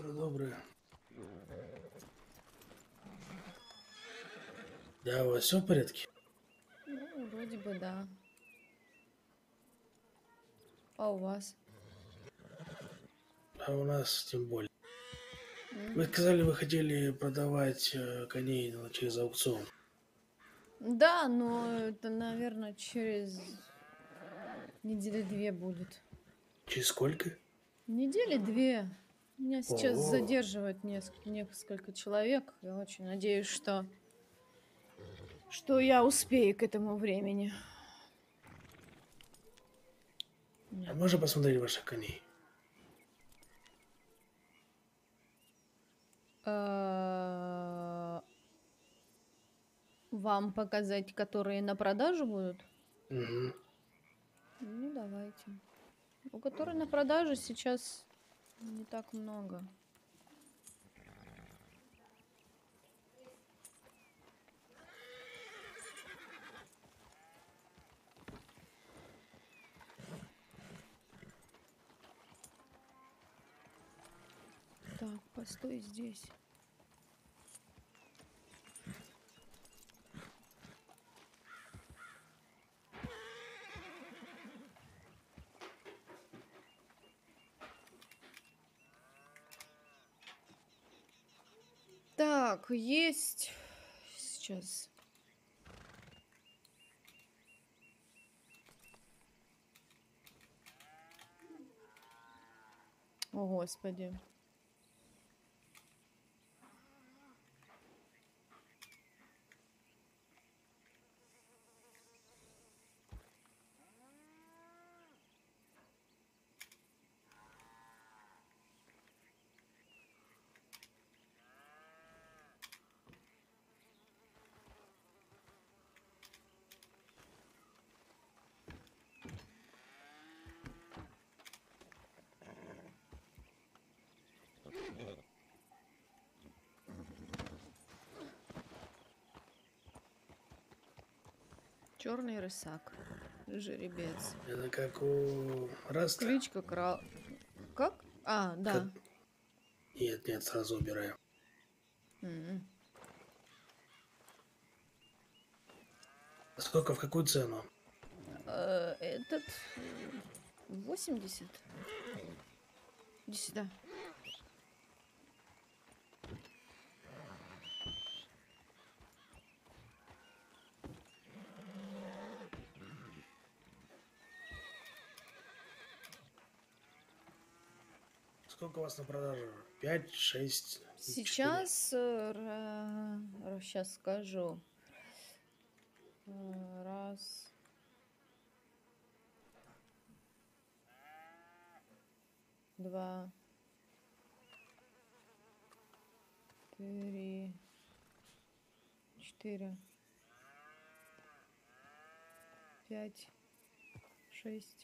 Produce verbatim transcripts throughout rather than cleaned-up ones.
Утро доброе. Да, у вас все в порядке? Ну, вроде бы да. А у вас? А у нас тем более. Вы М. сказали, вы хотели продавать э, коней ну, через аукцион. Да, но это, наверное, через недели две будет. Через сколько? Недели две. Меня сейчас Ого. задерживает неск- несколько человек. Я очень надеюсь, что, что я успею к этому времени. А Нет. можно посмотреть ваших коней? А, Вам показать, которые на продажу будут? Угу. Ну, давайте. У которых на продажу сейчас не так много. Так, постой здесь. Так, есть. Сейчас. О, Господи. Черный рысак. Жеребец. Это как у Раста? Кличка Крал. Как? А, Как... да. Нет, нет, сразу убираем. М. А сколько, в какую цену? Э, Этот э, восемьдесят. Иди сюда. Сколько у вас на продажу? Пять, шесть, четыре. Сейчас, сейчас скажу. Э, Раз, два, три, четыре, пять, шесть,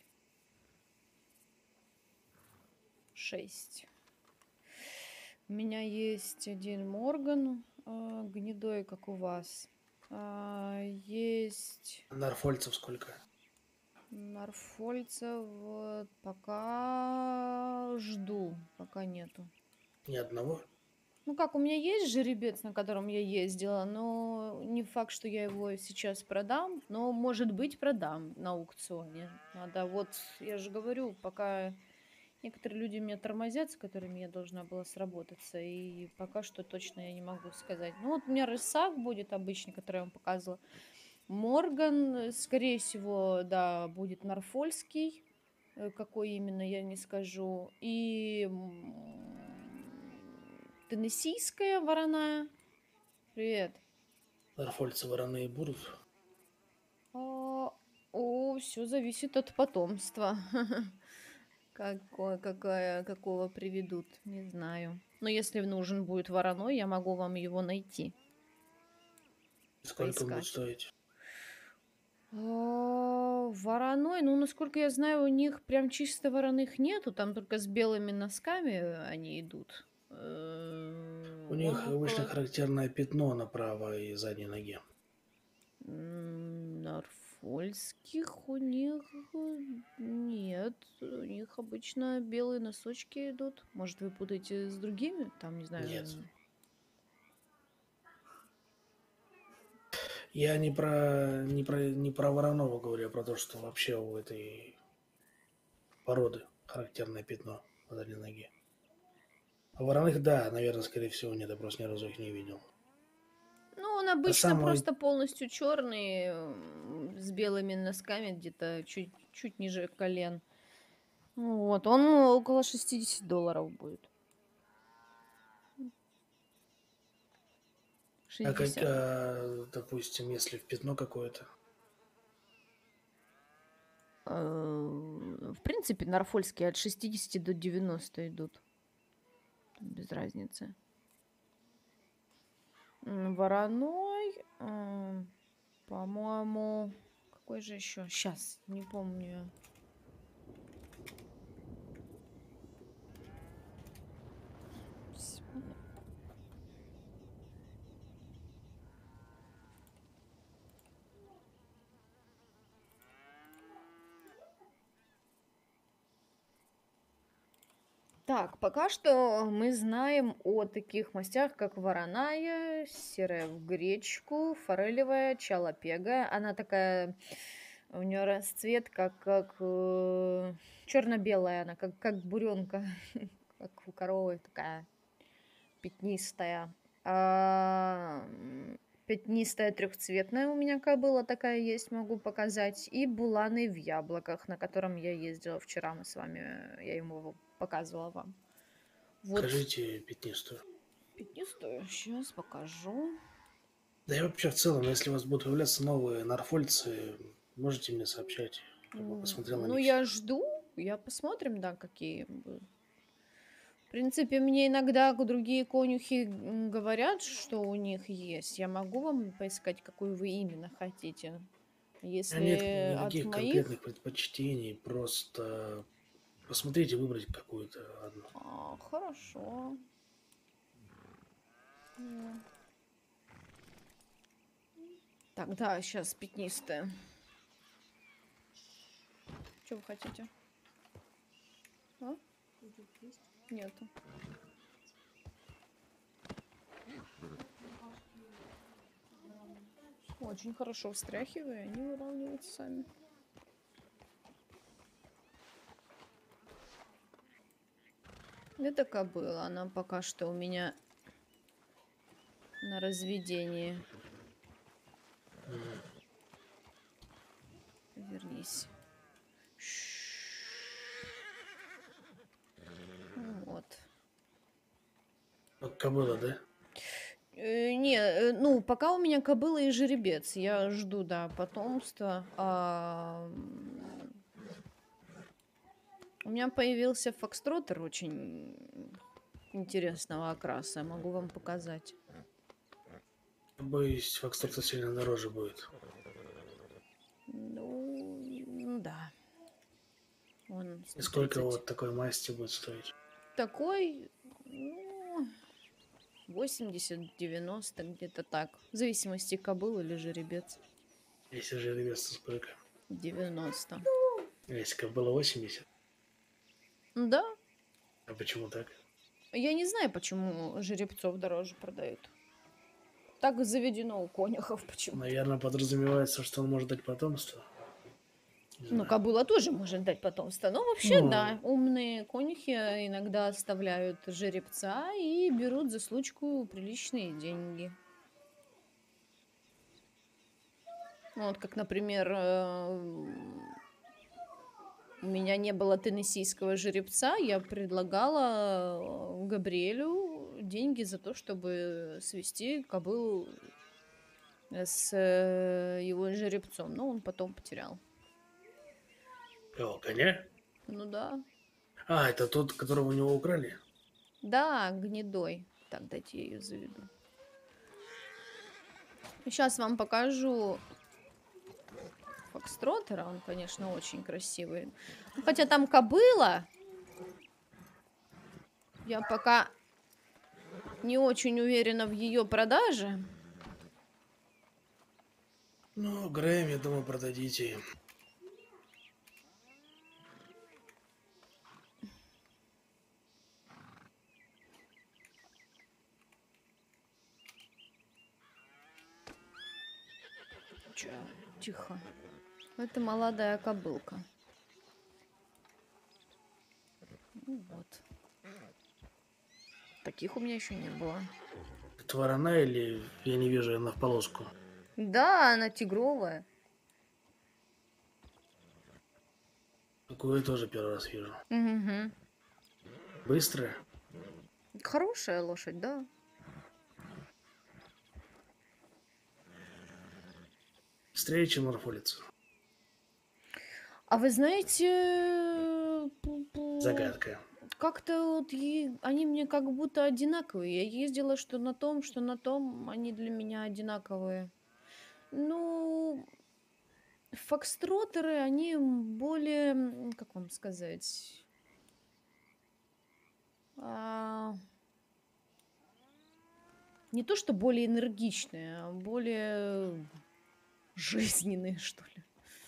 шесть. У меня есть один Морган, а, гнедой, как у вас. А, Есть Норфольцев сколько? Норфольцев. Вот, пока жду, пока нету. Ни одного? Ну как, у меня есть жеребец, на котором я ездила, но не факт, что я его сейчас продам, но, может быть, продам на аукционе. Надо, вот, я же говорю, пока некоторые люди меня тормозят, с которыми я должна была сработаться, и пока что точно я не могу сказать. Ну вот у меня рысак будет обычный, который я вам показывала. Морган, э, скорее всего, да, будет норфольский. Э, Какой именно, я не скажу. И м, теннессийская вороная. Привет. Норфольцы вороные будут? А, О, все зависит от потомства. Какое, какая, какого приведут, не знаю. Но если нужен будет вороной, я могу вам его найти, Сколько он будет поискать. стоить? А, Вороной, ну, насколько я знаю, у них прям чисто вороных нету, там только с белыми носками они идут. У Э, Он них обычно около характерное пятно на правой и задней ноге. м, норфольских у них э, нет. У них обычно белые носочки идут. Может, вы путаете с другими? Там, не знаю. Нет. м, Я не про, не про, не про Воронова говорю, а про то, что вообще у этой породы характерное пятно на задней ноге. А вороных, да, наверное, скорее всего, нет, я просто ни разу их не видел. Ну, он А обычно самый, просто полностью черный, с белыми носками, где-то чуть, чуть ниже колен. Вот, он около шестьдесят долларов будет. а как, шестьдесят. а, допустим, если в пятно какое-то, Э, В принципе, норфольские от шестидесяти до девяноста идут. Там без разницы. М, Вороной, м, по-моему, какой же еще? Сейчас, не помню. Секунду. Так, пока что мы знаем о таких мастях, как вороная, серая в гречку, форелевая, чалапега. Она такая, у нее расцвет как, как черно-белая, она как, как буренка, как у коровы такая пятнистая. А, м, Пятнистая трехцветная у меня кобыла такая есть, могу показать. И буланы в яблоках, на котором я ездила вчера, мы с вами, я ему показывала вам. Вот скажите пятнистую. пятнистую сейчас покажу. Да и вообще в целом, если у вас будут появляться новые норфольцы, можете мне сообщать, чтобы я М, посмотрел на Ну, них я всех. жду, я посмотрим, да, какие будут. В принципе, мне иногда другие конюхи м, говорят, что у них есть. Я могу вам поискать, какую вы именно хотите. У меня нет Если от никаких моих... конкретных предпочтений, просто посмотрите, выбрать какую-то одну. А, хорошо. М. Так, да, сейчас пятнистая. Что вы хотите? А? Нету. Очень хорошо встряхиваю, они выравниваются сами. Это кобыла, она пока что у меня на разведении. Мгм. Вернись. Вот. Вот кобыла, да? Э, не, э, ну, пока у меня кобыла и жеребец. Я жду, да, потомства. А, м, у меня появился фокстротер очень интересного окраса. Могу вам показать. Боюсь, фокстрот сильно дороже будет. Ну, ну да. Он И сколько сто тридцать. вот такой масти будет стоить? Такой, ну, восемьдесят-девяносто, где-то так. В зависимости, кобыл или жеребец. Если жеребец, то сколько? девяносто. Если кобыла восемьдесят. Да, А почему так? я не знаю, почему жеребцов дороже продают. Так заведено у конюхов почему-то. Наверное, подразумевается, что он может дать потомство. Не Ну, знаю. кобыла тоже может дать потомство. Но вообще, Ну, да, умные конюхи иногда оставляют жеребца и берут за случку приличные деньги. Вот, как, например, э, у меня не было теннессийского жеребца, я предлагала э, Габриэлю деньги за то, чтобы свести кобылу с э, его жеребцом, но он потом потерял. кого, коня? Ну да. А, это тот, которого у него украли? Да, гнедой. Так, дайте я ее заведу. Сейчас вам покажу фокстротера. Он, конечно, очень красивый. Ну, хотя там кобыла. Я пока не очень уверена в ее продаже. Ну, Грэм, я думаю, продадите. Чё? Тихо. Это молодая кобылка. Ну вот. Таких у меня еще не было. Это ворона или я не вижу, она в полоску? Да, она тигровая. Такую я тоже первый раз вижу. Угу. Быстрая? Хорошая лошадь, да. Быстрее, чем норфолица? А вы знаете, пу-пу, Загадка. как-то вот е- они мне как будто одинаковые. Я ездила что на том, что на том, они для меня одинаковые. Ну, фокстротеры, они м, более, м, как вам сказать, а, не то что более энергичные, а более жизненные, что ли.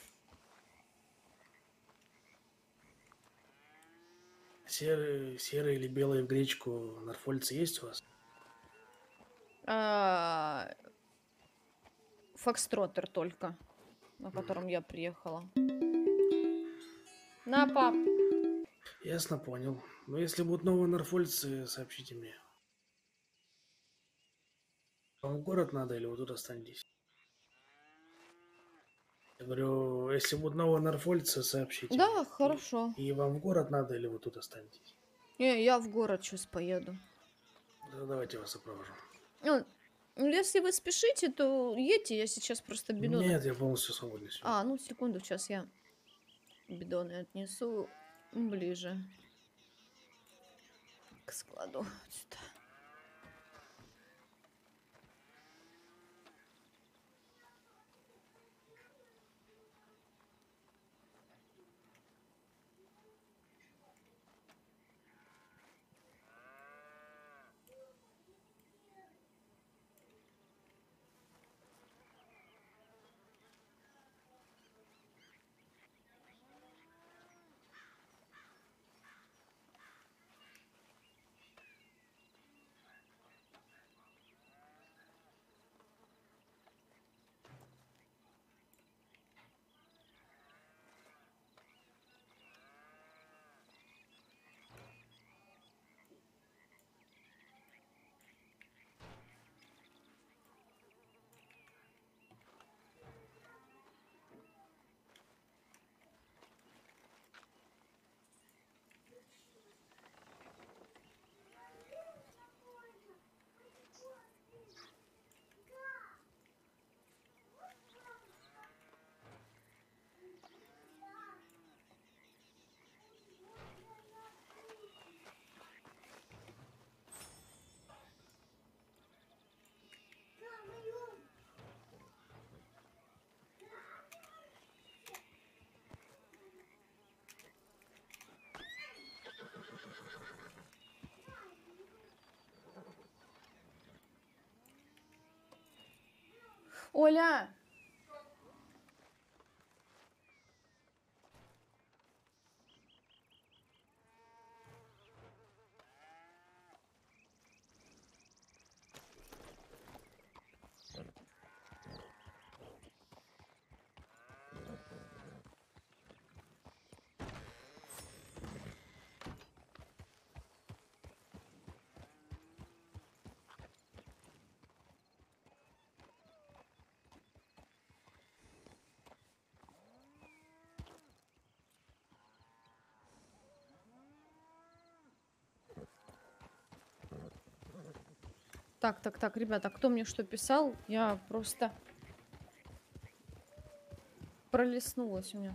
Серые, серые или белые в гречку норфольцы есть у вас? А, Фокстротер только, на М, котором я приехала. На, пап. Ясно, понял. Но если будут новые норфольцы, сообщите мне. Вам в город надо или вы тут останетесь? Я говорю, если будут новые норфольцы, сообщите Да, мне. И, хорошо. и вам в город надо или вы тут останетесь? Не, я в город сейчас поеду. Да, давайте я вас сопровожу. Ну, если вы спешите, то едьте, я сейчас просто бидоны. Нет, я полностью свободен сегодня. А, ну секунду, сейчас я бидоны отнесу ближе к складу. Вот сюда. Оля! Так, так, так, ребята, кто мне что писал? Я просто пролистнулась у меня.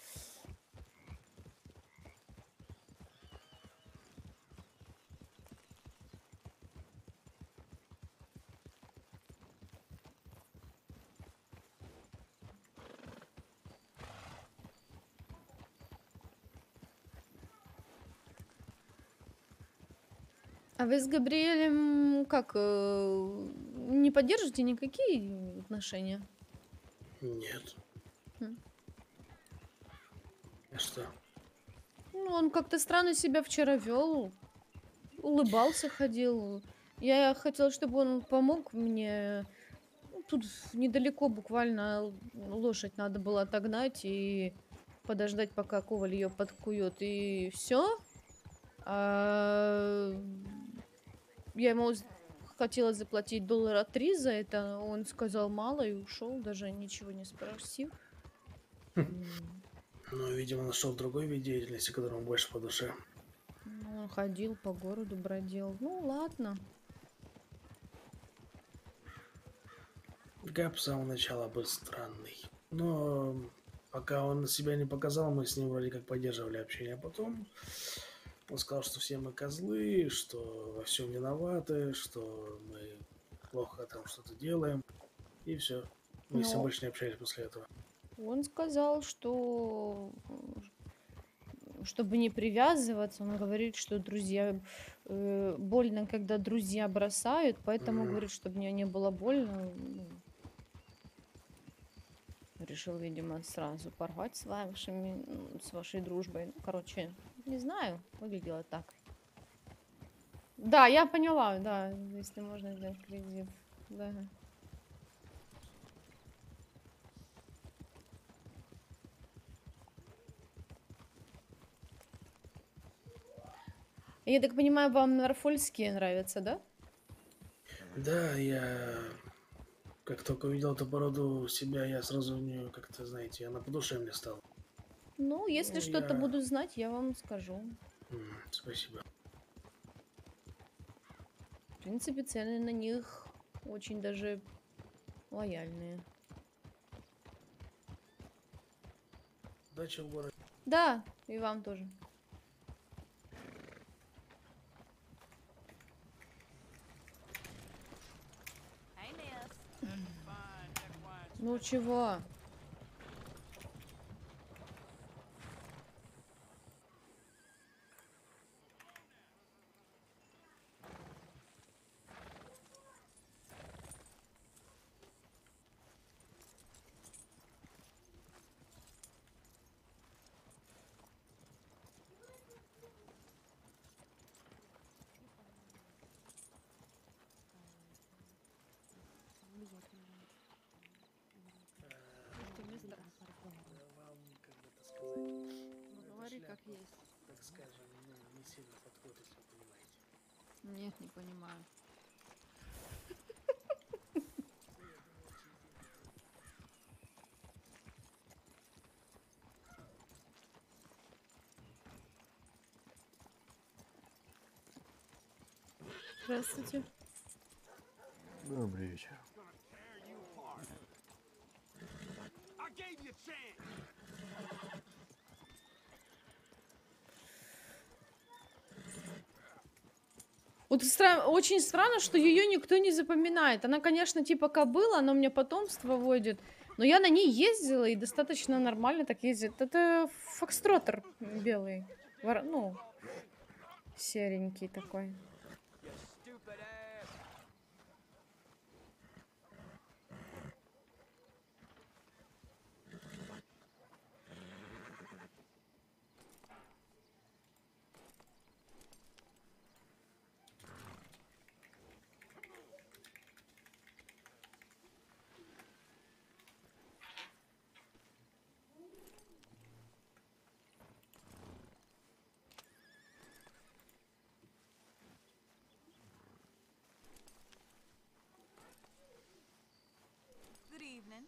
А вы с Габриэлем как, э, не поддержите никакие отношения? Нет. Хм. А что? Ну, он как-то странно себя вчера вел, улыбался, ходил. Я хотела, чтобы он помог мне. Ну, тут недалеко буквально л- лошадь надо было отогнать и подождать, пока Коваль ее подкует, и все. Я ему з- хотела заплатить доллара три за это, он сказал мало и ушел, даже ничего не спросив. М, Ну, видимо, нашел другой вид деятельности, которому больше по душе. Ну, он ходил по городу, бродил. Ну, ладно. Габ с самого начала был странный. Но пока он себя не показал, мы с ним вроде как поддерживали общение. А потом он сказал, что все мы козлы, что во всем виноваты, что мы плохо там что-то делаем. И все. Мы с ним Но больше не общались после этого. он сказал, что м, чтобы не привязываться, он говорит, что друзья э, больно, когда друзья бросают, поэтому М, говорит, чтобы мне не было больно. Ну, решил, видимо, сразу порвать с вашими, м, с вашей дружбой. Ну, короче, не знаю, выглядело так. Да, я поняла, да, если можно взять кредит. Да. Я так понимаю, вам норфольские нравятся, да? Да, я как только увидел эту породу себя, я сразу в нее как-то, знаете, она по душе мне стала. Ну, если Ну, что-то я... буду знать, я вам скажу. м, Спасибо. В принципе, цены на них очень даже лояльные. Дача в городе. Да, и вам тоже. Ну чего? Вам, как бы это сказать, Ну, эта говори как шляпа, есть. так скажем, ну, не сильно подходит, если вы понимаете. Нет, не понимаю. Ну, я думаю, через день это... Здравствуйте. Добрый вечер. Вот стра- очень странно, что ее никто не запоминает. Она, конечно, типа кобыла, она у меня потомство водит. Но я на ней ездила и достаточно нормально так ездит. Это фокстроттер белый. Вор- Ну, серенький такой. Good evening.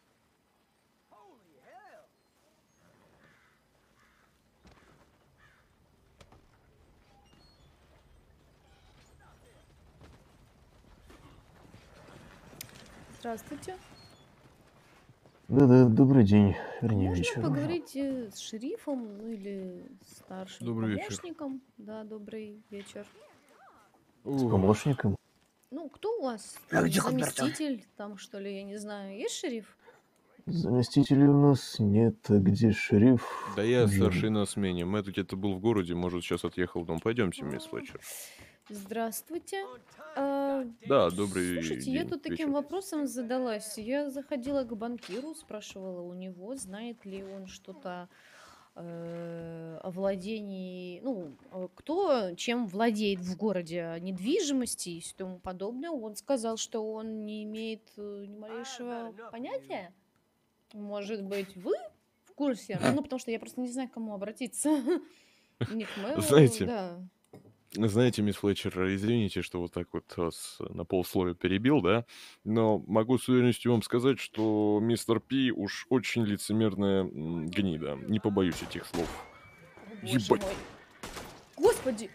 Здравствуйте. Да-да, добрый день, вернее Можно вечер. поговорить э, с шерифом, ну или старшим Добрый вечер. помощником? Да, добрый вечер. С О, помощником? Ну, кто у вас? А Там где Хоббертон? заместитель, там что ли, я не знаю. Есть шериф? Заместителей у нас нет. А где шериф? Да я Джон. старший на смене. Мэтт где-то был в городе, может, сейчас отъехал в дом. Пойдемте, мисс А, Флетчер. Здравствуйте. А, Да, добрый слушайте, я день, тут таким вечер. вопросом задалась. Я заходила к банкиру, спрашивала у него, знает ли он что-то э, о владении, ну, э, кто чем владеет в городе, недвижимости и тому подобное. Он сказал, что он не имеет э, ни малейшего понятия. Может быть, вы в курсе? Ну, потому что я просто не знаю, к кому обратиться. Не к мэру, Знаете, да. знаете, мисс Флетчер, извините, что вот так вот вас на полсловия перебил, да, но могу с уверенностью вам сказать, что мистер Пи уж очень лицемерная м, гнида. Не побоюсь этих слов. О, боже Ебать. мой. Господи!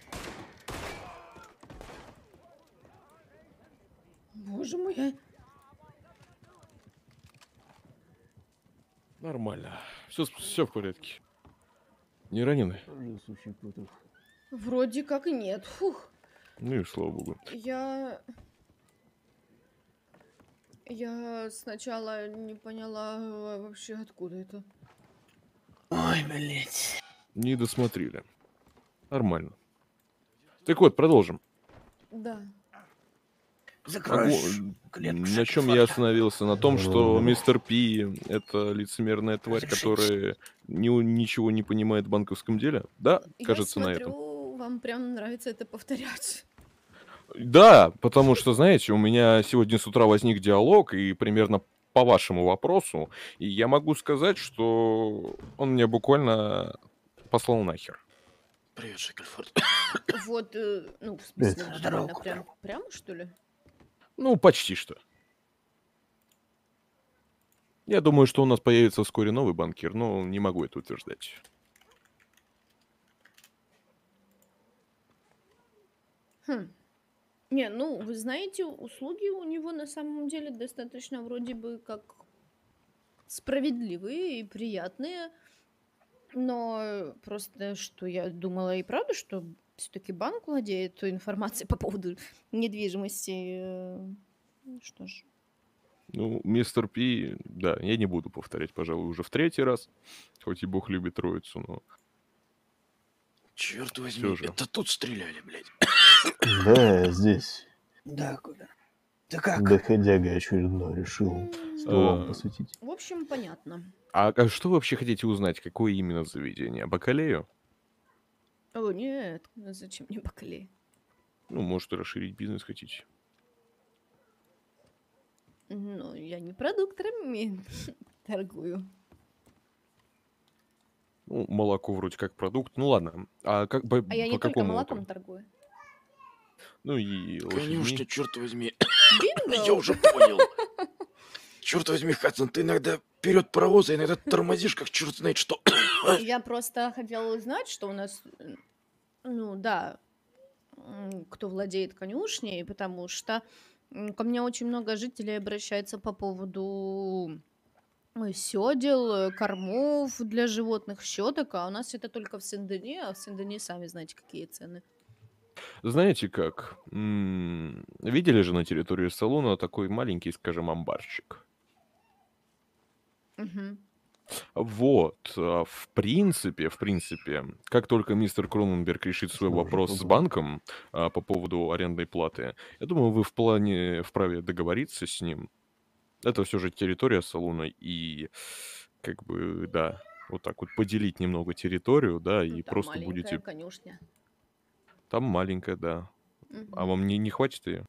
Боже мой, а Нормально. Все, все в порядке. Не ранены? Ужас, Ущепутов. вроде как и нет. Фух. Ну и слава богу. Я... Я сначала не поняла э, вообще, откуда это. Ой, блядь. Не досмотрели. Нормально. Так вот, продолжим. Да. Могу... Закроешь клетку На всяких чем я фактов. остановился? На том, что Мгм. мистер Пи — это лицемерная тварь, Разрешите. которая ни- ничего не понимает в банковском деле? Да, Я кажется, на этом. смотрю, вам прям нравится это повторять. Да, потому что, знаете, у меня сегодня с утра возник диалог, и примерно по вашему вопросу, и я могу сказать, что он меня буквально послал нахер. Привет, Шекельфорд. Вот, э, ну, в Привет. смысле, Здорово, буквально Купер. прям, прямо, что ли? Ну, почти что. Я думаю, что у нас появится вскоре новый банкир, но не могу это утверждать. Хм. Не, ну, вы знаете, услуги у него на самом деле достаточно вроде бы как справедливые и приятные. Но просто, что я думала и правда, что все-таки банк владеет информацией по поводу недвижимости. э, ну Что ж, Ну, мистер Пи, да, я не буду повторять, пожалуй, уже в третий раз, хоть и бог любит троицу, но Черт возьми, все же. это тут стреляли, блядь. Да, здесь. Да, Купер. Ты как? Доходяга очередной решил м, стволом Э, посветить. в общем, понятно. А, а что вы вообще хотите узнать? Какое именно заведение? Бакалею? О, нет, ну зачем мне бакалей? Ну, может, и расширить бизнес хотите. Ну, я не продукторами торгую. Ну, молоко вроде как продукт. Ну, ладно. А как, по, А я по не только какому молоком молоку? торгую. Ну, и Конечно, лошадьми. черт возьми. Бинго! Я уже понял. Черт возьми, Хадсон, ты иногда вперед паровоза, иногда тормозишь, как черт знает что. Я просто хотела узнать, что у нас, м, ну да, м, кто владеет конюшней, потому что м, ко мне очень много жителей обращается по поводу э, сёдел, э, кормов для животных, щеток, а у нас это только в Сен-Дени, а в Сен-Дени сами знаете, какие цены. Знаете как? М, Видели же на территории салона такой маленький, скажем, амбарчик? Мгм. Вот, а, в принципе, в принципе, как только мистер Кроненберг решит свой Снова вопрос с погода. банком а, по поводу арендной платы, я думаю, вы в плане вправе договориться с ним. Это все же территория салона, и как бы, да, вот так вот поделить немного территорию, да, Ну, и там просто маленькая будете... конюшня. Там маленькая, да. А Мгм. вам не, не хватит ее?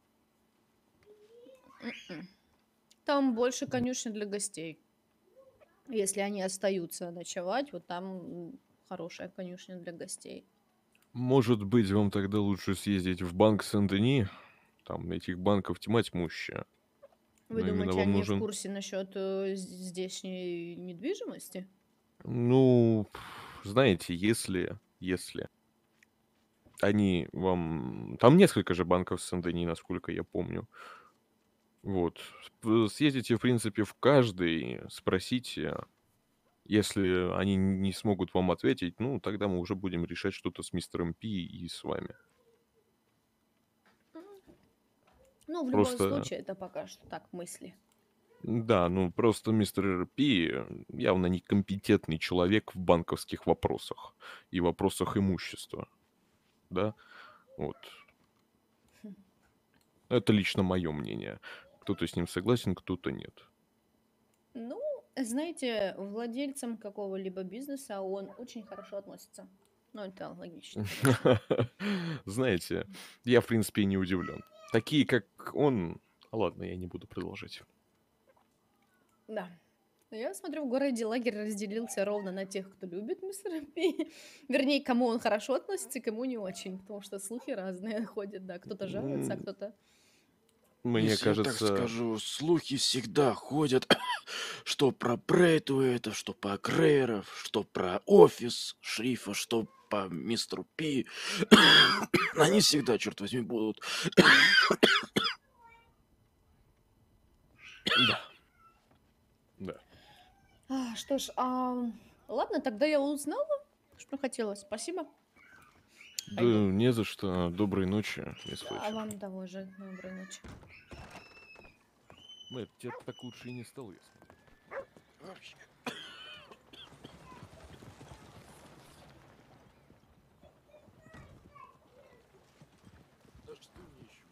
М-м. Там больше конюшни для гостей. Если они остаются ночевать, вот там м, хорошая конюшня для гостей. Может быть, вам тогда лучше съездить в банк Сен-Дени? Там этих банков тьма тьмущая. Вы Но именно думаете, вам они в нужен... курсе насчет э, з- здешней недвижимости? Ну, знаете, если, если они вам... Там несколько же банков в Сен-Дени, насколько я помню. Вот. Сп- Съездите, в принципе, в каждый, спросите. Если они не смогут вам ответить, ну, тогда мы уже будем решать что-то с мистером Пи и с вами. М, Ну, в любом Просто, случае, это пока что так мысли. да, ну, просто мистер Пи явно некомпетентный человек в банковских вопросах и вопросах имущества, да, вот. Это лично мое мнение. Кто-то с ним согласен, кто-то нет. Ну, знаете, владельцам какого-либо бизнеса он очень хорошо относится. Ну, это логично, конечно. Знаете, я, в принципе, и не удивлен. Такие, как он... Ладно, я не буду продолжать. Да. Я смотрю, в городе лагерь разделился ровно на тех, кто любит мистера Пи. Вернее, кому он хорошо относится и кому не очень. Потому что слухи разные ходят, да. Кто-то жалуется, а М, кто-то... Мне Если я так кажется... скажу, слухи всегда ходят, что про Брейтуэта, что про Крейеров, что про офис шрифа, что по мистеру Пи. Они всегда, черт возьми, будут. Да, да. А, что ж, а, ладно, тогда я узнала, что хотела. Спасибо. Да Пойду. не за что. Доброй ночи, мисс А Флетчер. вам того же. Доброй ночи. Мэтт, тебе так лучше и не стало, я смотрю. Вообще. Да что мне еще?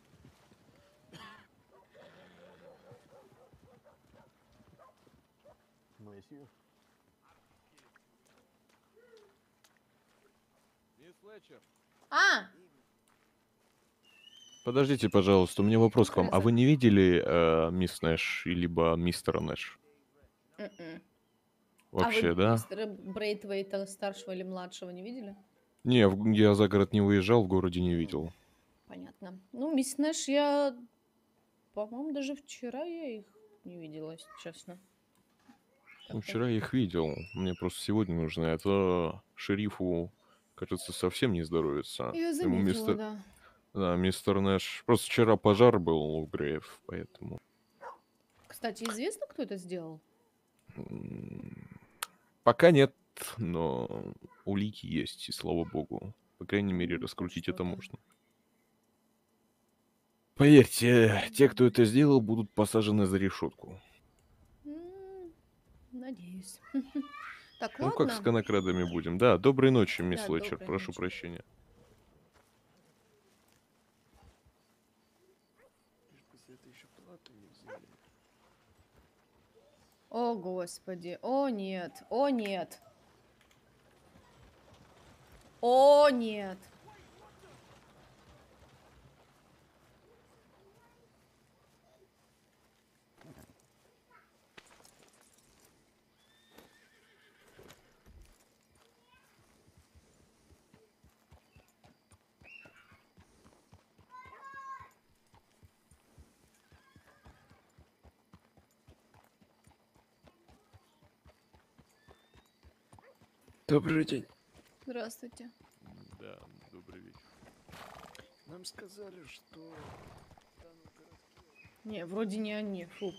Месье. Мисс Флетчер. А! Подождите, пожалуйста, у меня вопрос к вам. А Фрезер. вы не видели э, мисс Нэш, либо мистера Нэш? М-м. А Вообще, вы да? мистера Брейтвейта старшего или младшего не видели? Не, в- я за город не выезжал, в городе не М, видел. Понятно. Ну, мисс Нэш, я, по-моему, даже вчера я их не видела, если честно. Ну, Как-то... вчера я их видел. Мне просто сегодня нужно. Это шерифу, кажется, совсем не здоровится. Я Ему заметила, мистер... да. Да, мистер Нэш... Просто вчера пожар был у Греев, поэтому... Кстати, известно, кто это сделал? м, Пока нет, но улики есть, и слава богу. По крайней мере, Ну, хоть раскрутить это что-то. можно. Поверьте, те, кто это сделал, будут посажены за решетку. М, Надеюсь. Так, Ну, как с ладно. конокрадами будем. Да, доброй ночи, мисс Да, Флетчер, доброй прошу ночи. прощения. Лишь бы за это еще плату не взяли. О, господи. О, нет. О, нет. О, нет. Добрый день. Здравствуйте. Да, добрый вечер. Нам сказали, что... Не, вроде не они. Фух.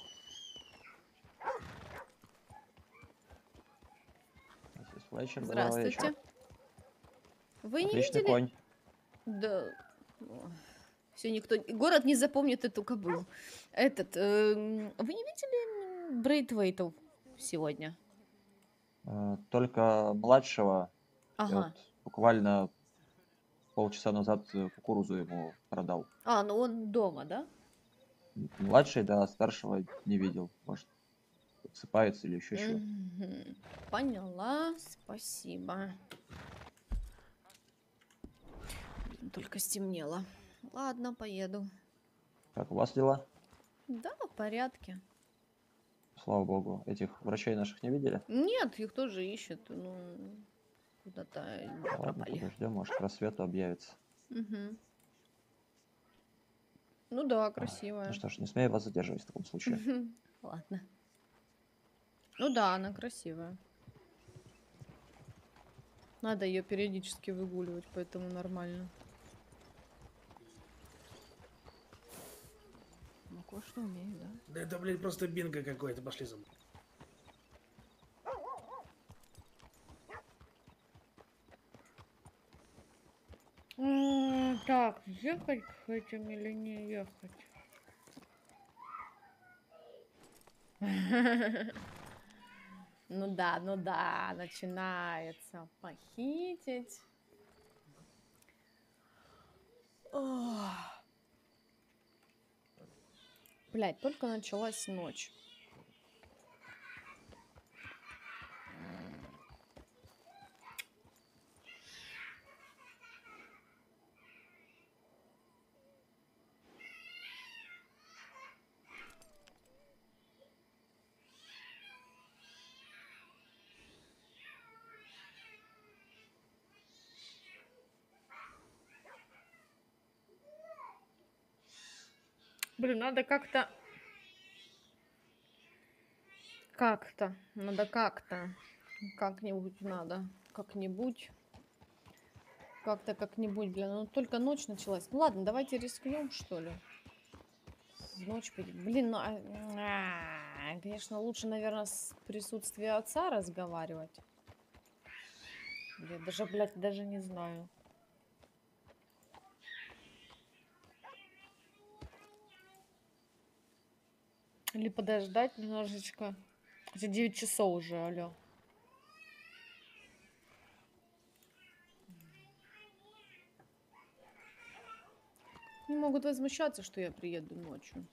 Миссис Флетчер, доброго Здравствуйте. вечера. Вы не Отличный видели? конь. Да. Все никто... Город не запомнит эту кобылу. Этот... эм, Вы не видели Брейтвейтов сегодня? Э, Только младшего. Я Ага. вот буквально полчаса назад э, кукурузу ему продал. А, ну он дома, да? М, Младший, да, старшего не видел. Может, отсыпается или еще чего. Мгм. Поняла. Спасибо. Блин, только стемнело. Ладно, поеду. Как у вас дела? Да, в порядке. Слава богу. Этих врачей наших не видели? Нет, их тоже ищут. Ну, куда-то Ладно, пропали. подождем, может, к рассвету объявится. Мгм. Ну да, А, Ну красивая. что ж, не смею вас задерживать в таком случае. Мгм. Ладно. Ну да, она красивая. Надо ее периодически выгуливать, поэтому нормально. Ну, кое-что умею, да? Да это, блядь, просто бинго какое-то. Пошли за мной. М, Так, ехать к этим или не ехать? Ну да, ну да, начинается похитить. Ох. Блядь, только началась ночь. Блин, надо как-то... Как-то. Надо как-то. Как-нибудь надо. Как-нибудь. Как-то как-нибудь, блин. Ну только ночь началась. Ну ладно, давайте рискнем, что ли. Ночь, пойдёт. Блин, ну... а, а, Конечно, лучше, наверное, с присутствия отца разговаривать. Я даже, блядь, даже не знаю. Или подождать немножечко. Хотя девять часов уже, алло. Не могут возмущаться, что я приеду ночью.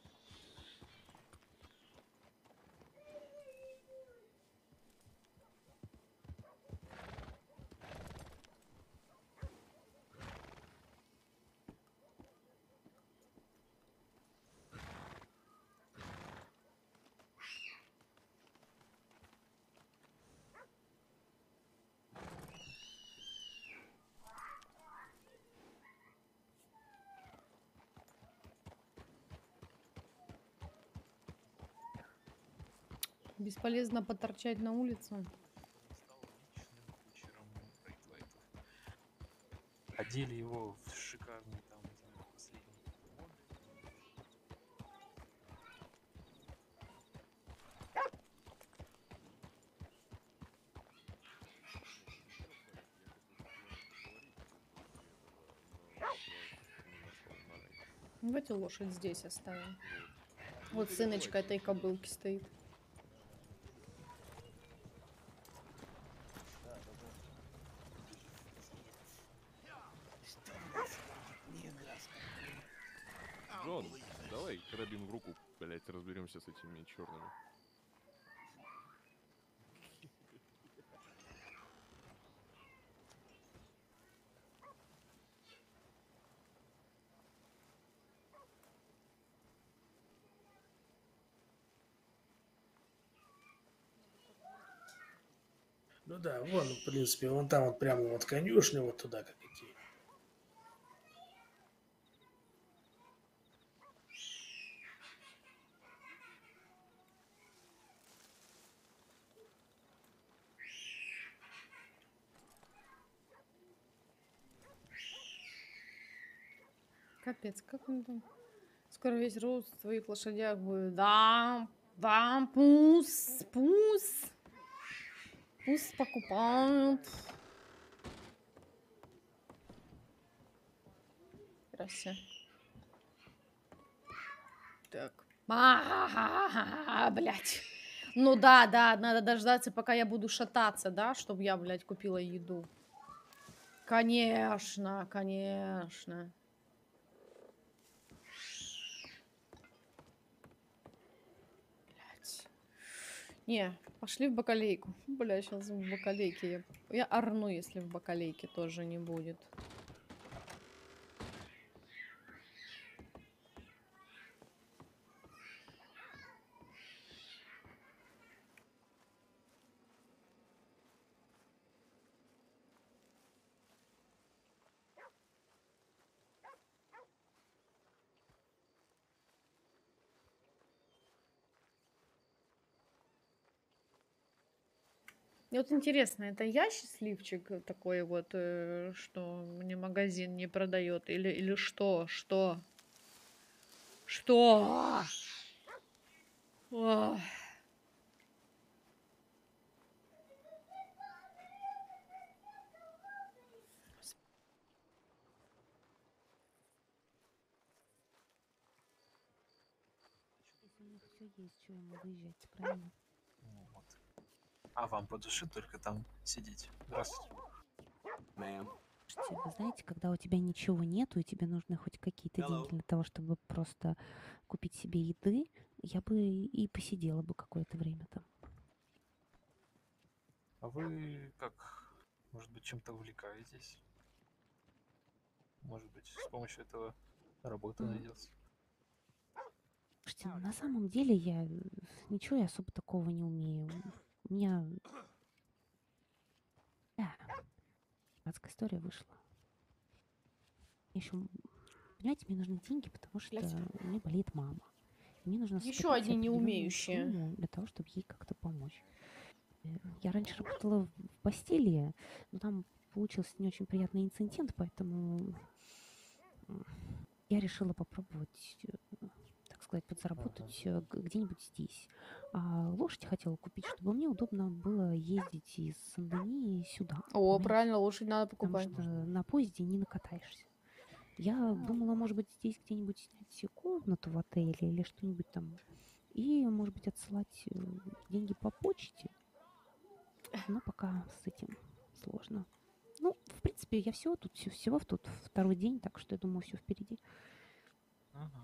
Бесполезно поторчать на улице. Стал личным кучером Брейтлайтов. Одели его в шикарный там, не знаю, последний мод. Давайте лошадь здесь оставим. Вот сыночка этой кобылки стоит. Джон, давай карабин в руку, блять, разберемся с этими черными. Ну да, вон, в принципе, вон там вот прямо вот конюшня, вот туда как идти. Капец, как он там? Скоро весь рост в твоих лошадях будет. Да, да, пусть, пусть. Пусть покупают. Здрасте. Так. А, блядь. Ну да, да, надо дождаться, пока я буду шататься, да, чтобы я, блядь, купила еду. Конечно, конечно. Блядь. Не, пошли в бакалейку. Бля, сейчас в бакалейке. Я, я орну, если в бакалейке тоже не будет. Мне вот интересно, это я счастливчик такой вот, э, что мне магазин не продает, или, или что? Что? Что? Ох. Если у них все есть, что ему выезжать, правильно? Ну вот. А вам по душе только там сидеть. Здравствуйте. Ma'am, Слушайте, вы знаете, когда у тебя ничего нету, и тебе нужны хоть какие-то деньги для того, чтобы просто купить себе еды, я бы и посидела бы какое-то время там. А вы как, может быть, чем-то увлекаетесь? Может быть, с помощью этого работа М, найдется? Слушайте, ну, на самом деле я э, ничего я особо такого не умею. У меня, да, адская история вышла. Еще, понимаете, мне нужны деньги, потому что Блядь. у меня болеет мама. И мне нужно Еще скопить одни определенную неумеющие. сумму для того, чтобы ей как-то помочь. Э, Я раньше работала в Бастилии, но там получился не очень приятный инцидент, поэтому м, я решила попробовать, э, так сказать, Ага. подзаработать э, г- где-нибудь здесь. А лошадь хотела купить, чтобы мне удобно было ездить из Сен-Дени сюда, О, понимаете? правильно, лошадь надо Потому покупать. что на поезде не накатаешься. Я думала, может быть, здесь где-нибудь снять себе комнату в отеле или что-нибудь там. И, может быть, отсылать э, деньги по почте. Но пока с этим сложно. Ну, в принципе, я всего тут, всё- всего в тут второй день, так что я думаю, все впереди. Ага.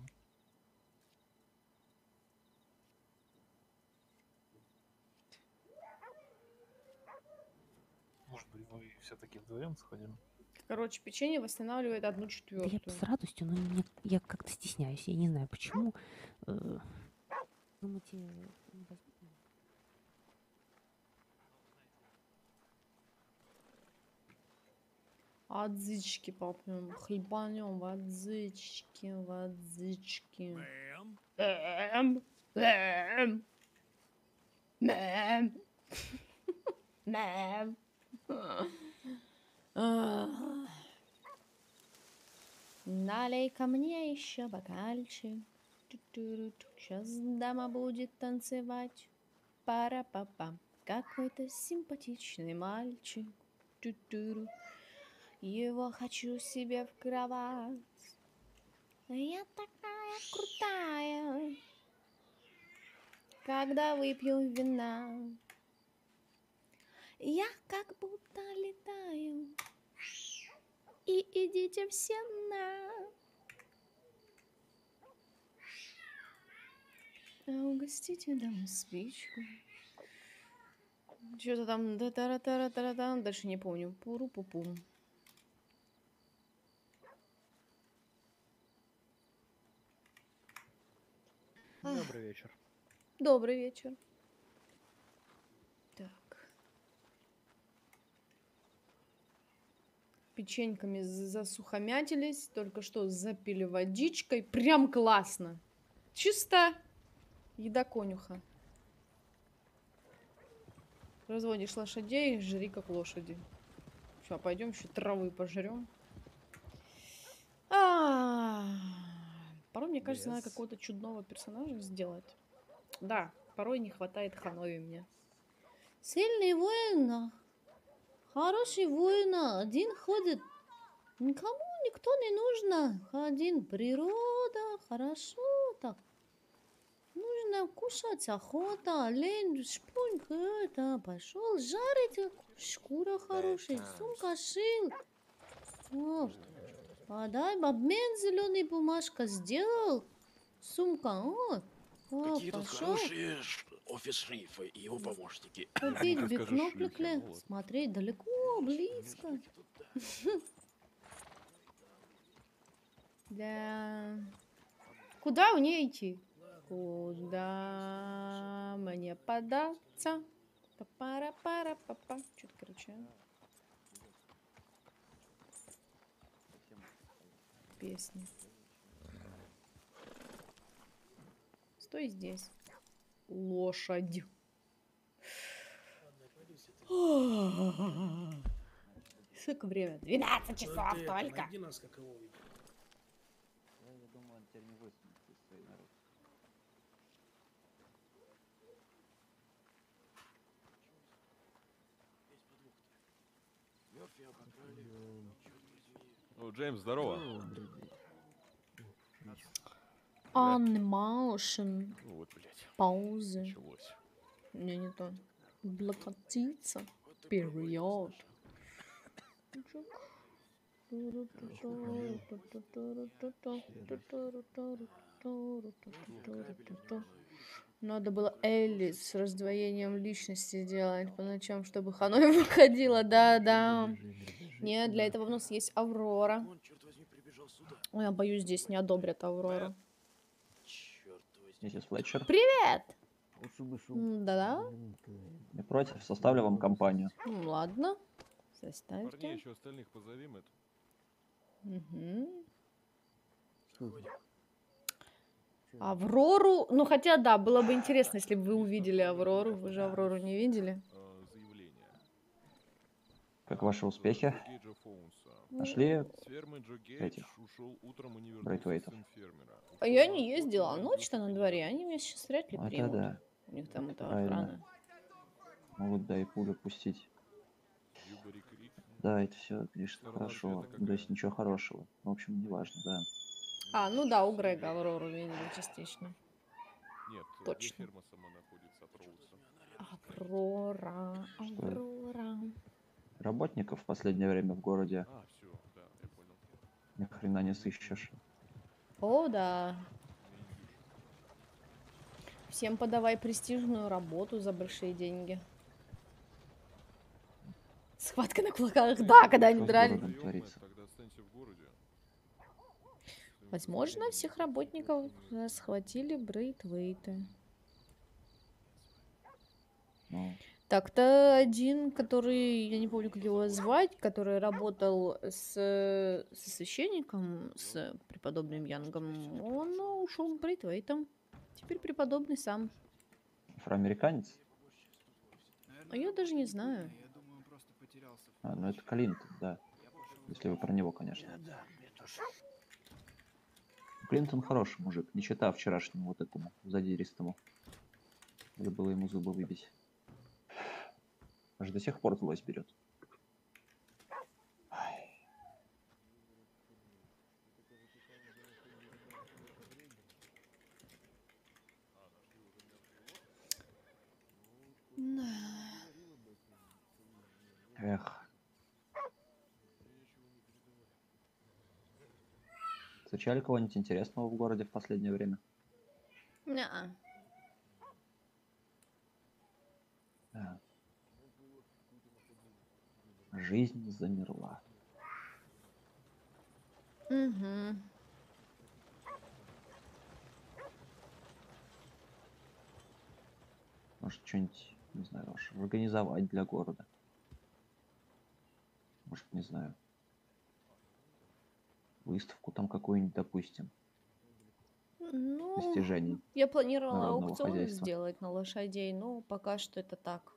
Может быть, вы все-таки вдвоем сходим? Короче, печенье восстанавливает одну Да я б четвертую. с радостью, но мне, я как-то стесняюсь, я не знаю почему. Э, Думаете, не возьмут меня? Адзички попьем, хлебанем, адзички, адзички. Мэм, мэм, мэм, мэм. Ах. Налей-ка мне еще бокальчик. Сейчас дама будет танцевать. Пара-па-па. Какой-то симпатичный мальчик. Ту-туру. Его хочу себе в кровать. Я такая крутая, когда выпью вина. Я как будто летаю. И идите все на. А угостите даму спичку. Что-то там да тара тара тара там дальше не помню. Пуру-пу-пум. Добрый вечер. Добрый вечер. Так. Печеньками з- засухомятились. Только что запили водичкой. Прям классно. Чисто еда конюха. Разводишь лошадей, жри как лошади. Все, пойдем еще травы пожрем. А, Порой, мне кажется, надо Без. какого-то чудного персонажа сделать. Да, порой не хватает Ханови мне. Сильный воин, а, хороший воин, а, один ходит. Никому никто не нужно. Один природа, хорошо так. Нужно кушать, охота, лень, шпуньк, это, пошел жарить, шкура хорошая, сумка шил. О, подай, обмен зеленый бумажка сделал. Сумка, о, о, Какие тут пошел. хорошие ш- офис шрифа и его помощники. Купить Скажешь, бикно шлюхи, плекле, ну вот. смотреть далеко, близко. Шлюхи тут, да. Да. Куда мне идти? Куда мне податься? Пара-пара-папа. Что-то, короче, песни. Стой здесь. Лошадь. Сколько время? двенадцать часов Ты это, только. найди нас, как его видно. Я, я думаю, он теперь не высунется из своей норы. Весь подвох-то. Мерфи обокрали. Черт возьми. О, Джеймс, здорово. Добрый день. Бля. Animation. Вот, блядь, Паузы. началось. Не, не то. Блокотица. Вот такой Период. воин, слышал. Надо было Элли с раздвоением личности делать по ночам, чтобы Ханой выходила. Да, да. Нет, для этого у нас есть Аврора. Ой, я боюсь, здесь не одобрят Аврору. Миссис Флетчер, Привет! М, Да-да. не против, составлю вам компанию. Ну, ладно. Парней Составьте. еще остальных позовем это. Мгм. Аврору. Ну, хотя, да, было бы интересно, если бы вы увидели Аврору. Вы же Аврору не видели. э, заявление. Как ваши успехи? Джо Гейджа Фоунса. Нашли С фермы Джо Гейдж этих ушел утром и не вернулся Брейтвейтов? сын фермера. А я не ездила. А ночь-то на дворе. Они меня сейчас вряд ли Это примут. да, У них там это правильно. охрана. Могут, да, и пулю пустить. Дьюбери Крик. Да, это все, конечно, Сторона хорошо. света То есть какая? ничего хорошего. В общем, неважно, да. А, ну да, у Грега Аврору видели частично. Нет, где Точно. ферма сама находится от Роудса? Аврора, Что? Аврора. Работников в последнее время в городе А, все, да, я понял. ни хрена не сыщешь. О, да. Всем подавай престижную работу за большие деньги. Схватка на кулаках, да, когда они Что с дрались. городом творится? Тогда останься в городе. Возможно, всех работников э, схватили Брейтвейты. Ну, Так-то один, который, я не помню, как его звать, который работал с, со священником, с преподобным Янгом, он ушел к Брейтвейтам. Теперь преподобный сам. афроамериканец? А я даже не знаю. А, ну это Клинтон, да. Если вы про него, конечно. Клинтон хороший мужик, не читав вчерашнему вот этому задиристому. Надо было ему зубы выбить. Аж до сих пор злость берет. Эх. Встречали кого-нибудь интересного в городе в последнее время? Неа. Да. Жизнь замерла. Угу. Может, что-нибудь, не знаю, уж организовать для города. Может, не знаю. Выставку там какую-нибудь, допустим, Ну, достижений я планировала народного аукцион хозяйства. сделать на лошадей, но пока что это так.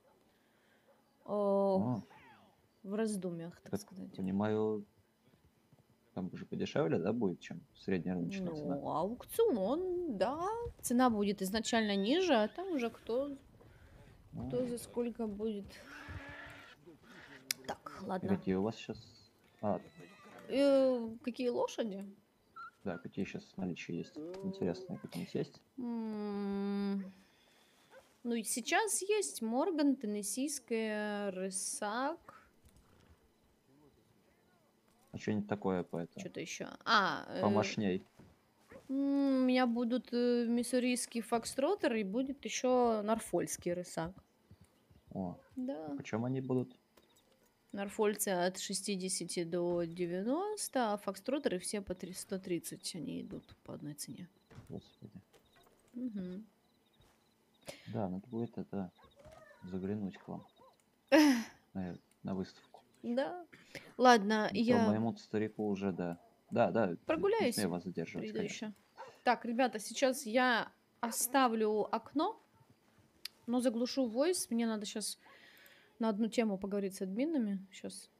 О, О, в раздумьях, так так сказать. понимаю, там уже подешевле, да, будет, чем средняя рыночная цена? Ну, аукцион, да. Цена будет изначально ниже, а там уже кто, Ну, кто за сколько будет. Так, и ладно. какие у вас сейчас... А, Э, какие лошади? да, какие сейчас в наличии есть? Интересные какие-нибудь есть? М, Ну, и сейчас есть Морган, Теннессийская, Рысак. А что-нибудь такое по это? Что-то еще. А, э, Помощней. м, у меня будут э, миссурийский фокстротер и будет еще норфольский рысак. О, Да. почем они будут? Норфольцы от шестидесяти до девяноста, а фокстротеры все по три- сто тридцать. Они идут по одной цене. Господи. Мгм. Да, надо будет это заглянуть к вам на, на выставку. Да. Ладно, А то я моему старику уже, да. Да, да, не прогуляюсь. смею вас задерживать, Приду конечно. еще. Так, ребята, сейчас я оставлю окно, но заглушу voice. Мне надо сейчас на одну тему поговорить с админами. Сейчас.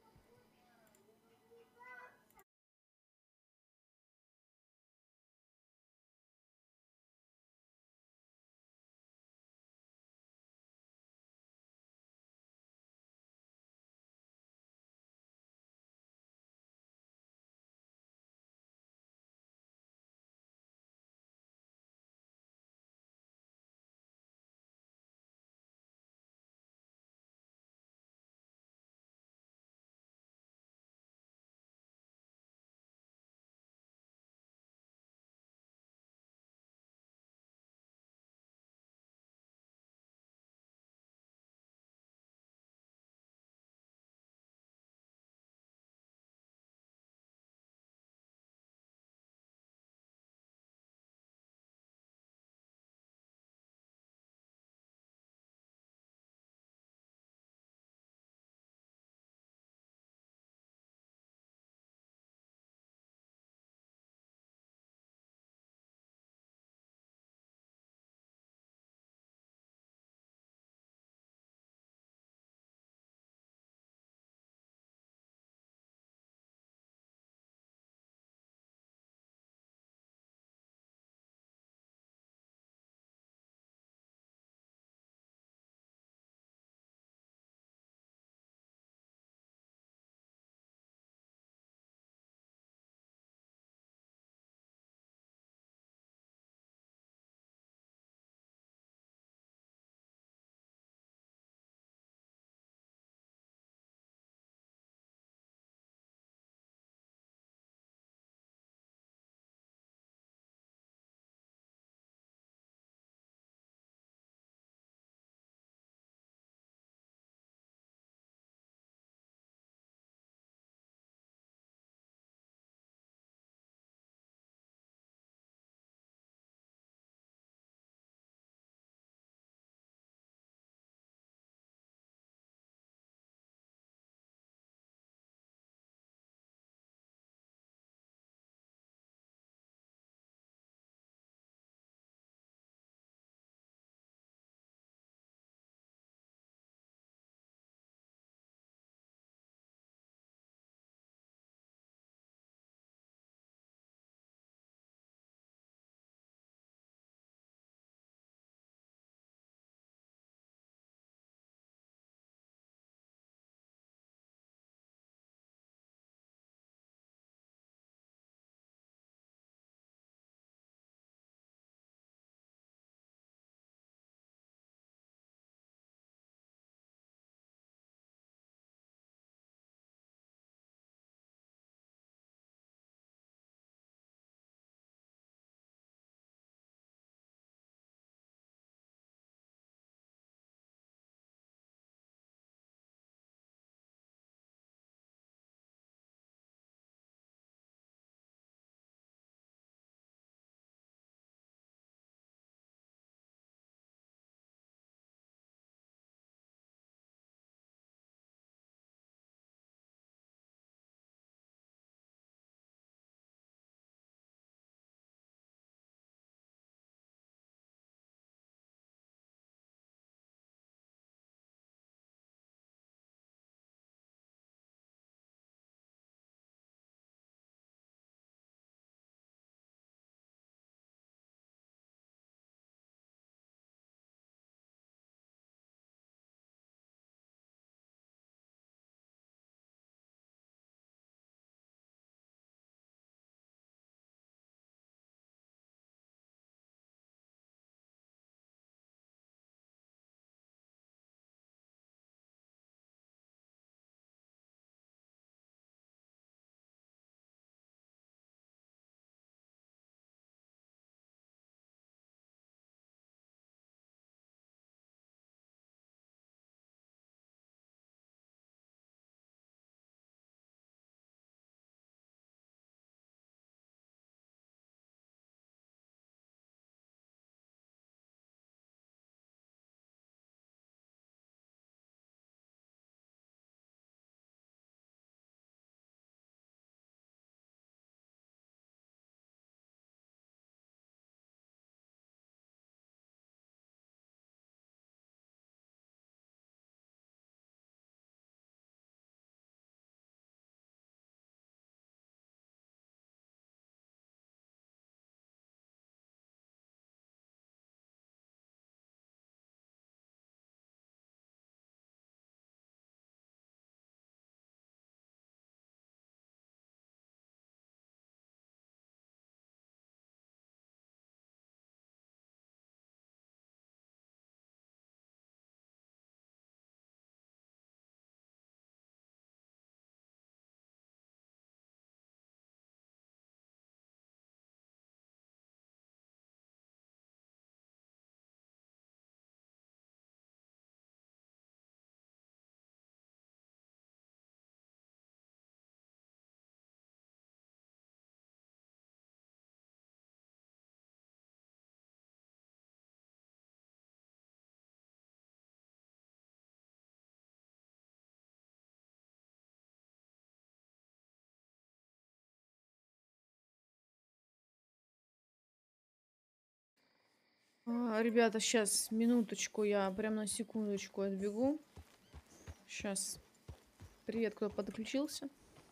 А, Ребята, сейчас, минуточку, я прям на секундочку отбегу. Сейчас. Привет, кто подключился?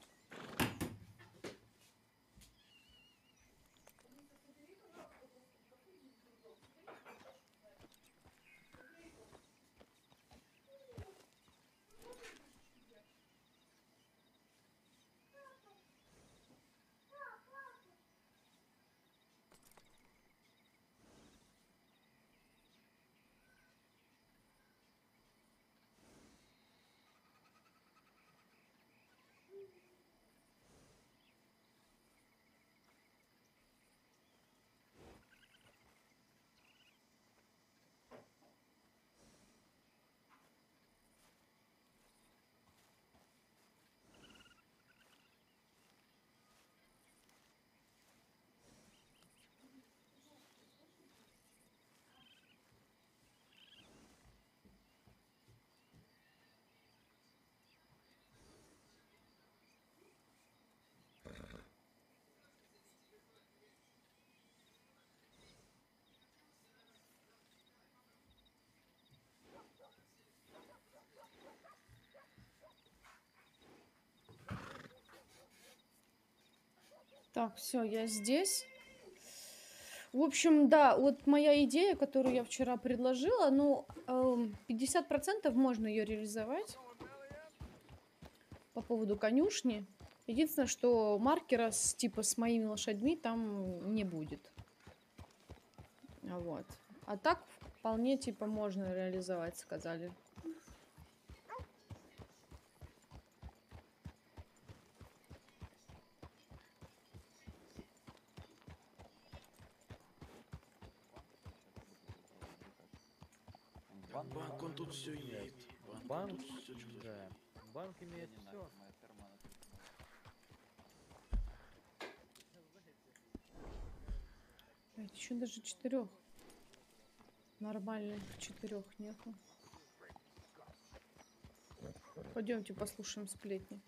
Так, все, я здесь. В общем, да, вот моя идея, которую я вчера предложила, ну, эм, пятьдесят процентов можно ее реализовать по поводу конюшни. Единственное, что маркера с, типа с моими лошадьми там не будет. А Вот. А так вполне типа можно реализовать, сказали. Банк, Банк он тут все имеет. Банк, Банк, он тут все что-то. да. Банк имеет не все. надо, моя кармана. Еще даже четырех. Нормальных четырех нету. Пойдемте послушаем сплетни.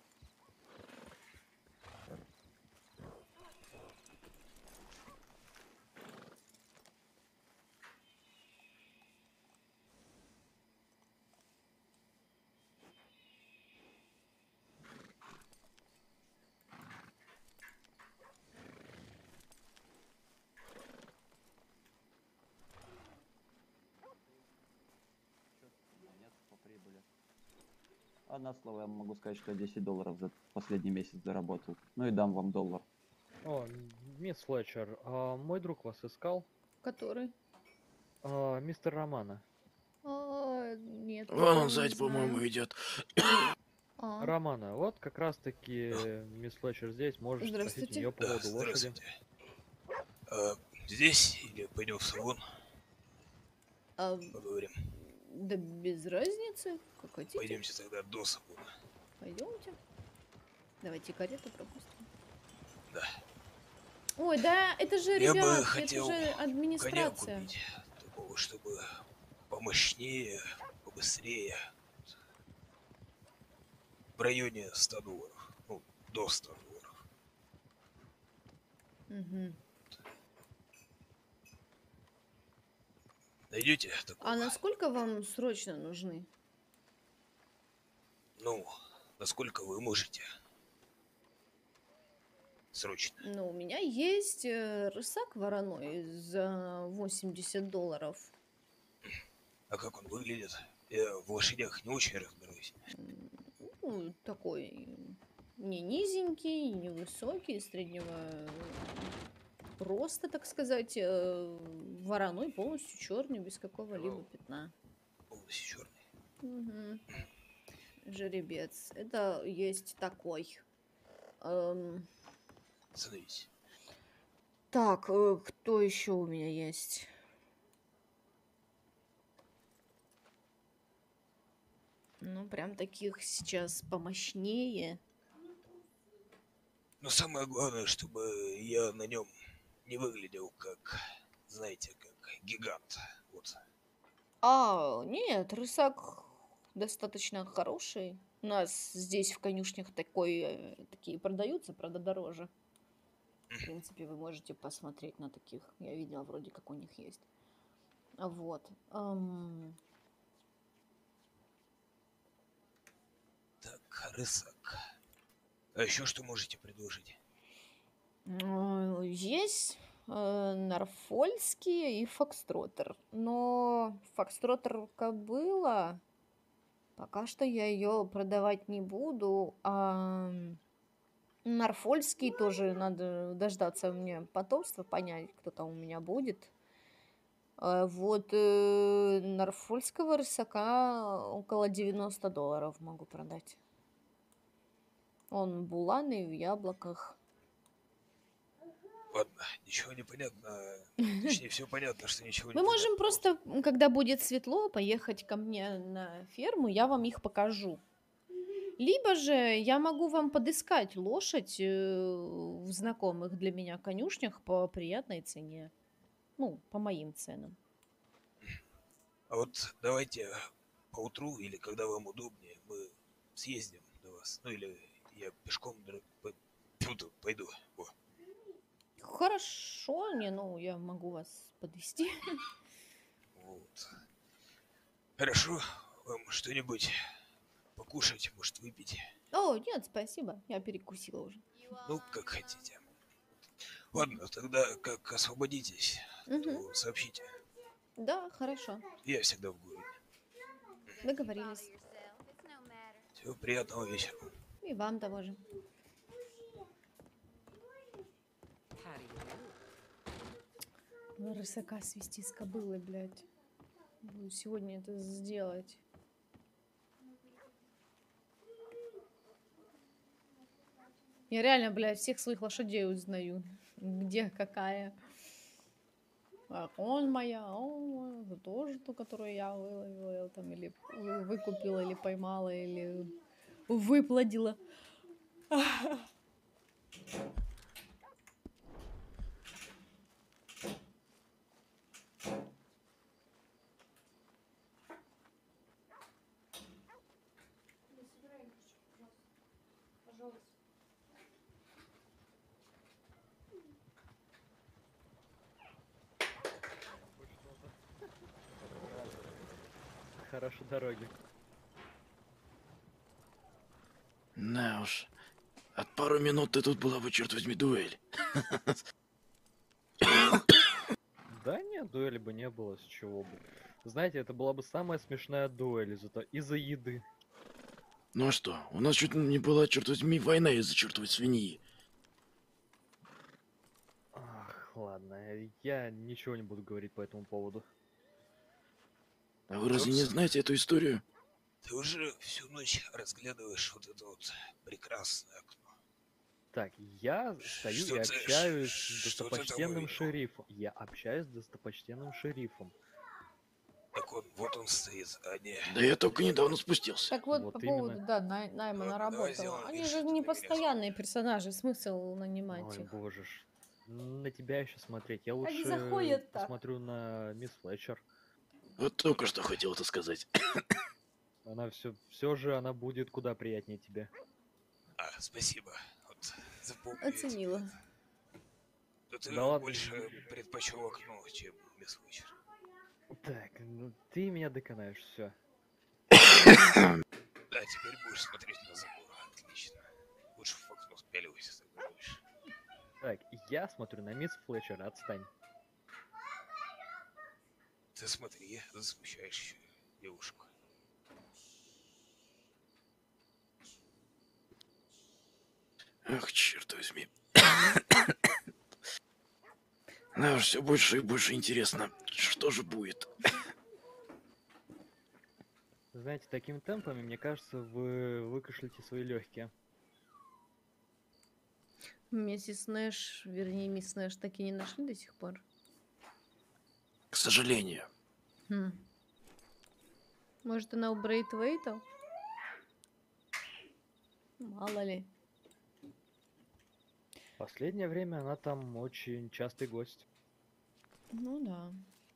Нет, по прибыли. Одно слово, я могу сказать, что я десять долларов за последний месяц заработал. Ну и дам вам доллар. О, мисс Флетчер, а, мой друг вас искал. Который? А, мистер Романа. А, нет, Вон такого он не сзади, по-моему, знаю. идет. А, Романа, вот как раз таки мисс Флетчер здесь, можешь спросить у Здравствуйте. нее по Да, поводу лошади. здравствуйте. А, здесь или пойдем в салон, а, поговорим? да без разницы, как хотите. Пойдемте тогда до салона. Пойдемте. Давайте карету пропустим. Да. Ой, да, это же, Я бы ребят, это хотел же коня администрация. купить, такого, чтобы помощнее, побыстрее. В районе ста долларов. Ну, до ста долларов. Мгм. Найдете такого? А насколько вам срочно нужны? Ну, насколько вы можете. Срочно. Ну, у меня есть э, рысак вороной за восемьдесят долларов. А как он выглядит? Я в лошадях не очень разбираюсь. М, Ну, такой не низенький, не высокий, среднего э, роста, так сказать. э, Вороной, полностью черный, без какого-либо пятна. Полностью черный. Мгм. Жеребец. Это есть такой. Эм, Становись. Так, э, кто еще у меня есть? Ну, прям таких сейчас помощнее. Но самое главное, чтобы я на нем не выглядел как, знаете, как гигант. Вот. А, нет, рысак достаточно хороший. У нас здесь в конюшнях такой, э, такие продаются, правда, дороже. В принципе, вы можете посмотреть на таких. Я видела, вроде как у них есть. Вот. ам, Так, рысак. А еще что можете предложить? м, Есть э, Норфольский и Фокстротер. Но Фокстротер кобыла, пока что я ее продавать не буду. А Норфольский тоже надо дождаться мне потомства, понять, кто там у меня будет. А Вот э, Норфольского рысака около девяносто долларов могу продать. Он буланый в яблоках. Ладно, ничего не понятно. Точнее, все понятно, что ничего не Мы понятно. можем просто, м, когда будет светло, поехать ко мне на ферму, я вам их покажу. Либо же я могу вам подыскать лошадь э, в знакомых для меня конюшнях по приятной цене. Ну, по моим ценам. А вот давайте поутру или когда вам удобнее, мы съездим до вас. Ну или я пешком др- по- тьфу-ту, пойду. Во. Хорошо, не, ну, я могу вас подвести. Вот. Хорошо, вам что-нибудь покушать, может, выпить? О, нет, спасибо, я перекусила уже. Ну, как хотите. Ладно, тогда как освободитесь, Мгм. то сообщите. Да, хорошо, Я всегда в городе. договорились. Всего приятного вечера. И вам того же. Рысака свести с кобылы, блядь. Буду сегодня это сделать. Я реально, блядь, всех своих лошадей узнаю. Где какая. А он моя, а он моя. Это тоже ту, которую я выловила там, или вы- выкупила, или поймала, или выплодила. Хорошей дороги. На уж. От пару минут и тут была бы, черт возьми, дуэль. Да нет, дуэли бы не было, с чего бы. Знаете, это была бы самая смешная дуэль из-за то- из-за еды. Ну а что, у нас чуть не была, черт возьми, война из-за чертовой свиньи. Ах, ладно, э, я ничего не буду говорить по этому поводу. А вы разве не Джонсон, знаете эту историю? ты уже всю ночь разглядываешь вот это вот прекрасное окно. Так, я стою и Что-то- общаюсь с что-то там достопочтенным увидел. шерифом. Я общаюсь с достопочтенным шерифом. Так он, вот он стоит, а не... Да я только недавно спустился. Так вот, Вот по именно. поводу, да, най- найма на Ладно, давай работу. сделаем Они вид, же что не ты меня постоянные персонажи, смысл нанимать Ой, их. боже ж. На тебя еще смотреть. Я Они лучше заходят так. посмотрю на мисс Флетчер. Вот только что хотел это сказать. Она все, все же она будет куда приятнее тебя. А, спасибо. Вот, запомни. Оценила. Да ты Да ладно. больше предпочел окно, чем мисс Флетчер. Так, ну ты меня доконаешь, все. Да, теперь будешь смотреть на забор. Отлично. Лучше в окно спяливайся, тогда больше. Так, я смотрю на мисс Флетчер, отстань. Ты смотри, засмущаешь девушку. Ах, черт возьми. Да, все больше и больше интересно, что же будет. Знаете, такими темпами, мне кажется, вы выкашляете свои легкие. Миссис Нэш, вернее, мисс Нэш, так и не нашли до сих пор. К сожалению. Хм. Может, она у Брейтвейта? Мало ли. Последнее время она там очень частый гость. Ну да.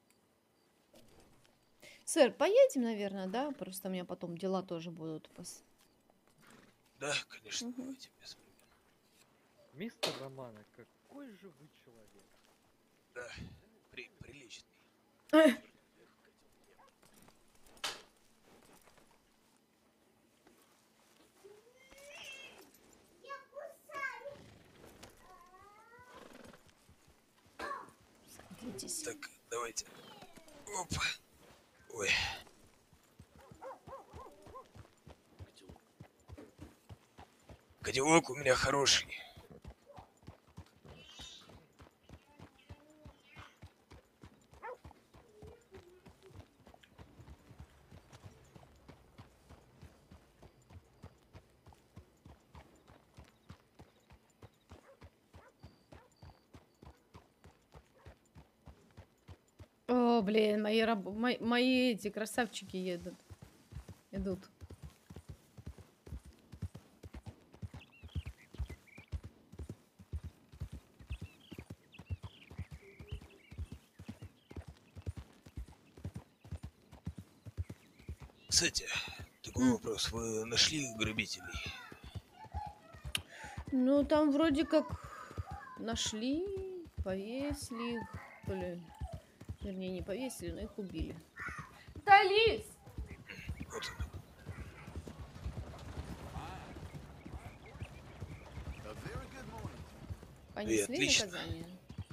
Сэр, поедем, наверное, да? Просто у меня потом дела тоже будут. Пос... Да, конечно, Мгм. давайте без проблем. Мистер Романо, какой же вы человек. Да, при, приличный. садитесь. Так, давайте. Оп. Ой. Котелок у меня хороший. О, блин, мои, раб... мои, мои эти красавчики едут. Идут. Кстати, такой вопрос. Вы нашли грабителей? Ну, там вроде как нашли, повесили их, то ли, вернее, не повесили, но их убили. Талис! Вот он. Понесли отлично. наказание?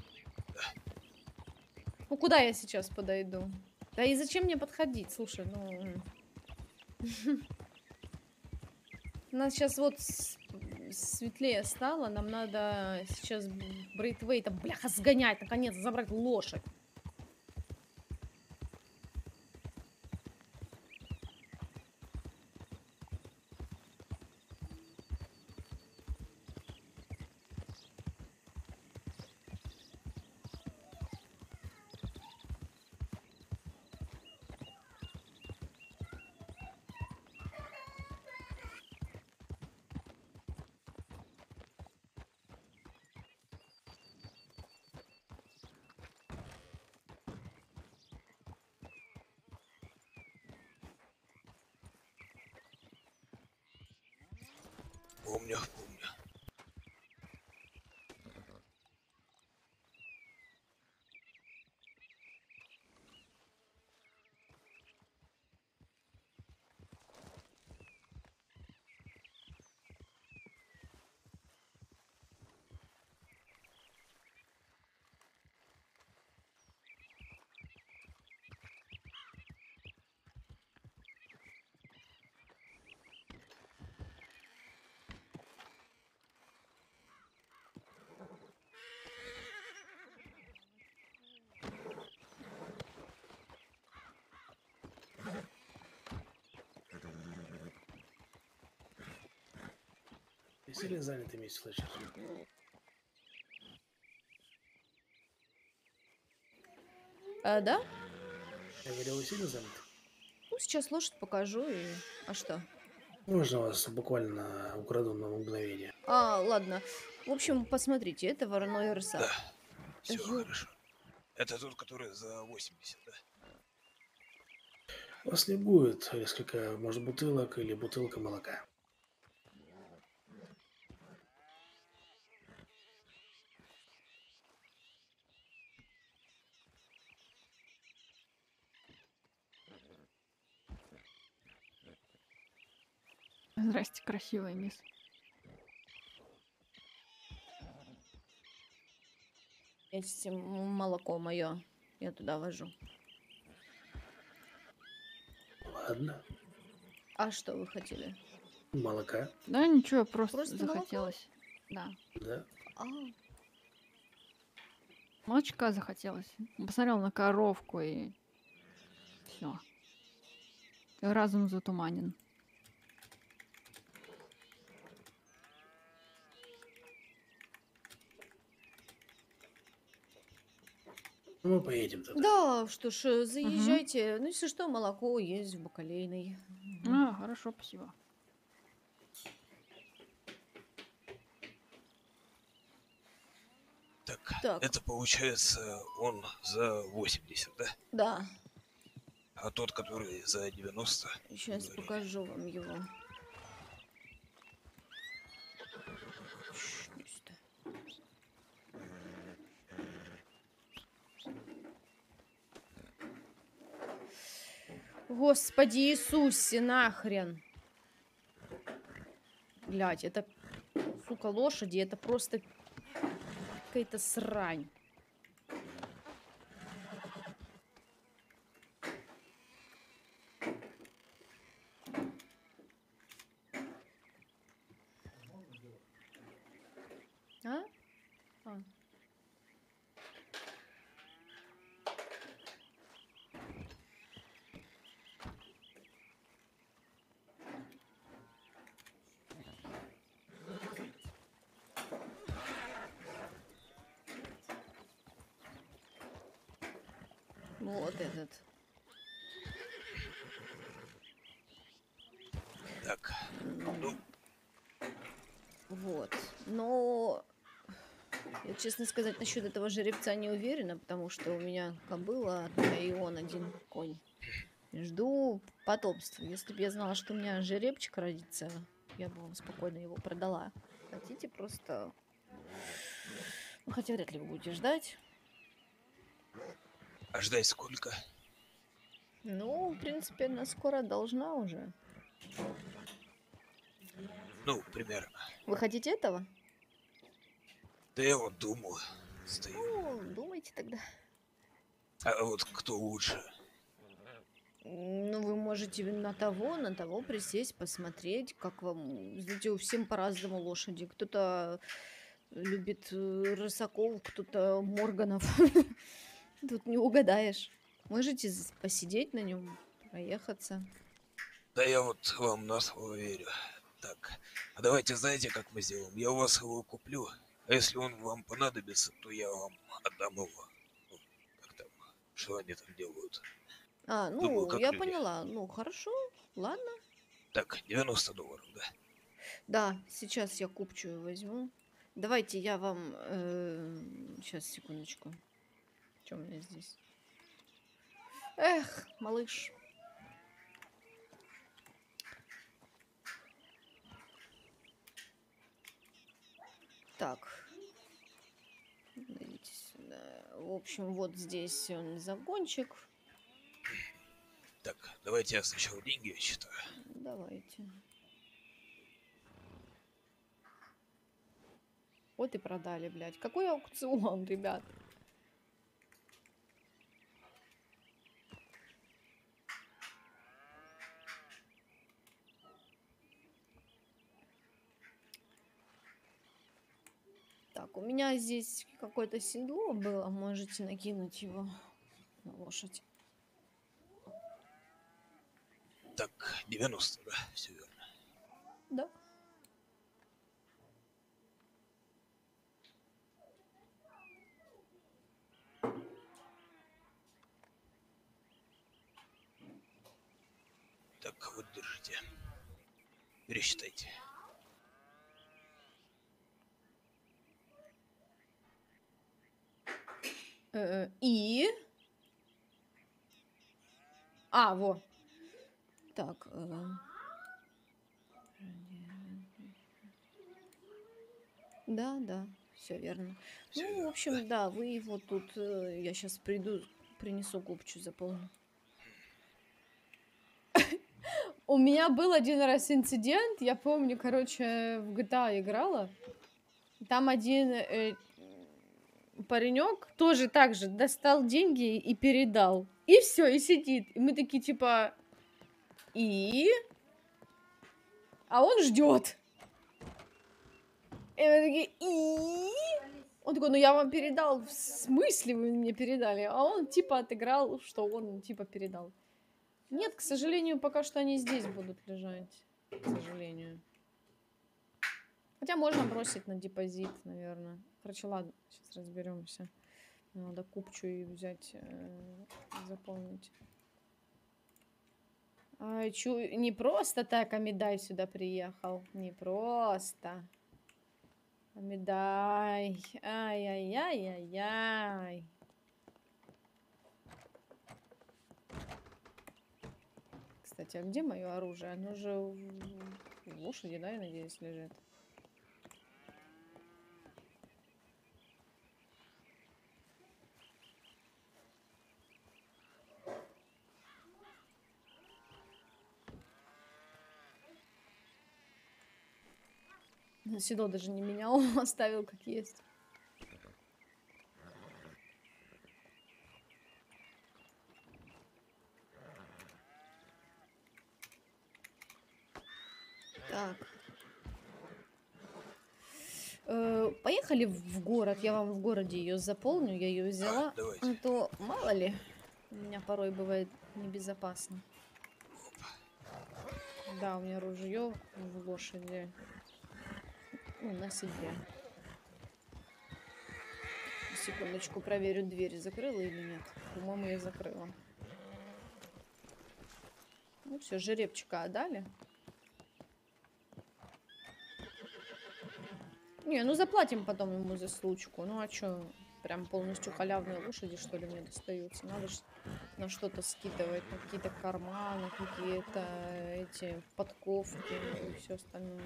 Ну, куда я сейчас подойду? Да и зачем мне подходить? Слушай, ну... У нас сейчас вот с- светлее стало, нам надо сейчас Брейтвейта, бляха, сгонять, наконец, забрать лошадь. Помню, помню. Ты сильно занятый, мисс Флетчер? А, да? Я говорил, вы сильно заняты? Ну, сейчас лошадь покажу и... А что? Можно вас буквально украду на мгновение? А, ладно. В общем, посмотрите, это вороной рысак. Да. Все Ё- хорошо. Это тот, который за восемьдесят, да? У вас не будет несколько, может, бутылок или бутылка молока. Здрасте, красивая мисс. Есть м, молоко мое. Я туда вожу. Ладно. А что вы хотели? Молока, Да ничего, просто, Просто молоко? захотелось. Да. да. А, Молочка захотелось. Посмотрел на коровку и все. Разум затуманен. Ну, мы поедем тогда. да, что ж, э, заезжайте. Ну, если что, молоко есть в бакалейной. Мгм. А, хорошо, спасибо. Так, Так. это получается он за восемьдесят, да? Да, А тот, который за девяносто? сейчас говорили. покажу вам его. Ш, не сюда. Господи Иисусе, нахрен. Блять, это, сука, лошади, это просто какая-то срань. Вот этот. Так, ну, Вот. Но я, честно сказать, насчет этого жеребца не уверена, потому что у меня кобыла одна, и он один конь. И жду потомства. Если бы я знала, что у меня жеребчик родится, я бы вам спокойно его продала. Хотите просто... Ну, хотя вряд ли вы будете ждать. а ждать сколько? Ну, в принципе, она скоро должна уже. Ну, примерно. Вы хотите этого? Да я вот думаю, стою. Ну, думайте тогда. А вот кто лучше? Ну, вы можете на того, на того присесть, посмотреть, как вам... Знаете, у всем по-разному лошади. Кто-то любит э, рысаков, кто-то морганов. Тут не угадаешь. Можете з- посидеть на нем, проехаться. Да я вот вам на слово верю. Так, а давайте знаете, как мы сделаем? Я у вас его куплю, а если он вам понадобится, то я вам отдам его. Ну, как там, что они там делают? А, Думаю, ну, как я люди. поняла. Ну, хорошо, ладно. Так, девяносто долларов, да? Да, сейчас я купчую возьму. Давайте я вам... Сейчас, секундочку. Что у меня здесь? Эх, малыш. Так. Идите сюда. В общем, вот здесь он загончик. Так, давайте я сначала деньги считаю. Давайте. Вот и продали, блядь. Какой аукцион, ребят? Так, у меня здесь какое-то седло было. Можете накинуть его на лошадь. Так, девяносто, да, все верно. Да. Так, вот держите. Пересчитайте. Э, И... А, во. Так. э, Да, да, все верно. Ну, в общем, да, вы его тут... э, Я сейчас приду, принесу купчу, заполню. У меня был один раз инцидент, я помню, короче, в джи ти эй играла. Там один э, паренек тоже так же достал деньги и передал. И все, и сидит. И мы такие, типа, и... А он ждет. И мы такие, и... Он такой, ну я вам передал. В смысле вы мне передали? А он типа отыграл, что он типа передал. Нет, к сожалению, пока что они здесь будут лежать. К сожалению. Хотя можно бросить на депозит, наверное. Короче, ладно, сейчас разберемся. Надо купчу и взять, э, заполнить. Ай, чу... Не просто так Амидай сюда приехал. Не просто. Амидай. Ай-яй-яй-яй-яй. Кстати, а где мое оружие? Оно же в в лошади, да, я надеюсь, лежит. Седло даже не менял, оставил как есть. Так. Э, Поехали в город. Я вам в городе ее заполню. Я ее взяла. давайте. А то мало ли, у меня порой бывает небезопасно. Да, у меня ружье в лошади. Ну, на седле. Сейчас, секундочку, проверю, дверь закрыла или нет. По-моему, я закрыла. Ну все, жеребчика отдали. Не, ну заплатим потом ему за случку. Ну а чё, прям полностью халявные лошади, что ли, мне достаются? Надо ж на что-то скидывать, на какие-то карманы, какие-то эти подковки и все остальное.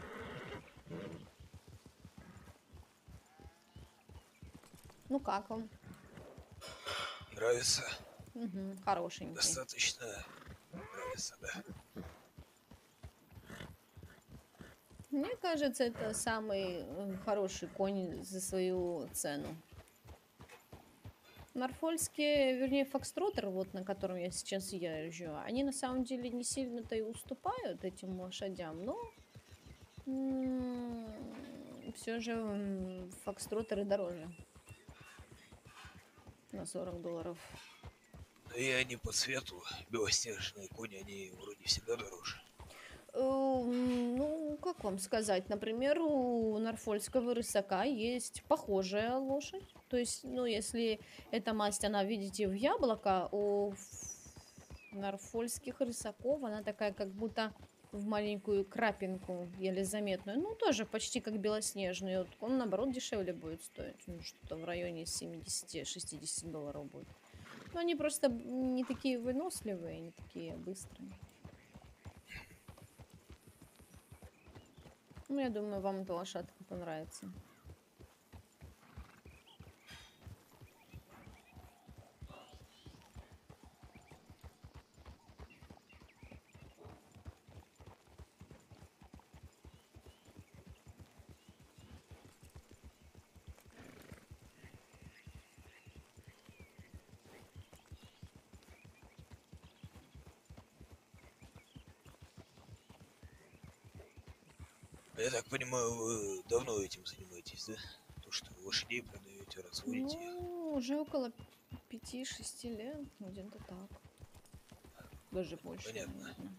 Ну как вам? Нравится? Угу, хорошенький. Достаточно нравится, да? Мне кажется, это самый э, хороший конь за свою цену. Норфольские, вернее, фокстротер, вот на котором я сейчас езжу, они на самом деле не сильно-то и уступают этим лошадям, но все же м, фокстротеры дороже. На сорок долларов. Да и они по цвету, белоснежные кони, они вроде всегда дороже. Э, Ну, как вам сказать, например, у норфольского рысака есть похожая лошадь. То есть, ну, если эта масть, она, видите, в яблоко, у ф- норфольских рысаков она такая, как будто в маленькую крапинку, еле заметную. Ну, тоже почти как белоснежный. Вот он, наоборот, дешевле будет стоить. Ну, что-то в районе семьдесят-шестьдесят долларов будет. Но они просто не такие выносливые, не такие быстрые. Ну, я думаю, вам эта лошадка понравится. Я так понимаю, вы давно этим занимаетесь, да? То, что лошадей продаете, разводите их. Ну, уже около пяти-шести лет, где-то так. Даже больше, Понятно. наверное.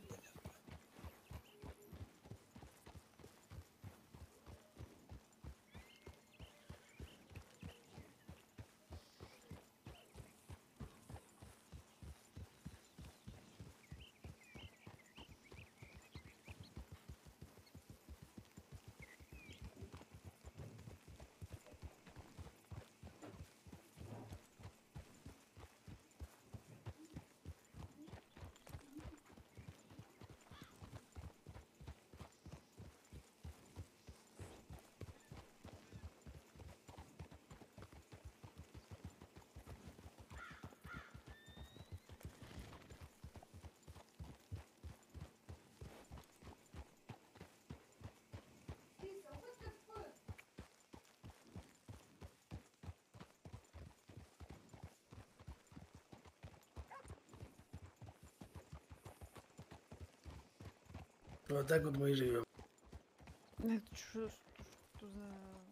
Вот так вот мы и живем. Это что, что за...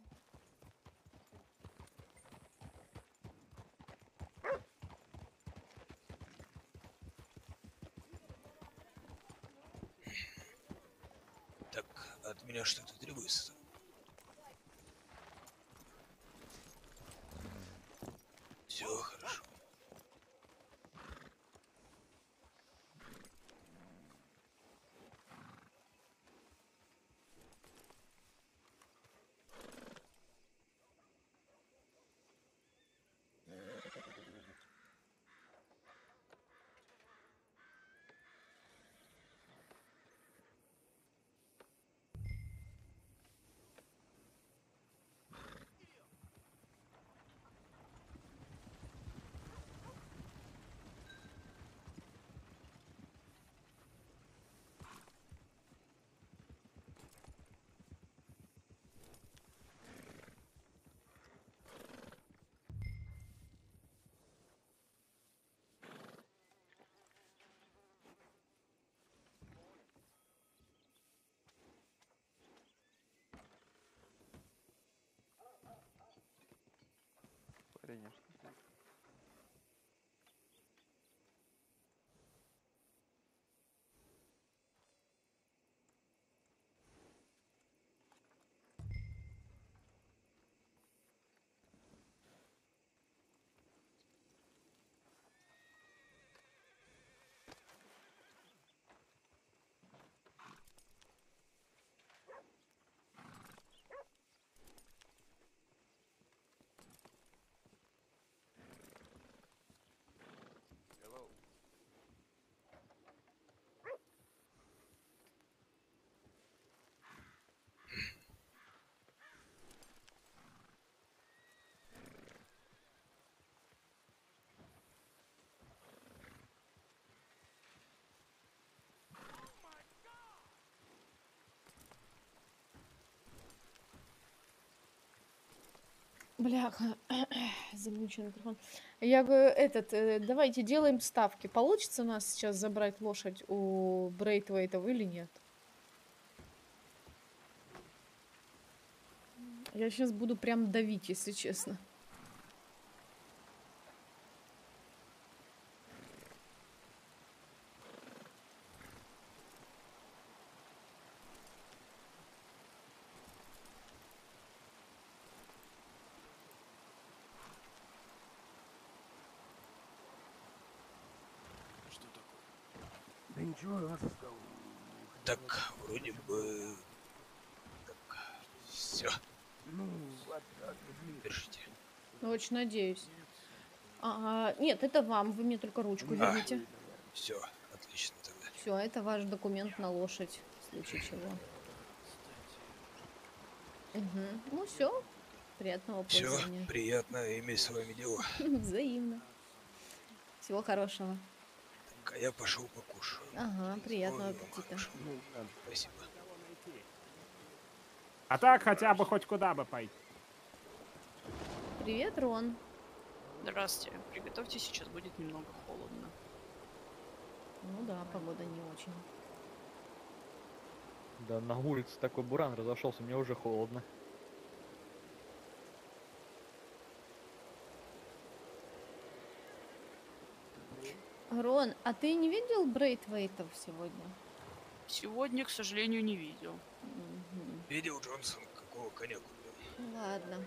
Так, от меня что-то требуется? Все хорошо. Конечно. Бляха, замучен микрофон. Я говорю, этот, э, давайте делаем ставки. Получится у нас сейчас забрать лошадь у Брейтвейтов или нет? Я сейчас буду прям давить, если честно. Что такое? Да ничего, я сказал. Так, вроде бы... Так, все. Ну, держите. Ну, очень надеюсь. А, нет, это вам. Вы мне только ручку А, верните. все, отлично тогда. Все, это ваш документ на лошадь, в случае чего. Угу. Ну все. Приятного Все, пользования. приятно иметь с вами дело. Взаимно. Всего хорошего. Так, а я пошел покушаю. Ага, приятного Ой, вам аппетита. хорошего. Спасибо. А так хотя бы хоть куда бы пойти. Привет, Рон. Здравствуйте. Приготовьте, сейчас будет немного холодно. Ну да, погода не очень. Да на улице такой буран разошелся, мне уже холодно. Рон, а ты не видел Брейтвейтов сегодня? Сегодня, к сожалению, не видел. Мгм. Видел, Джонсон, какого коня купил? Ладно.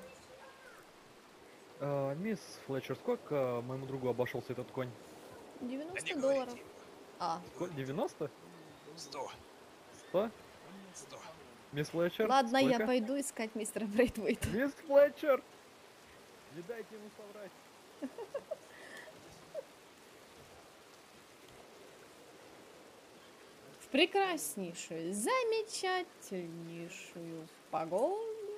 А, мисс Флетчер, сколько моему другу обошелся этот конь? девяносто долларов. А, Сколько? девяносто? Сто. сто? Сто. Мисс Флетчер? ладно, я сколько? пойду искать мистера Брейтвейта. Мисс Флетчер! Не дайте ему соврать. В прекраснейшую, замечательнейшую погоду.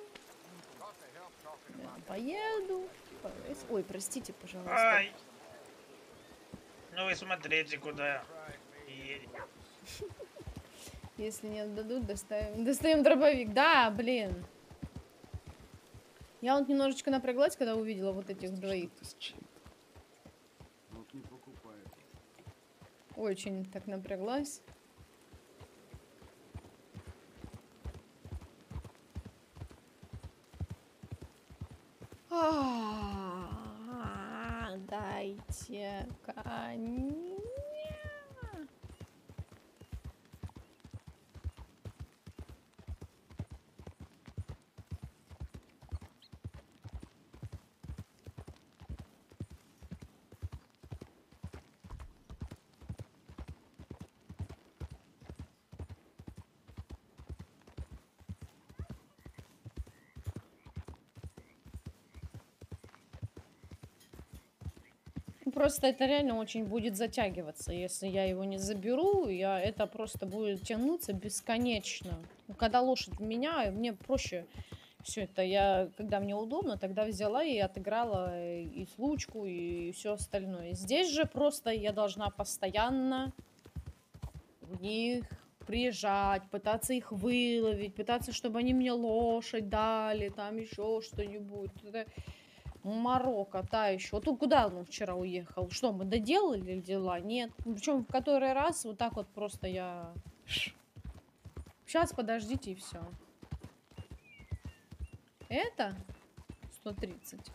Я поеду. по- Ой, простите, пожалуйста. Ай! Ну вы смотрите, куда едете. Если не отдадут, доставим, достаем дробовик. Да, блин. Я вот немножечко напряглась, когда увидела вот этих двоих. Вот не покупает. Очень так напряглась. А, дайте коня. Просто это реально очень будет затягиваться, если я его не заберу, я, это просто будет тянуться бесконечно. Ну, когда лошадь у меня, мне проще все это. Я, когда мне удобно, тогда взяла и отыграла и случку, и все остальное. Здесь же просто я должна постоянно в них приезжать, пытаться их выловить, пытаться, чтобы они мне лошадь дали, там еще что-нибудь. Это Марокко, та еще. Вот тут куда он вчера уехал? Что, мы доделали дела? Нет. Причем в который раз вот так вот просто я... Сейчас, подождите, и все. Это сто тридцать.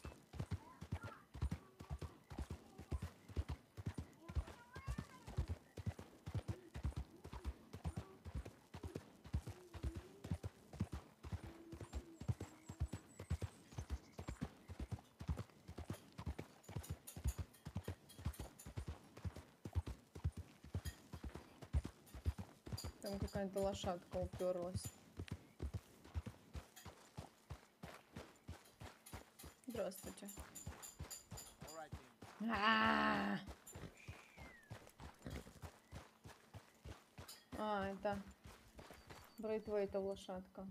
Там какая-то лошадка уперлась. Здравствуйте. А, а, это Брейтвейта лошадка.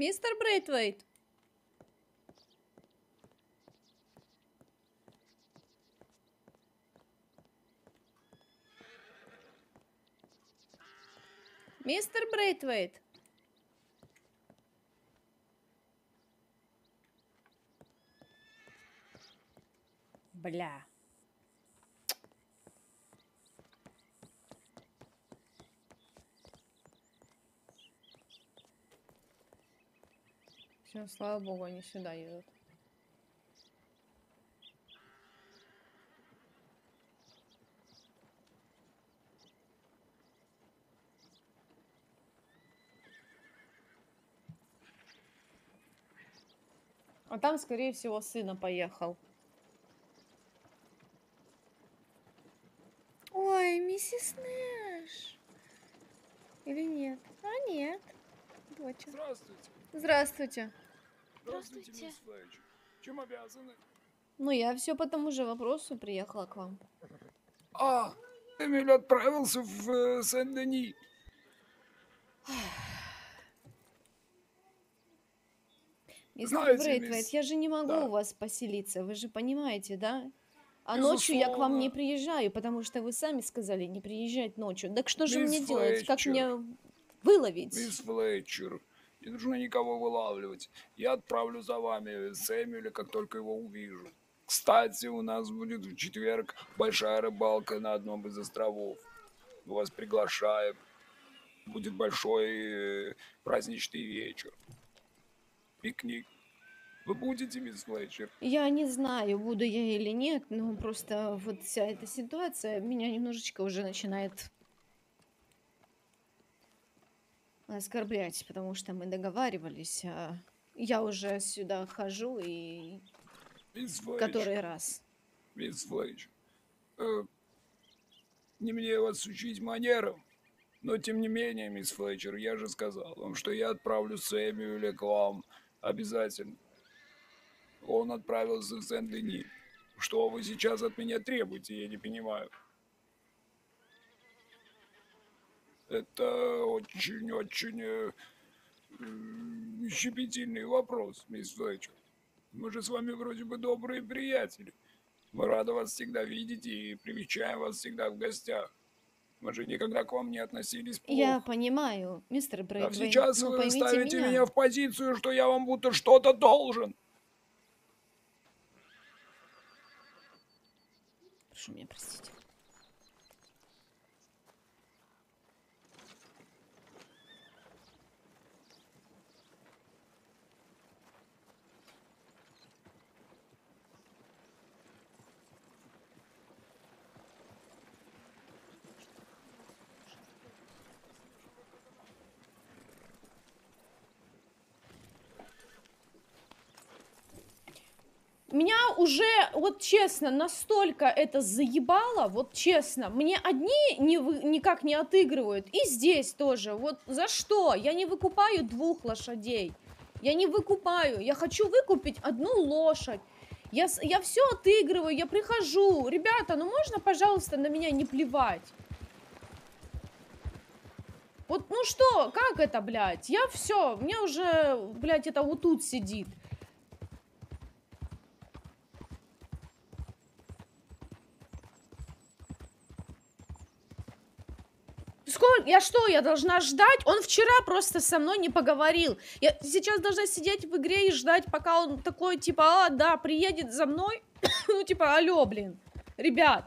Мистер Брейтвейт. Мистер Брейтвейт. Бля. Все, слава богу, они сюда едут. А там, скорее всего, сына поехал. Ой, миссис Нэш. Или нет? А, нет. Доча. Здравствуйте. Здравствуйте. Здравствуйте, мисс Флетчер. Чем обязаны? Ну, я все по тому же вопросу приехала к вам. А, Эмиль отправился в э, Сен-Дени. Мистер Знаете, Брейтвейт, мисс- я же не могу да. у вас поселиться, вы же понимаете, да? А ночью я к вам не Безусловно. приезжаю, потому что вы сами сказали не приезжать ночью. Так что же Мисс мне делать? Как Флетчер. мне выловить? Мисс Флетчер, не нужно никого вылавливать. Я отправлю за вами Сэмюэля, как только его увижу. Кстати, у нас будет в четверг большая рыбалка на одном из островов. Мы вас приглашаем. Будет большой э, праздничный вечер. Пикник. Вы будете, мисс Флетчер? Я не знаю, буду я или нет, но просто вот вся эта ситуация меня немножечко уже начинает оскорблять, потому что мы договаривались, а я уже сюда хожу и Мисс который Флетчер. раз. Мисс Флетчер. Э, не мне вас учить манерам, но тем не менее, мисс Флетчер, я же сказал вам, что я отправлю Сэмюэля к вам обязательно. Он отправился в Сен-Дени. Что вы сейчас от меня требуете, я не понимаю. Это очень-очень э, э, щепетильный вопрос, мисс Флетчер. Мы же с вами вроде бы добрые приятели. Мы рады вас всегда видеть и привечаем вас всегда в гостях. Мы же никогда к вам не относились плохо. Я понимаю, мистер А Брейтвейт, сейчас но вы поймите ставите меня. меня. в позицию, что я вам будто что-то должен. Прошу меня простить. Меня уже, вот честно, настолько это заебало, вот честно, мне одни не вы, никак не отыгрывают, и здесь тоже, вот за что? Я не выкупаю двух лошадей, я не выкупаю, я хочу выкупить одну лошадь, я, с- я все отыгрываю, я прихожу, ребята, ну можно, пожалуйста, на меня не плевать? Вот, ну что, как это, блядь, я все, мне уже, блядь, это вот тут сидит. Сколько, я что, я должна ждать? Он вчера просто со мной не поговорил. Я сейчас должна сидеть в игре и ждать, пока он такой, типа, а, да, приедет за мной. Ну, типа, алло, блин. Ребят.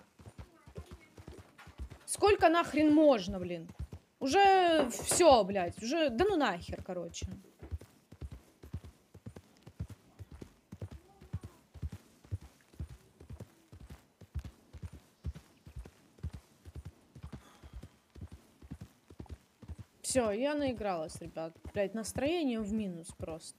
Сколько нахрен можно, блин? Уже все, блядь. Уже, да ну нахер, короче. Все, я наигралась, ребят. Блядь, настроение в минус просто.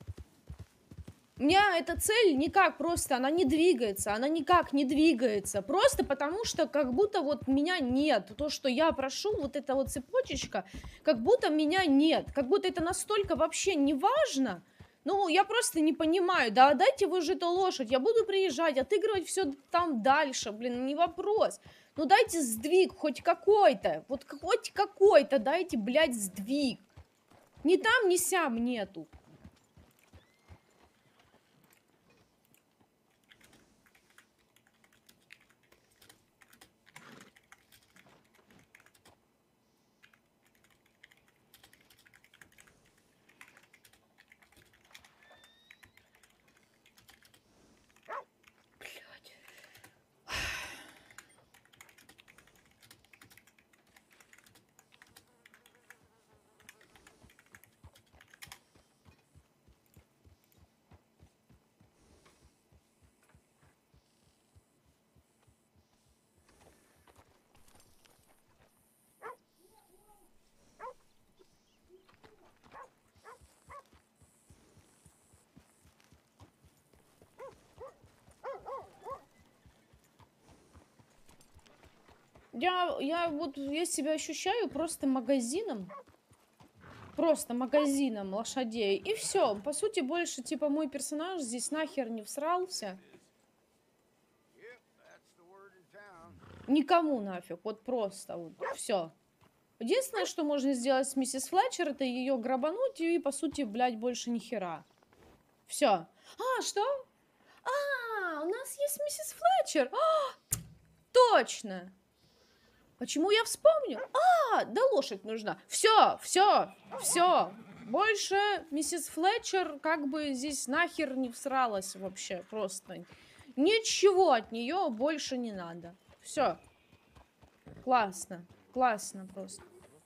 У меня эта цель никак просто, она не двигается, она никак не двигается. Просто потому что как будто вот меня нет. То, что я прошу, вот эта вот цепочечка, как будто меня нет. Как будто это настолько вообще не важно. Ну, я просто не понимаю. Да отдайте вы же эту лошадь, я буду приезжать, отыгрывать все там дальше, блин, не вопрос. Ну дайте сдвиг хоть какой-то, вот хоть какой-то дайте, блядь, сдвиг. Ни там, ни сям нету. Я, я вот я себя ощущаю просто магазином. Просто магазином лошадей. И все. По сути, больше, типа, мой персонаж здесь нахер не всрался. Никому нафиг. Вот просто вот все. Единственное, что можно сделать с миссис Флетчер, это ее грабануть и, по сути, блядь, больше ни хера. Все. А, что? А, у нас есть миссис Флетчер. А, точно. Почему я вспомнил? А, да лошадь нужна. Все, все, все. Больше миссис Флетчер как бы здесь нахер не всралась вообще. Просто ничего от нее больше не надо. Все. Классно. Классно просто.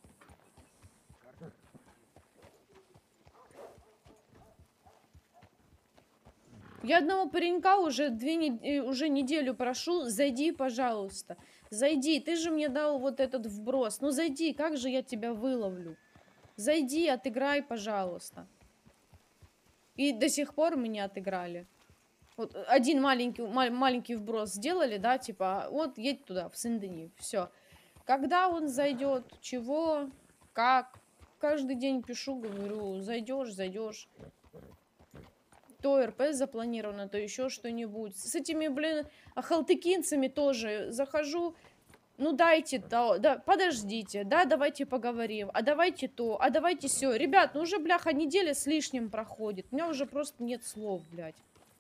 Я одного паренька уже, две, не- уже неделю прошу, зайди, пожалуйста. Зайди, ты же мне дал вот этот вброс. Ну зайди, как же я тебя выловлю? Зайди, отыграй, пожалуйста. И до сих пор мы не отыграли. Вот один маленький, ма- маленький вброс сделали, да, типа, вот едь туда, в Сен-Дени, все. Когда он зайдет, чего, как, каждый день пишу, говорю, зайдешь, зайдешь. То РП запланировано, то еще что-нибудь. С этими, блин, ахалтыкинцами тоже захожу. Ну дайте то, да, подождите, да, давайте поговорим, а давайте то, а давайте все. Ребят, ну уже, бляха, неделя с лишним проходит. У меня уже просто нет слов, блядь.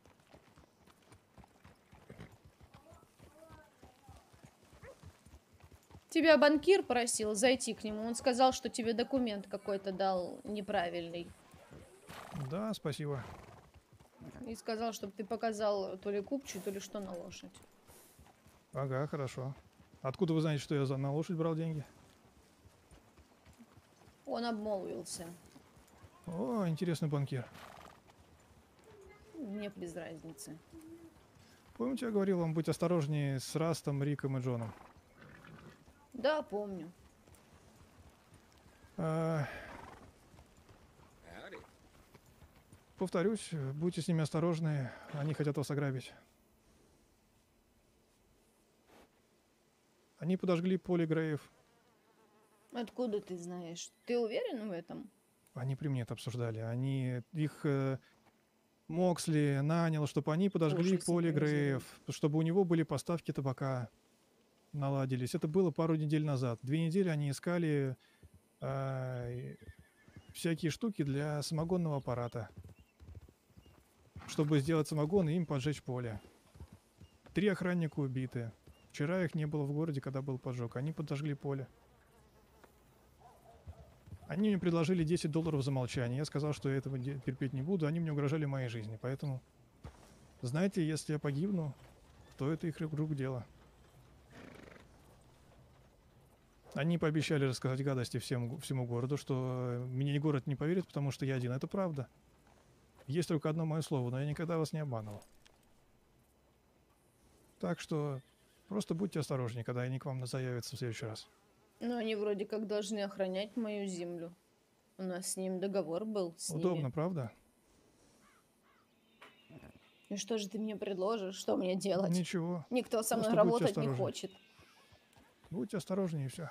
Тебя банкир просил зайти к нему. Он сказал, что тебе документ какой-то дал неправильный. Да, спасибо. И сказал, чтобы ты показал то ли купчую, то ли что на лошадь. Ага, хорошо. Откуда вы знаете, что я за на лошадь брал деньги? Он обмолвился. О, интересный банкир. Мне без разницы. Помните, я говорил вам быть осторожнее с Растом, Риком и Джоном? Да, помню. А, повторюсь, будьте с ними осторожны, они хотят вас ограбить. Они подожгли поле Греев. Откуда ты знаешь? Ты уверен в этом? Они при мне это обсуждали. Они их э, Моксли нанял, чтобы они подожгли Ужас, поле синхронизирует. Греев, чтобы у него были поставки табака, наладились. Это было пару недель назад. Две недели они искали э, всякие штуки для самогонного аппарата, чтобы сделать самогон и им поджечь поле. Три охранника убиты. Вчера их не было в городе, когда был поджог. Они подожгли поле. Они мне предложили десять долларов за молчание. Я сказал, что я этого де- терпеть не буду. Они мне угрожали моей жизни. Поэтому, знаете, если я погибну, то это их рук дело. Они пообещали рассказать гадости всем, всему городу, что мне город не поверит, потому что я один. Это правда. Есть только одно мое слово, но я никогда вас не обманывал. Так что просто будьте осторожнее, когда они к вам заявятся в следующий раз. Ну, они вроде как должны охранять мою землю. У нас с ним договор был. С Удобно, ними. правда? И что же ты мне предложишь? Что мне делать? Ничего. Никто со мной Просто будьте работать не осторожнее. хочет. Будьте осторожнее и все.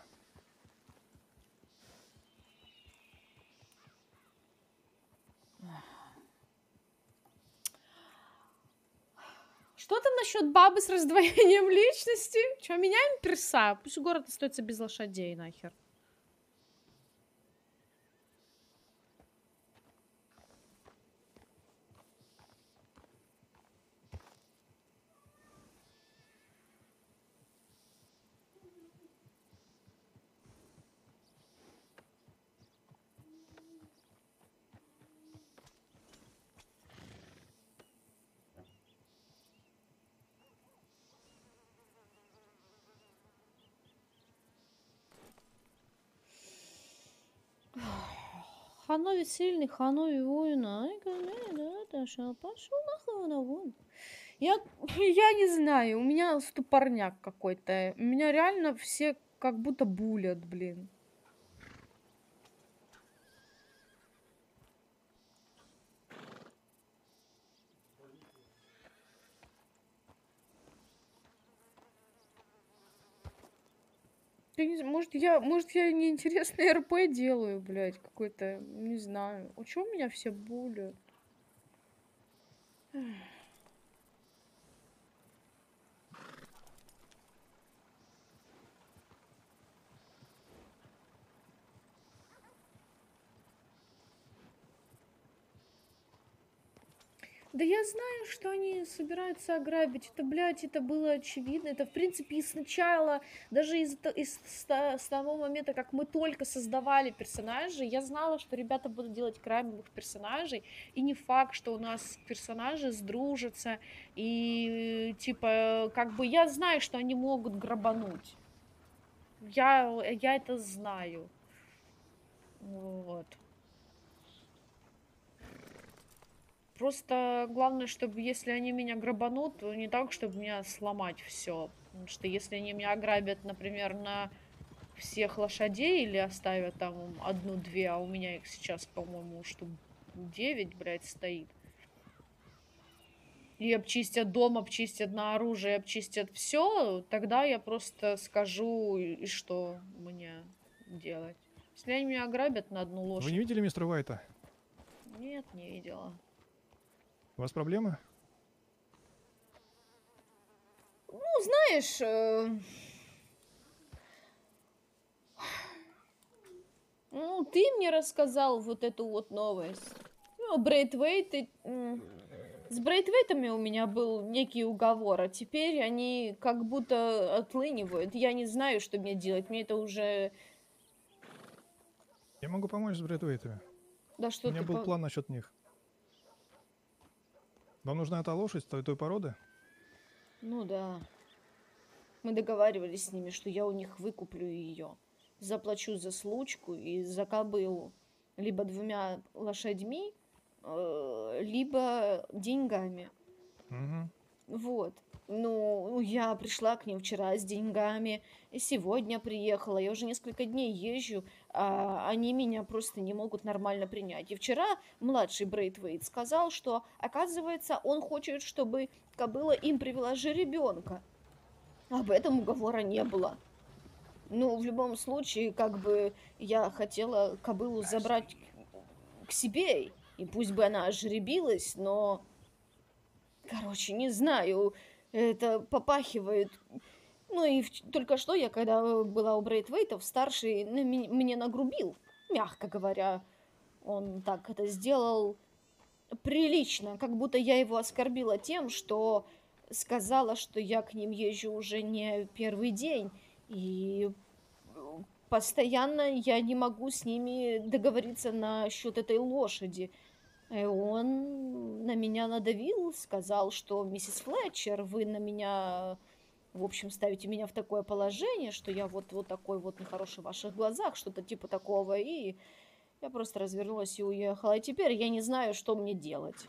Что там насчет бабы с раздвоением личности? Че, меняем перса? Пусть город остается без лошадей, нахер. Ханови сильный, Ханови воина. Ай, да, Таша, пошел нахуй на вон. Я, я не знаю, у меня ступорняк какой-то. У меня реально все как будто булят, блин. Я не знаю, может, я, может, я неинтересный РП делаю, блядь, какой-то, не знаю. А чё меня все булят? Да я знаю, что они собираются ограбить. Это, блядь, это было очевидно. Это, в принципе, и сначала, даже из, то- из с то- с того момента, как мы только создавали персонажей, я знала, что ребята будут делать краймовых персонажей. И не факт, что у нас персонажи сдружатся. И, типа, как бы я знаю, что они могут грабануть. Я, я это знаю. Вот. Просто главное, чтобы если они меня грабанут, то не так, чтобы меня сломать все. Потому что если они меня ограбят, например, на всех лошадей или оставят там одну-две, а у меня их сейчас, по-моему, штук девять, блядь, стоит. И обчистят дом, обчистят на оружие, обчистят все, тогда я просто скажу, и и что мне делать. Если они меня ограбят на одну Вы лошадь... не видели мистера Уайта? Нет, не видела. У вас проблемы? Ну, знаешь, э, ну, ты мне рассказал вот эту вот новость. Ну, Брейтвейт, с Брейтвейтами у меня был некий уговор, а теперь они как будто отлынивают. Я не знаю, что мне делать. Мне это уже... Я могу помочь с Брэдуэйтами. Да У что меня ты... был по- план насчет них. Вам нужна эта лошадь той, той породы? Ну да. Мы договаривались с ними, что я у них выкуплю ее. Заплачу за случку и за кобылу. Либо двумя лошадьми, э, либо деньгами. Угу. Вот. Ну, я пришла к ним вчера с деньгами, и сегодня приехала. Я уже несколько дней езжу, а они меня просто не могут нормально принять. И вчера младший Брейтвейт сказал, что, оказывается, он хочет, чтобы кобыла им привела жеребенка. Об этом уговора не было. Ну, в любом случае, как бы я хотела кобылу забрать к- к себе, и пусть бы она ожеребилась, но... Короче, не знаю, это попахивает... Ну и в- только что я, когда была у Брейтвейтов, старший на ми- мне нагрубил, мягко говоря. Он так это сделал прилично, как будто я его оскорбила тем, что сказала, что я к ним езжу уже не первый день, и постоянно я не могу с ними договориться насчет этой лошади. И он на меня надавил, сказал, что миссис Флетчер, вы на меня, в общем, ставите меня в такое положение, что я вот, вот такой вот нехороший в ваших глазах, что-то типа такого, и я просто развернулась и уехала. И теперь я не знаю, что мне делать.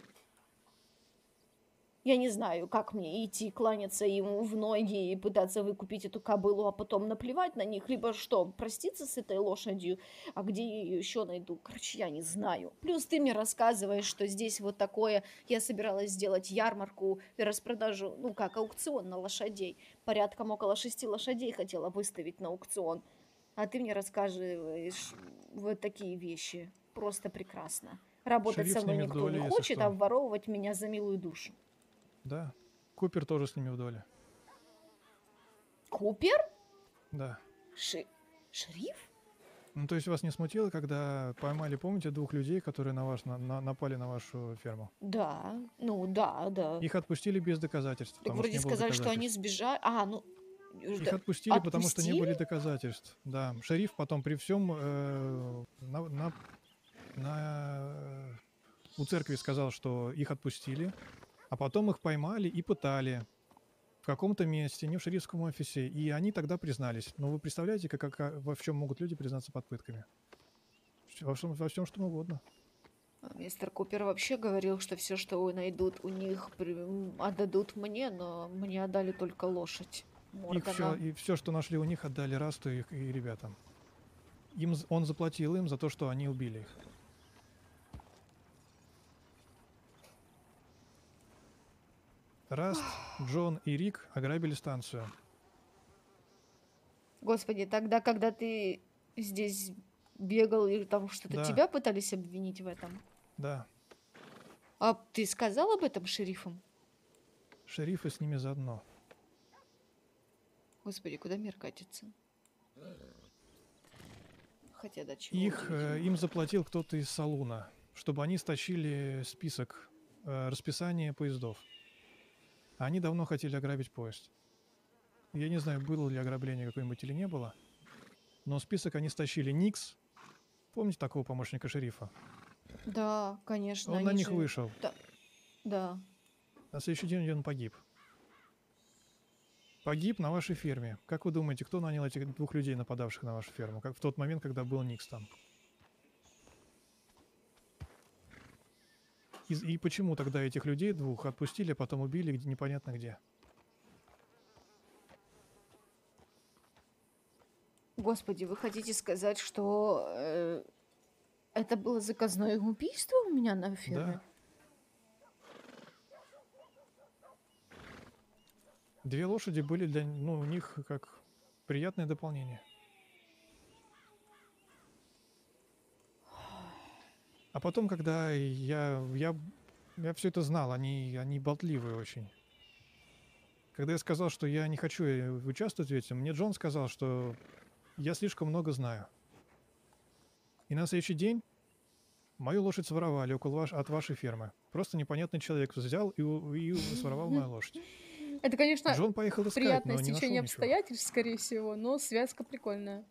Я не знаю, как мне идти, кланяться ему в ноги и пытаться выкупить эту кобылу, а потом наплевать на них, либо что, проститься с этой лошадью, а где я ее еще найду? Короче, я не знаю. Плюс ты мне рассказываешь, что здесь вот такое, я собиралась сделать ярмарку и распродажу, ну как, аукцион на лошадей. Порядком около шести лошадей хотела выставить на аукцион. А ты мне рассказываешь вот такие вещи. Просто прекрасно. Работать Шериф со с мной ними в никто доле, не если хочет, что. а обворовывать меня за милую душу. Да. Купер тоже с ними в доле. Купер? Да. Ши... Шериф? Ну, то есть вас не смутило, когда поймали, помните, двух людей, которые на ваш, на, на- напали на вашу ферму? Да, ну да, да. Их отпустили без доказательств, Так потому вроде что не было сказали, что они доказательств. сбежали. А, ну... Их да, отпустили, потому что не были отпустили? доказательств. Да. Шериф потом при всем э, на, на- на, э, у церкви сказал, что их отпустили, а потом их поймали и пытали в каком-то месте, не в шерифском офисе, и они тогда признались. Но вы представляете, как, как- во в чем могут люди признаться под пытками? Во всем, во всем, что угодно. А Мистер Купер вообще говорил, что все, что найдут у них, при- м, отдадут мне, но мне отдали только лошадь. Их все, Моргана. и все, что нашли у них, отдали Расту и, и ребятам. Им, з- он заплатил им за то, что они убили их. Раст, Джон и Рик ограбили станцию. Господи, тогда, когда ты здесь бегал и там что-то, Да. тебя пытались обвинить в этом? Да. А ты сказал об этом шерифам? Шерифы с ними заодно. Господи, куда мир катится? Хотя до чего Их, э, удивительно. им заплатил кто-то из салуна, чтобы они стащили список, э, расписания поездов. А они давно хотели ограбить поезд. Я не знаю, было ли ограбление какое-нибудь или не было, но список они стащили. Никс, помните такого помощника шерифа? Да, конечно, Он на они них же... вышел. Да. Да. На следующий день он погиб. Погиб на вашей ферме. Как вы думаете, кто нанял этих двух людей, нападавших на вашу ферму? Как в тот момент, когда был Никс там? И, и почему тогда этих людей двух отпустили, а потом убили где, непонятно где? Господи, вы хотите сказать, что э, это было заказное убийство у меня на ферме? Да. Две лошади были для ну, у них как приятное дополнение. А потом, когда я, я, я все это знал, они, они болтливые очень. Когда я сказал, что я не хочу участвовать в этом, мне Джон сказал, что я слишком много знаю. И на следующий день мою лошадь своровали около ваш, от вашей фермы. Просто непонятный человек взял и, у- и своровал мою лошадь. Это, конечно, Джон поехал искать, приятное но не нашел стечение ничего. обстоятельств, скорее всего, но связка прикольная.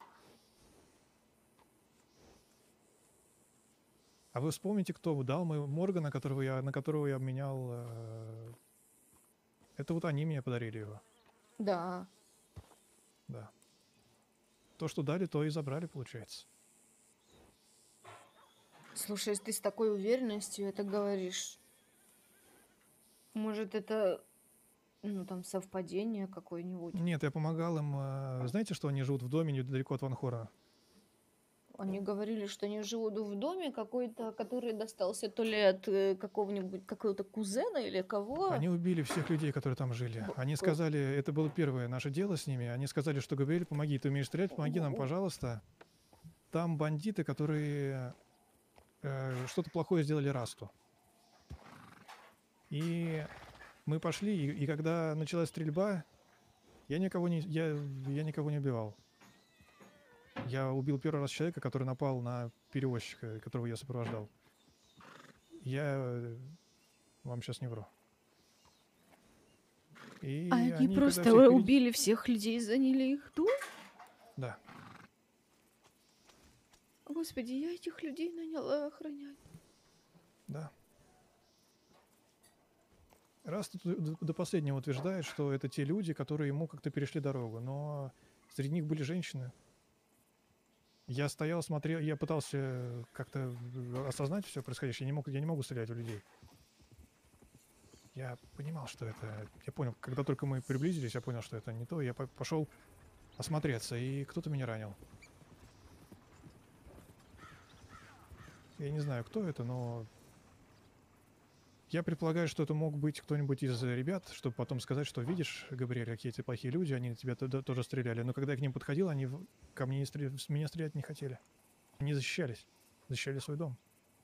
А вы вспомните, кто дал мой Моргана, которого я, на которого я обменял... э, Это вот они мне подарили его. Да. Да. То, что дали, то и забрали, получается. Слушай, если ты с такой уверенностью это говоришь, может, это, ну, там, совпадение какое-нибудь? Нет, я помогал им... э, Знаете, что они живут в доме недалеко от Ванхора? Они говорили, что они живут в доме какой-то, который достался то ли от э, какого-нибудь, какого-то кузена или кого. Они убили всех людей, которые там жили. Они сказали, это было первое наше дело с ними, они сказали, что Габриэль, помоги, ты умеешь стрелять, помоги нам, пожалуйста. Там бандиты, которые э, что-то плохое сделали Расту. И мы пошли, и, и когда началась стрельба, я никого не, я, я никого не убивал. Я убил первый раз человека, который напал на перевозчика, которого я сопровождал. Я э, вам сейчас не вру. И А они, они, просто когда всех перед- убили всех людей и заняли их дом? Да. Господи, я этих людей наняла охранять. Да. Раз тут до до последнего утверждает, что это те люди, которые ему как-то перешли дорогу, но среди них были женщины. Я стоял, смотрел, я пытался как-то осознать все происходящее. Я не мог, я не могу стрелять в людей. Я понимал, что это... Я понял, когда только мы приблизились, я понял, что это не то. Я по- пошел осмотреться, и кто-то меня ранил. Я не знаю, кто это, но... Я предполагаю, что это мог быть кто-нибудь из ребят, чтобы потом сказать, что видишь, Габриэль, какие эти плохие люди, они на тебя тогда тоже стреляли. Но когда я к ним подходил, они в- ко мне не стрел- с меня стрелять не хотели. Они защищались. Защищали свой дом.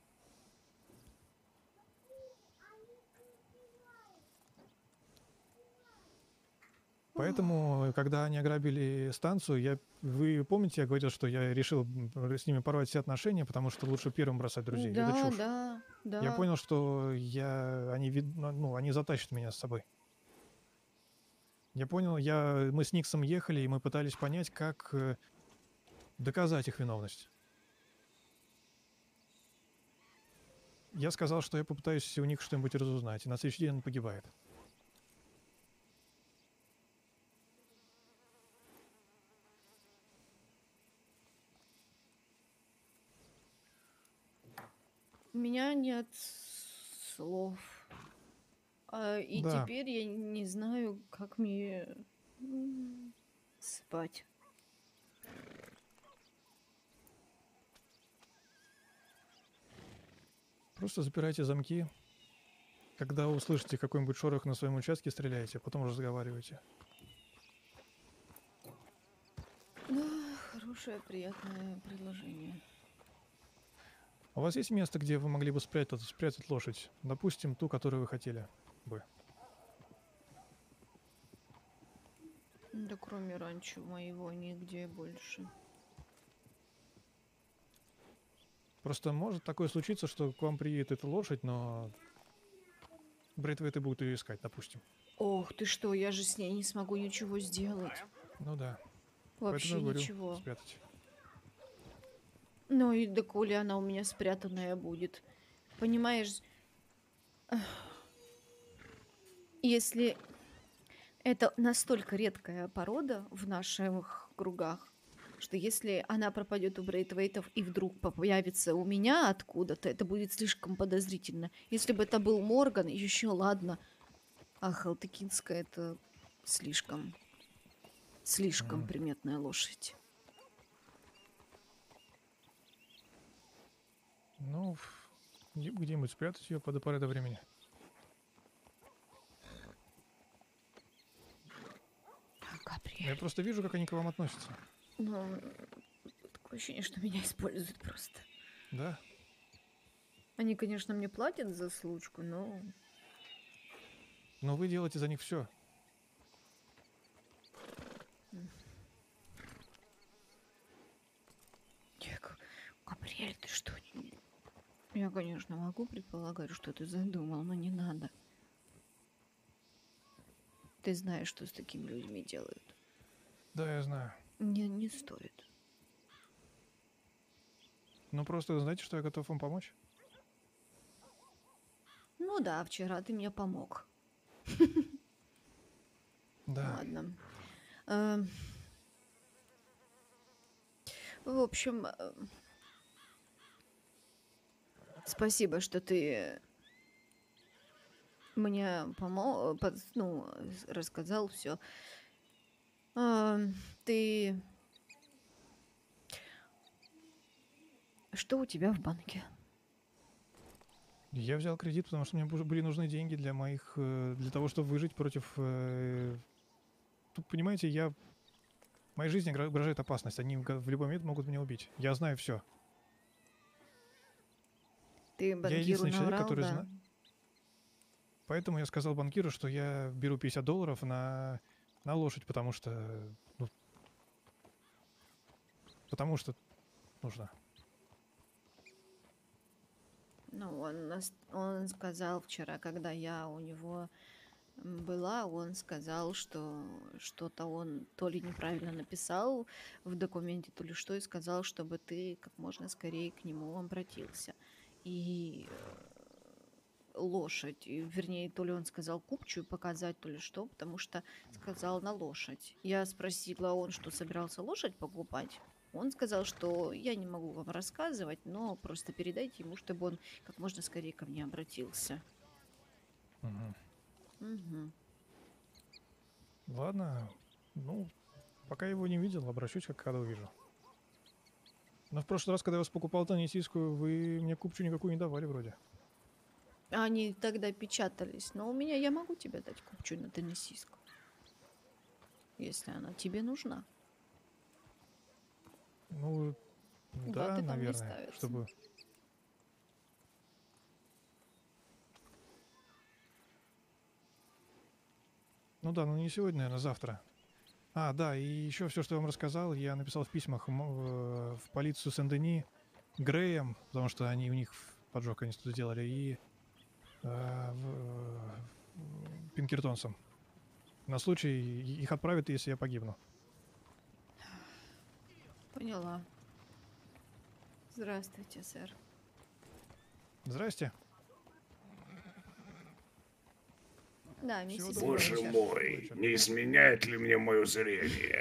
Поэтому, когда они ограбили станцию, я, вы помните, я говорил, что я решил м, с ними порвать все отношения, потому что лучше первым бросать друзей. Это Да, чушь. да, да. Я понял, что я, они, вид- ну, они затащат меня с собой. Я понял, я, мы с Никсом ехали, и мы пытались понять, как э, доказать их виновность. Я сказал, что я попытаюсь у них что-нибудь разузнать, и на следующий день он погибает. У меня нет слов. А, и Да. теперь я не знаю, как мне м, спать. Просто запирайте замки. Когда услышите какой-нибудь шорох на своем участке, стреляйте, а потом разговаривайте. Да, хорошее, приятное предложение. У вас есть место, где вы могли бы спрятать, спрятать лошадь? Допустим, ту, которую вы хотели бы. Да кроме ранчо моего нигде больше. Просто может такое случиться, что к вам приедет эта лошадь, но Брейтвейты будут ее искать, допустим. Ох, ты что, я же с ней не смогу ничего сделать. Ну да. Вообще Поэтому я говорю, ничего. спрятать. Ну и доколе она у меня спрятанная будет. Понимаешь, эх, если это настолько редкая порода в наших кругах, что если она пропадет у Брейтвейтов и вдруг появится у меня откуда-то, это будет слишком подозрительно. Если бы это был Морган, еще ладно. А Халтыкинская это слишком, слишком Мгм. приметная лошадь. Ну, ф- либо где-нибудь спрятать ее до поры до времени. Габриэль. Я просто вижу, как они к вам относятся. Ну, такое ощущение, что меня используют просто. Да? Они, конечно, мне платят за случку, но... Но вы делаете за них все. Я г- Габриэль, ты что? не- Я, конечно, могу предполагать, что ты задумал, но не надо. Ты знаешь, что с такими людьми делают. Да, я знаю. Не, не стоит. Ну просто знаете, что я готов вам помочь? Ну да, вчера ты мне помог. Да. Ладно. Эм, В общем, э, спасибо, что ты мне помог, ну, с- рассказал все. Ты... Что у тебя в банке? Я взял кредит, потому что мне бу- были нужны деньги для моих, э, для того, чтобы выжить против. э, Тут, понимаете, я моей жизни гра- угрожает опасность. Они в га- в любой момент могут меня убить. Я знаю все. Ты Я банкиру единственный человек, наврал, который да? знает. Поэтому я сказал банкиру, что я беру пятьдесят долларов на на лошадь, потому что, ну, потому что нужно. Ну, он, нас- он сказал вчера, когда я у него м, была, он сказал, что что-то он то ли неправильно написал в документе, то ли что, и сказал, чтобы ты как можно скорее к нему обратился. И э, лошадь, и, вернее, то ли он сказал купчую показать, то ли что, потому что сказал на лошадь. Я спросила, он что, собирался лошадь покупать? Он сказал, что я не могу вам рассказывать, но просто передайте ему, чтобы он как можно скорее ко мне обратился. Мгм. Мгм. Ладно, ну, пока его не видел, обращусь, как когда увижу. Но в прошлый раз, когда я вас покупал теннисийскую, вы мне купчу никакую не давали вроде. Они тогда печатались, но у меня я могу тебе дать купчую на теннисийскую, если она тебе нужна. Ну, да, Латы там не наверное, ставятся. чтобы... Ну да, ну не сегодня, наверное, завтра. А, да, и еще все, что я вам рассказал, я написал в письмах м, в, в полицию Сен-Дени Греем, потому что они у них в- поджог они тут сделали, и э, в- в- Пинкертонсом. На случай и- их отправят, если я погибну. Поняла. Здравствуйте, сэр. Здрасте. Да, миссис Боже Флетчер. мой, не изменяет ли мне мое зрение?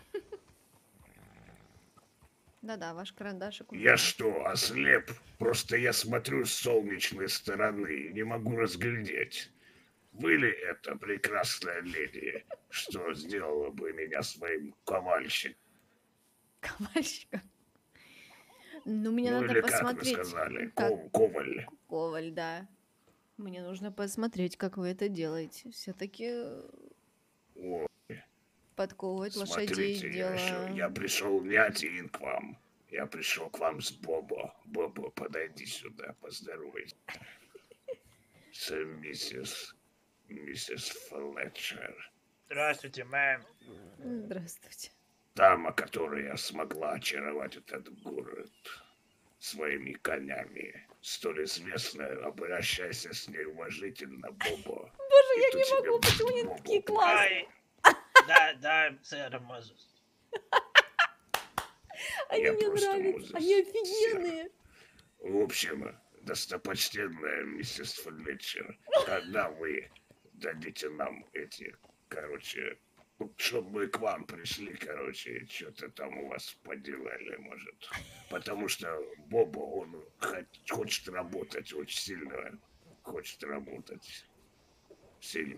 Да-да, ваш карандашик. у Я меня. что, ослеп? Просто я смотрю с солнечной стороны и не могу разглядеть. Вы ли это, прекрасная леди, что сделала бы меня своим ковальщиком? Ковальщиком. Ну, мне Ну надо или как вы посмотреть. сказали, как- ко- коваль. Коваль, да. Мне нужно посмотреть, как вы это делаете. Все-таки Ой, подковывать лошадей Смотрите, я, еще- я дело... пришел не один к вам. Я пришел к вам с Бобо. Бобо, подойди сюда, поздоровайся. С миссис... миссис Флетчер. Здравствуйте, мэм. Здравствуйте. Дама, которая смогла очаровать этот город своими конями. Столь известная, обращайся с ней уважительно, Бобо. Боже, И я то не тебе могу, будет почему они Бобо. такие классные? Да, да, сэр Мозес. Они Я мне просто нравятся, Мозес. они офигенные. В общем, достопочтенная миссис Флетчер, когда вы дадите нам эти, короче, чтобы мы к вам пришли, короче, что-то там у вас поделали, может. Потому что Бобо, он хот- хочет работать очень сильно, хочет работать сильно.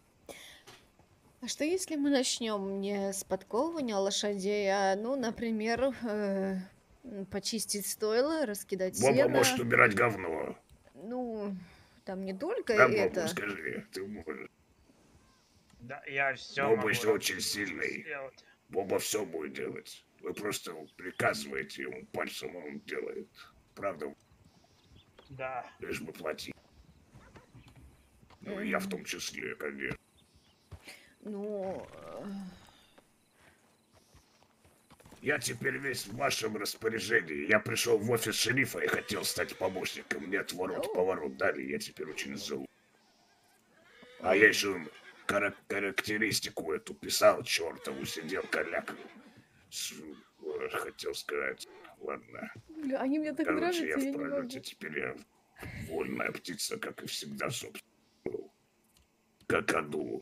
А что если мы начнем не с подковывания лошадей, а, ну, например, э, м, почистить стойло, раскидать Боба сено? может убирать говно. Ну, там не только Да, Бобу, это. скажи, ты можешь. Да, я все Боба могу еще очень сильный. сделать. Боба все будет делать. Вы просто приказываете ему пальцем, он делает. Правда? Да. Лишь бы платить. Ну, и я в том числе, конечно. Ну, э, Я теперь весь в вашем распоряжении. Я пришел в офис шерифа и хотел стать помощником. Мне отворот-поворот дали, я теперь очень зол. А я еще хара- характеристику эту писал, чертову, сидел коляк. С- э, Хотел сказать, ладно. бля, они мне так Короче, нравятся, я я в не могу. пролете, теперь я вольная птица, как и всегда, собственно. Какаду.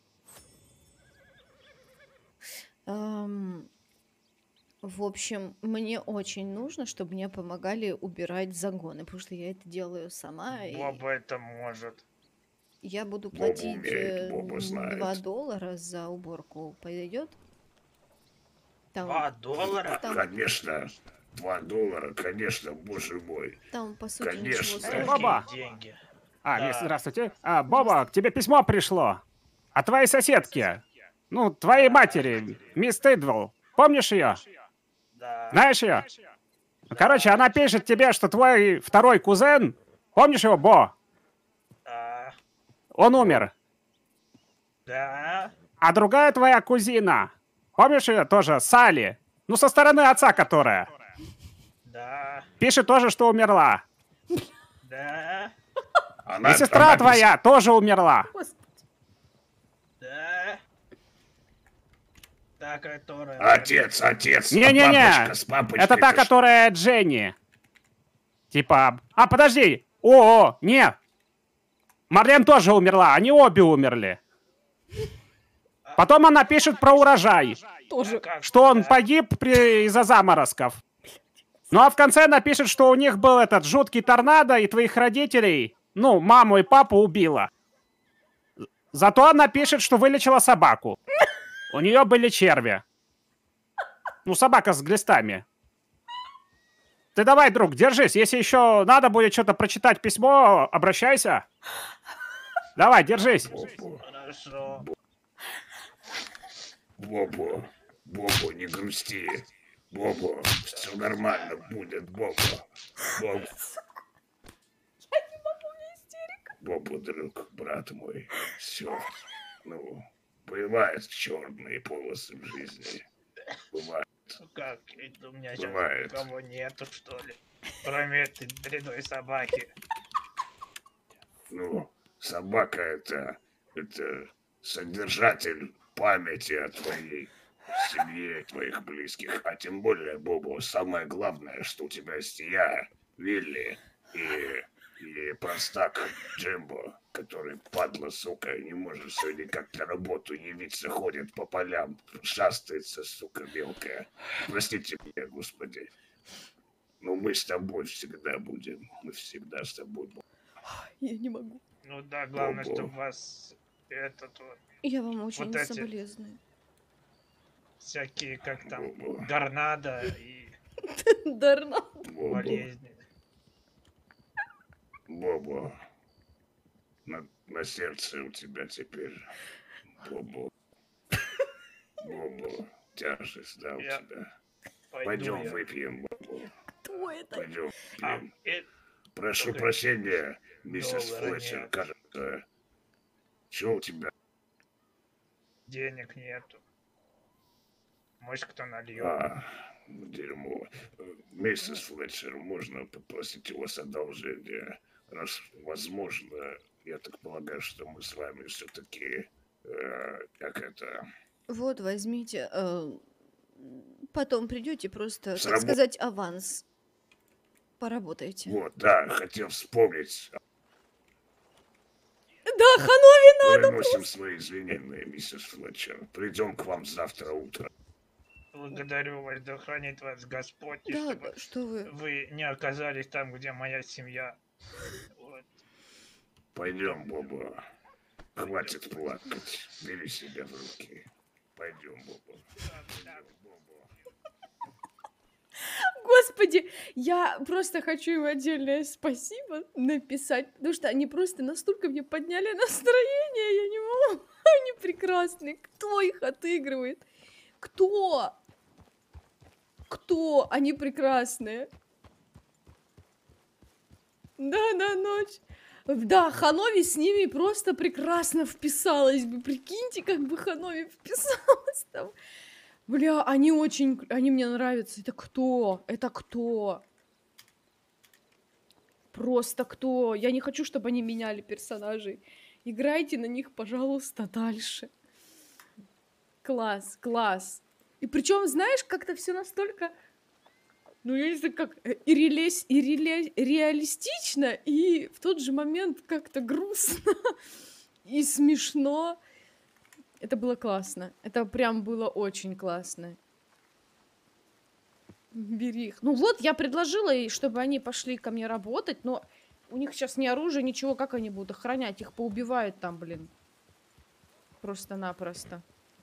Ам, в общем, мне очень нужно, чтобы мне помогали убирать загоны, потому что я это делаю сама, и Боба это может. я буду Боба платить умеет, Боба знает. два доллара за уборку. Пойдет? Там, Два доллара? там, Конечно, два доллара, конечно, боже мой. там, по сути, ничего Конечно. сложного. Боба! Деньги. А, Да. мисс, здравствуйте. А, Боба, к тебе письмо пришло. От твоей соседки. Ну, твоей матери, мисс Тейдвелл. Помнишь ее? Да. Знаешь ее? Короче, она пишет тебе, что твой второй кузен, помнишь его, Бо? Да. Он умер. Да. А другая твоя кузина, помнишь ее тоже, Салли? Ну, со стороны отца которая. Да. Пишет тоже, что умерла. Да. Она, И сестра она пис- твоя тоже умерла. Да. Та, которая... Отец, отец, а Не-не-не, папочка с папочкой. это та, ты ш- которая Дженни. Типа... А, подожди! О, не! Марлен тоже умерла, они обе умерли. Потом она пишет про урожай, Тоже. что он погиб при... из-за заморозков. Ну а в конце она пишет, что у них был этот жуткий торнадо, и твоих родителей, ну, маму и папу убило. Зато она пишет, что вылечила собаку. У нее были черви. Ну, собака с глистами. Ты давай, друг, держись. Если еще надо будет что-то прочитать письмо, обращайся. Давай, держись. Хорошо. Бобо, Бобо, не грусти. Бобо, все нормально будет, Бобо. Бобо. Бобо, друг, брат мой, все. Ну, бывают черные полосы в жизни. Бывает. Ну как, это у меня Бывает. сейчас никого нету, что ли? Кроме этой дряной собаки. Ну, собака это, это содержатель памяти о твоей семье, твоих близких. А тем более, Бобо, самое главное, что у тебя есть я, Вилли и, и простак Джимбо, который, падла, сука, не может сегодня как на работу явиться, ходит по полям, шастается, сука, мелкая. Простите меня, господи. Но мы с тобой всегда будем. Мы всегда с тобой будем. Я не могу. Ну да, главное, Бобо. чтобы вас этот вот... Я вам очень вот эти соболезную. всякие, как там, торнадо и Дарна. болезни. Бобо, на, на сердце у тебя теперь. Бобо. Бобо. Бобу. Тяжесть, да, у Я тебя. пойду Пойдем я. выпьем, Бобу. Кто это? Пойдем А, выпьем. э, Прошу только прощения, миссис доллара Флетчер, нет. кажется. Что у тебя? Денег нету. Может, кто нальет. А, дерьмо. Миссис Флетчер, можно попросить у вас одолжение? Раз возможно, я так полагаю, что мы с вами все-таки, э, как это, Вот, возьмите. э, Потом придете просто, так срабо- сказать, аванс. Поработайте. Вот, да, хотел вспомнить. Да, Ханови надо Приносим просто. свои извинения, миссис Флетчер. Придем к вам завтра утром. Благодарю вас, да хранит вас Господь, и Да, чтобы да, что вы. вы не оказались там, где моя семья. Вот. Пойдем, Боба. Хватит плакать. Бери себя в руки. Пойдем, Боба. Господи, я просто хочу им отдельное спасибо написать, потому что они просто настолько мне подняли настроение, я не могу. Они прекрасные. Кто их отыгрывает? Кто? Кто? Они прекрасные. Да, да, ночь. Да, Ханови с ними просто прекрасно вписалась бы. Прикиньте, как бы Ханови вписалась там. Бля, они очень... Они мне нравятся. Это кто? Это кто? Просто кто? Я не хочу, чтобы они меняли персонажей. Играйте на них, пожалуйста, дальше. Класс, класс. И причем, знаешь, как-то все настолько... Ну, я не знаю, как... И, релес, и реле, реалистично, и в тот же момент как-то грустно и смешно. Это было классно. Это прям было очень классно. Бери их. Ну вот, я предложила ей, чтобы они пошли ко мне работать, но у них сейчас ни оружия, ничего. Как они будут охранять? Их поубивают там, блин. Просто-напросто.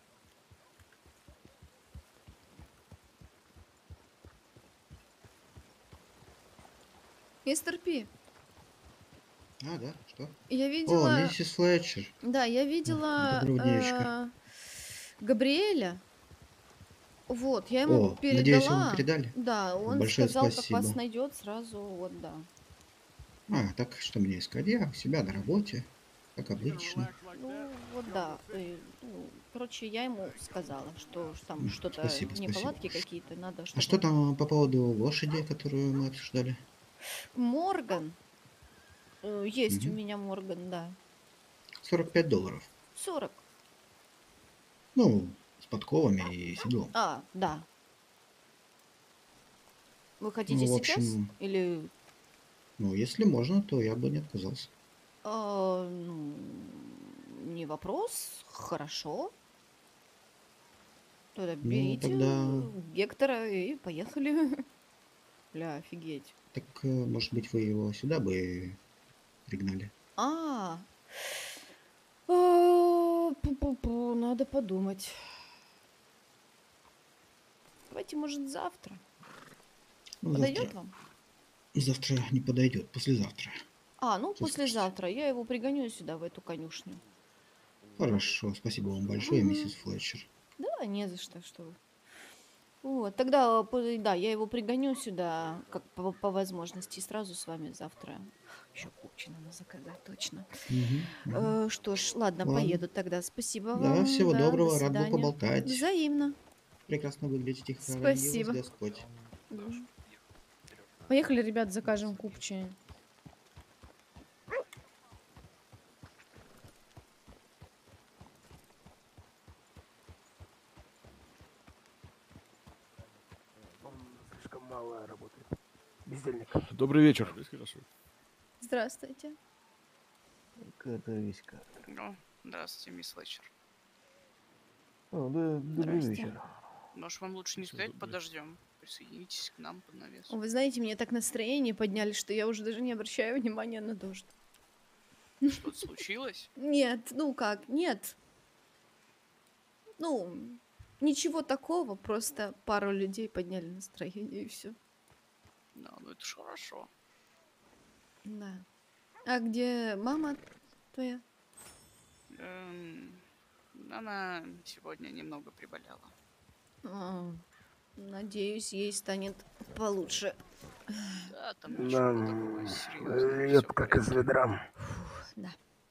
Мистер Пи, А, да, что? я О, видела... миссис Флетчер. Да, я видела Доброго денечка. э, Габриэля. Вот, я ему О, надеюсь, вы ему передала. передали? Да, он Большое сказал, как спасибо. вас найдет сразу, вот, да. А, так что мне искать? Я у себя на работе, как обычно. Ну, вот да. э, ну, короче, я ему сказала, что ш- там М, что-то Спасибо, спасибо. неполадки какие-то, надо, А чтобы что он... там по поводу лошади, которую мы обсуждали? Морган. э, Есть у Мгм. меня Морган, да. сорок пять долларов. сорок. Ну, с подковами и седлом. А, да. Вы хотите Ну, в сейчас? общем, Или... ну, если можно, то я бы не отказался. а, ну, не вопрос. Хорошо. Тогда Ну, берите тогда, Гектора и поехали. Бля, офигеть. так, э, может быть, вы его сюда бы пригнали? А, а, пу-пу-пу, надо подумать. Давайте, может, завтра. Ну, Подойдет завтра. вам? Завтра не подойдет, послезавтра. А, ну, Что скажете? послезавтра. Я его пригоню сюда, в эту конюшню. Хорошо, спасибо вам большое, Мгм. миссис Флетчер. Да, не за что, что вы. Вот, тогда, по- да, я его пригоню сюда, как по, по возможности, и сразу с вами завтра. Еще купчи надо заказать, точно. Мгм, мгм. Э, что ж, ладно, Ладно. поеду тогда. Спасибо Да, вам. всего Да, до доброго, рад был свидания. поболтать. Взаимно. Прекрасно выглядите, хранит Спасибо. вас Господь. Мгм. Поехали, ребят, закажем купчи. Он слишком мало работает. Бездельник. Добрый вечер. Здравствуйте. Катаюсь-ка. Ну, здравствуйте, мисс Флетчер. О, да, добрый Здрасте. вечер. Может, вам лучше не Всё, стоять, добрый. подождем? Присоединитесь к нам под навес. Вы знаете, мне так настроение подняли, что я уже даже не обращаю внимания на дождь. Что-то случилось? Нет, ну как, нет. Ну, ничего такого, просто пару людей подняли настроение и все. Да, ну это ж хорошо. Да. А где мама твоя? Эм, Она сегодня немного приболела. А, надеюсь, ей станет получше. Да, там Да, ничего такого серьезного. льет как из ведра. Да.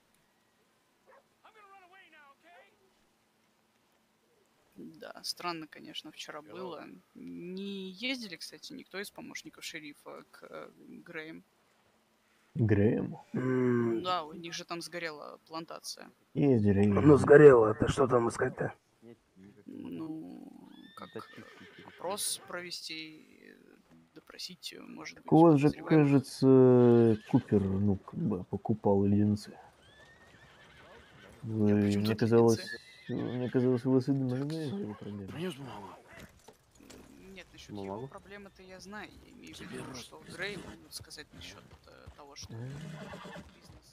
Да, странно, конечно, вчера было. Не ездили, кстати, никто из помощников шерифа к э, Грэем. Грэем? М, Да, у них же там сгорела плантация. Ездили, Ну, ездили. сгорело. Это что там искать-то? Ну, как опрос провести, допросить, может быть, Так у вас же, подозреваемых. кажется, Купер, ну, как бы покупал леденцы. Вы, при чём мне тут казалось, леденцы? мне казалось, вы знаете его проблемы. Принес бумагу. Нет, насчет Бумагу? его проблемы-то я знаю. Я имею в Тебе виду, рост что Грей могут сказать насчет э, того, что М. бизнес.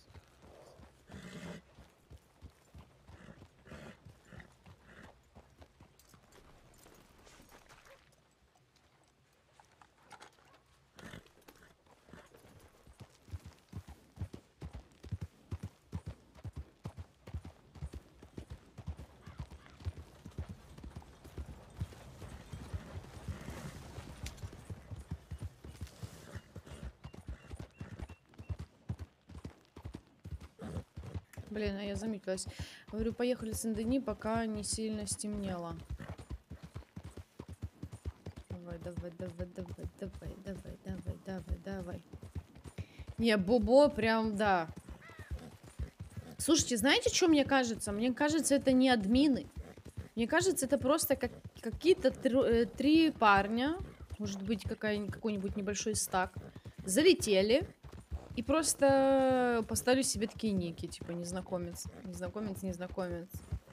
Блин, а я замедлилась. Говорю, поехали в Сен-Дени, пока не сильно стемнело. Давай, давай, давай, давай, давай, давай, давай, давай, давай. Не, Бобо прям, да. Слушайте, знаете, что мне кажется? Мне кажется, это не админы. Мне кажется, это просто как, какие-то тр- э, три парня, может быть, какая- какой-нибудь небольшой стак, залетели и просто поставили себе такие ники, типа незнакомец, незнакомец, незнакомец.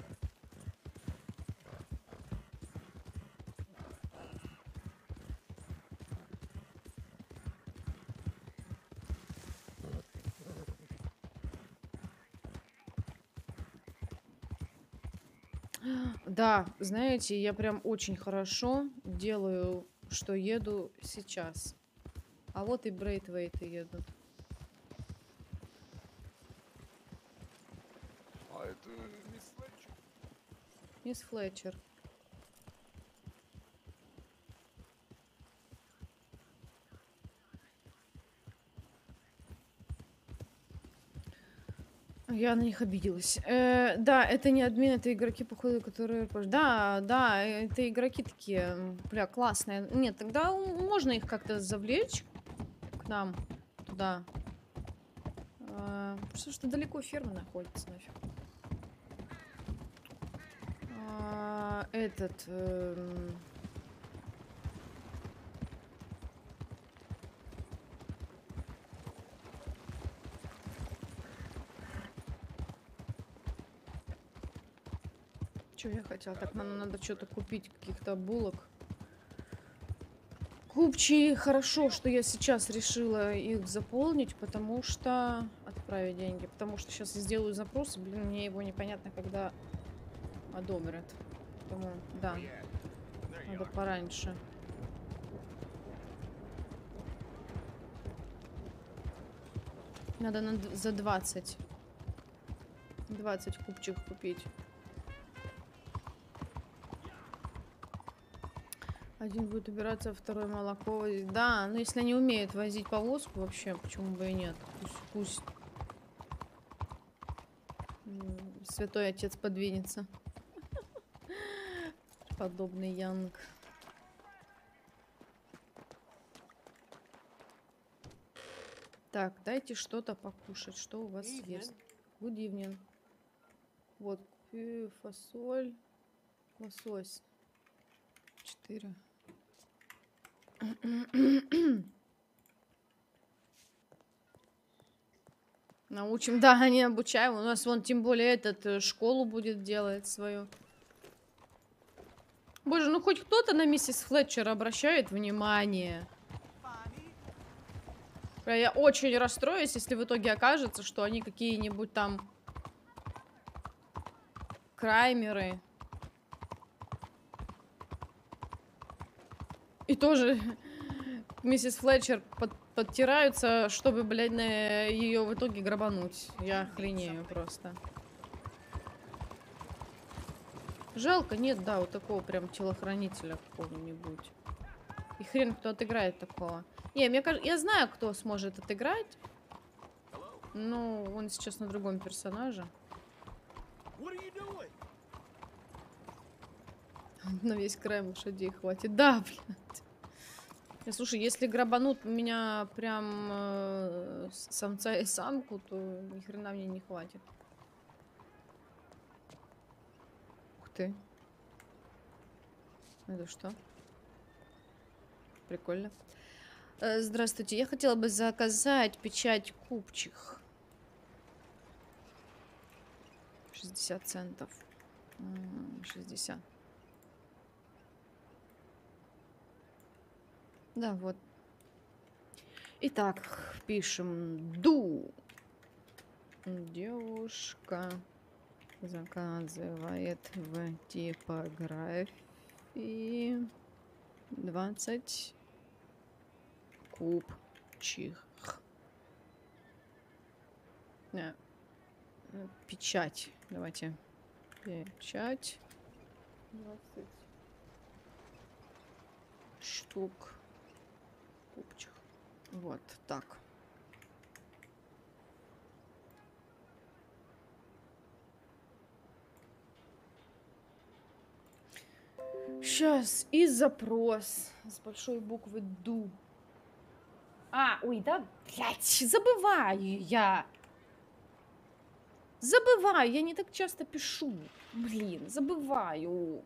Да, знаете, я прям очень хорошо делаю, что еду сейчас. А вот и Брейтвейты едут. А это мисс Флетчер? Мисс Флетчер. Я на них обиделась. Э, да, это не админ, это игроки, походу, которые... Да, да, это игроки такие, м, бля, классные. Нет, тогда можно их как-то завлечь к нам туда. А, потому что далеко ферма находится, нафиг. А, этот... эм, Что я хотела? Так, нам надо что-то купить, каких-то булок. Купчи, хорошо, что я сейчас решила их заполнить, потому что... Отправить деньги. Потому что сейчас я сделаю запрос, и, блин, мне его непонятно, когда одобрят. Поэтому, да. Надо пораньше. Надо на д- за двадцать. двадцать купчих купить. Один будет убираться, второй молоко. Да, но если они умеют возить повозку, вообще, почему бы и нет? Пусть, пусть м, святой отец подвинется. Подобный Янг. Так, дайте что-то покушать. Что у вас есть? Good evening. Вот, купи фасоль, лосось. Четыре. Научим, да, они обучаем. У нас вон тем более этот э, школу будет делать свою. Боже, ну хоть кто-то на миссис Флетчер обращает внимание. Бля, я очень расстроюсь, если в итоге окажется, что они какие-нибудь там краймеры. И тоже миссис Флетчер под, подтираются, чтобы, блядь, на ее в итоге грабануть. Я охренею просто. Жалко, нет, да, вот такого прям телохранителя какого-нибудь. И хрен кто отыграет такого. Не, мне кажется, я знаю, кто сможет отыграть. Ну, он сейчас на другом персонаже. На весь край лошадей хватит. Да, блядь. Не, слушай, если грабанут меня прям э, самца и самку, то ни хрена мне не хватит. Ух ты. Это что? Прикольно. Э, здравствуйте, я хотела бы заказать печать купчих. шестьдесят центов. шестьдесят. Да, вот. Итак, пишем ду. Девушка заказывает в типографии двадцать купчих. Не, печать. Давайте. Печать. двадцать штук купчих. Вот так. Сейчас. И запрос. С большой буквы ду. А, ой, да, блядь, забываю я. Забываю, я не так часто пишу. Блин, забываю.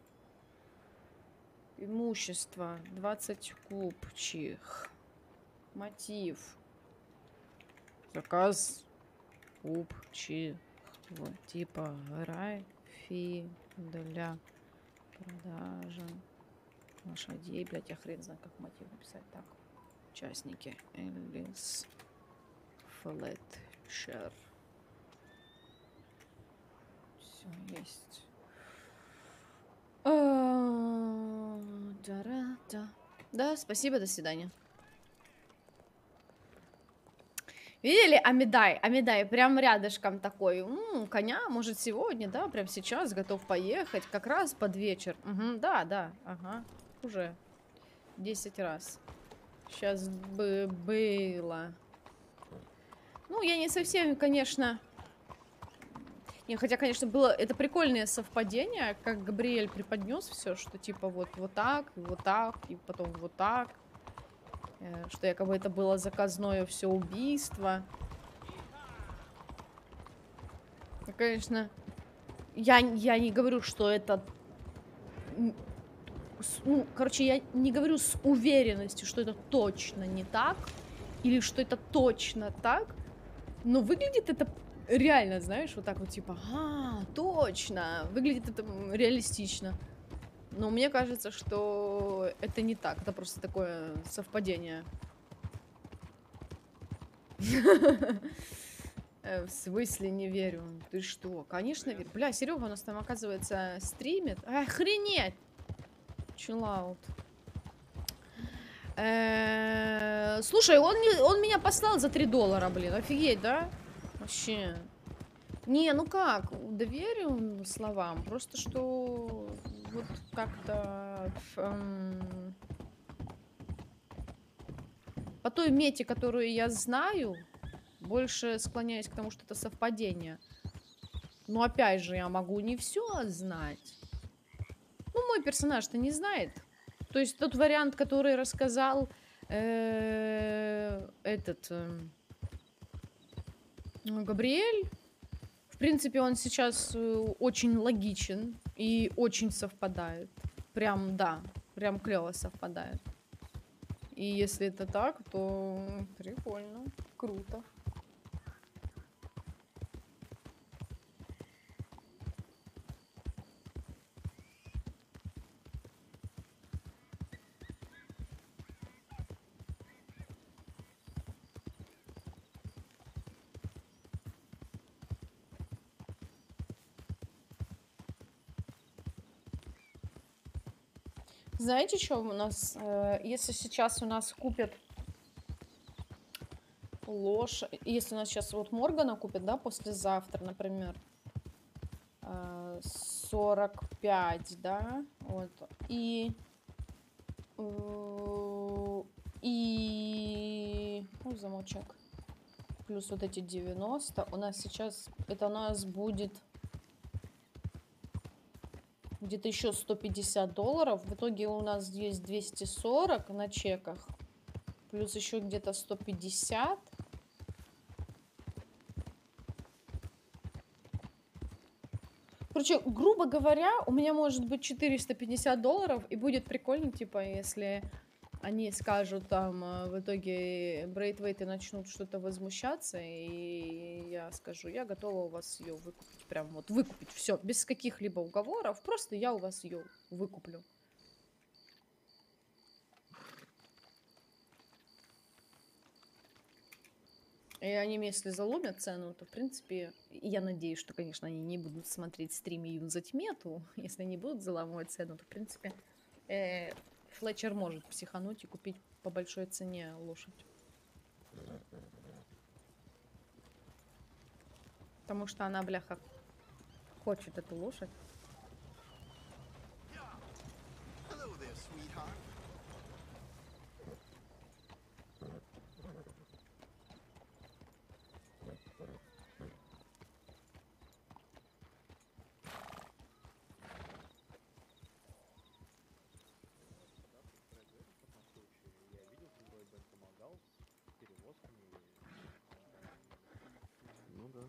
Имущество. двадцать купчих. Мотив. Заказ купчих. Вот, типа графии для продажи лошадей. Блять, я хрен знаю, как мотив написать. Так. Участники. Элис Флетчер. Все есть. Да, спасибо, до свидания. Видели Амидай? Амидай прям рядышком такой. М-м, коня, может, сегодня, да, прям сейчас готов поехать. Как раз под вечер. Угу, да, да, ага. Уже десять раз. Сейчас бы было. Ну, я не совсем, конечно... Не, хотя, конечно, было это прикольное совпадение, как Габриэль преподнес все, что типа вот, вот так, и вот так, и потом вот так. Э, что якобы это было заказное все убийство. И, конечно, я, я не говорю, что это... Ну, короче, я не говорю с уверенностью, что это точно не так, или что это точно так, но выглядит это реально, знаешь, вот так вот, типа, а, точно, выглядит это реалистично. Но мне кажется, что это не так, это просто такое совпадение. В смысле не верю? Ты что? Конечно верю. Бля, Серега у нас там, оказывается, стримит. Охренеть! Чиллаут. Слушай, он, он меня послал за три доллара, блин. Офигеть, да? Вообще. Не, ну как? Доверю словам. Просто что вот как-то эм, по той мете, которую я знаю, больше склоняюсь к тому, что это совпадение. Но опять же, я могу не все знать. Ну, мой персонаж-то не знает. То есть тот вариант, который рассказал э, этот э, Габриэль, в принципе, он сейчас очень логичен и очень совпадает. Прям, да, прям клево совпадает. И если это так, то прикольно, круто. Знаете, что у нас, э, если сейчас у нас купят лошадь, если у нас сейчас вот Моргана купят, да, послезавтра, например, э, сорок пять, да? Вот. И... э, И... Ну, замочек. Плюс вот эти девяносто. У нас сейчас... Это у нас будет... Где-то еще сто пятьдесят долларов. В итоге у нас есть двести сорок на чеках. Плюс еще где-то сто пятьдесят. Короче, грубо говоря, у меня может быть четыреста пятьдесят долларов. И будет прикольно, типа, если они скажут там э, в итоге Брейтвейты начнут что-то возмущаться. И я скажу, я готова у вас ее выкупить. Прям вот выкупить. Все, без каких-либо уговоров. Просто я у вас ее выкуплю. И они, если заломят цену, то, в принципе, я надеюсь, что, конечно, они не будут смотреть стрим и юзать мету. Если они будут заламывать цену, то, в принципе, э, Флетчер может психануть и купить по большой цене лошадь. Потому что она, бляха, хочет эту лошадь. Ну да.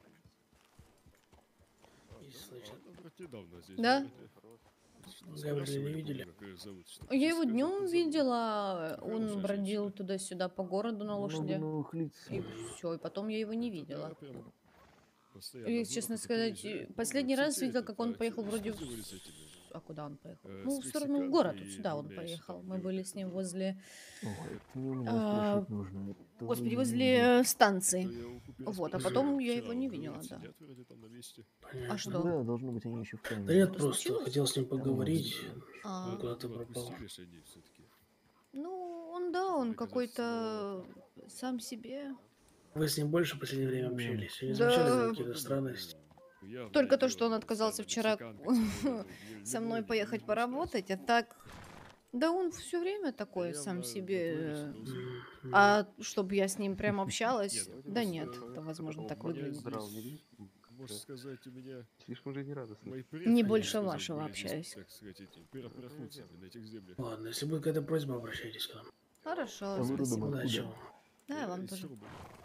И слышат. Недавно здесь Да? были. Гавриля не видели? Как зовут, что Я его сказать, днем забыл. видела, он Хорошая бродил туда-сюда по городу на Много лошади. новых лиц. И все, и потом я его не видела. Прям постоянно И, в честно город сказать, приезжает. последний Ну, раз сети видела, этот, как он а, поехал что- вроде что в... сделали с этими? А куда он поехал? Э, Ну, с в сторону в мексиканкой город, и вот сюда он двумя еще поехал. там Мы были с ним возле... Ой, это не у меня а, спрашивать нужно. Это Господи, вы возле не- э, станции. То я у купера Вот, а спросил, потом я вчера его не он видела, говорит, да. сидят вроде там на месте. А что? Да, должно быть, они еще в тайне. Да нет, Что просто случилось? хотел с ним поговорить. А. Он куда-то Ну, пропал. отпустили ж они все-таки. Ну, он, да, он какой-то сам себе. Вы с ним больше в последнее время общались? Вы не Да. замечали за какие-то странности? Явное Только то, дело, что он отказался сами вчера мексиканки, тем более, ну, со не мной многие поехать люди поработать, а так... Да он все время такой сам себе... э, М, А чтобы я с ним прям общалась? Нет, Да просто нет, это возможно так у меня выглядит. здесь, можно сказать, у меня Слишком жизнерадостный. мои предки, Не так больше сказать, вашего были здесь, общаюсь. так сказать, эти первопроходцами на этих землях. Ладно, если будет какая-то просьба, обращайтесь к нам. Хорошо, А вы родом спасибо. откуда? Удачи вам. Да, Я вам из тоже. Срубы.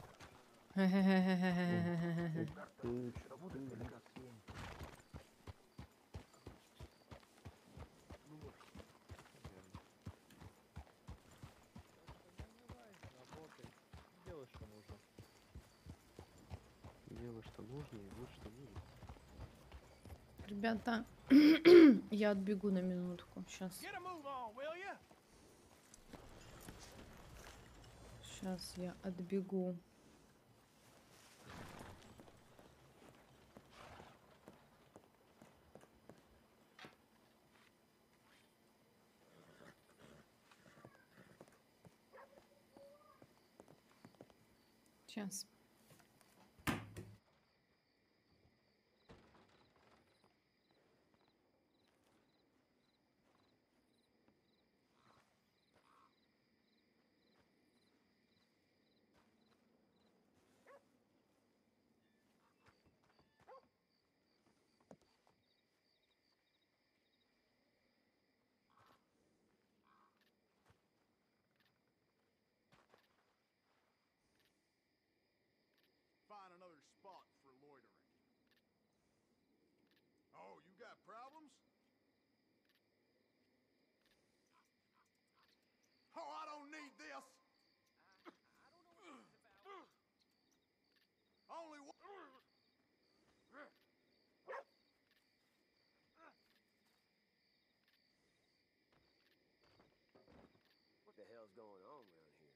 Делай, что нужно. Делай, что нужно, и будь, что будет. Ребята, я отбегу на минутку. Сейчас. Сейчас я отбегу. Сейчас. Find another spot for loitering. Oh, you got problems? Oh, I don't need this. Only one. What the hell's going on around here?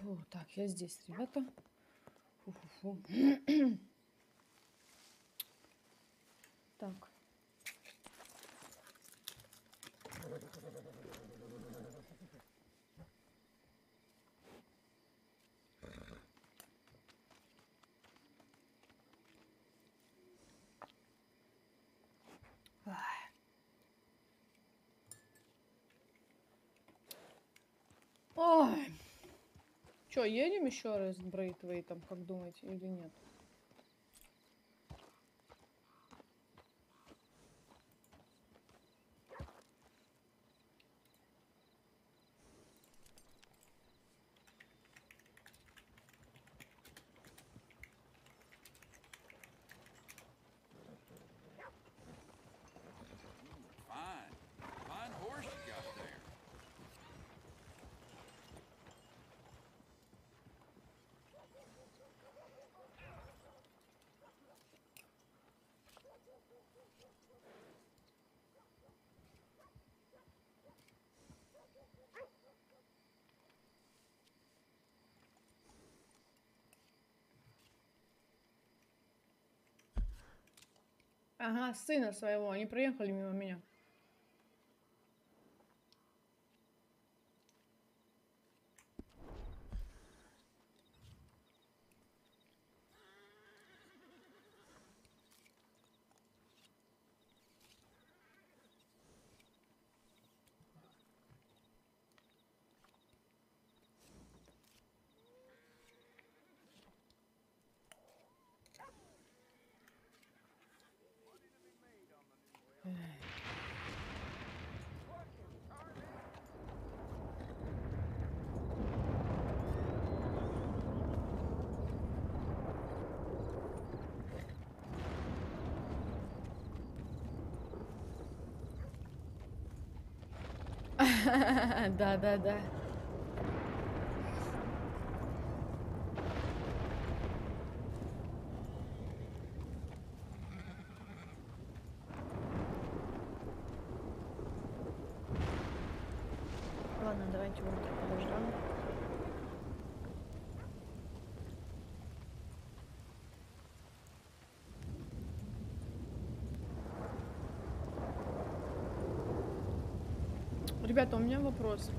Фу, так, я здесь, ребята. Фу-фу-фу. Так. Ай. Ой. Чё, едем еще раз с Брейтвейтом, как думаете, или нет? Fine. Fine horse you got there. Ага, сына своего, они проехали мимо меня. Да, да, да. Ладно, давайте вот так подождем. Ребята, у меня вопрос.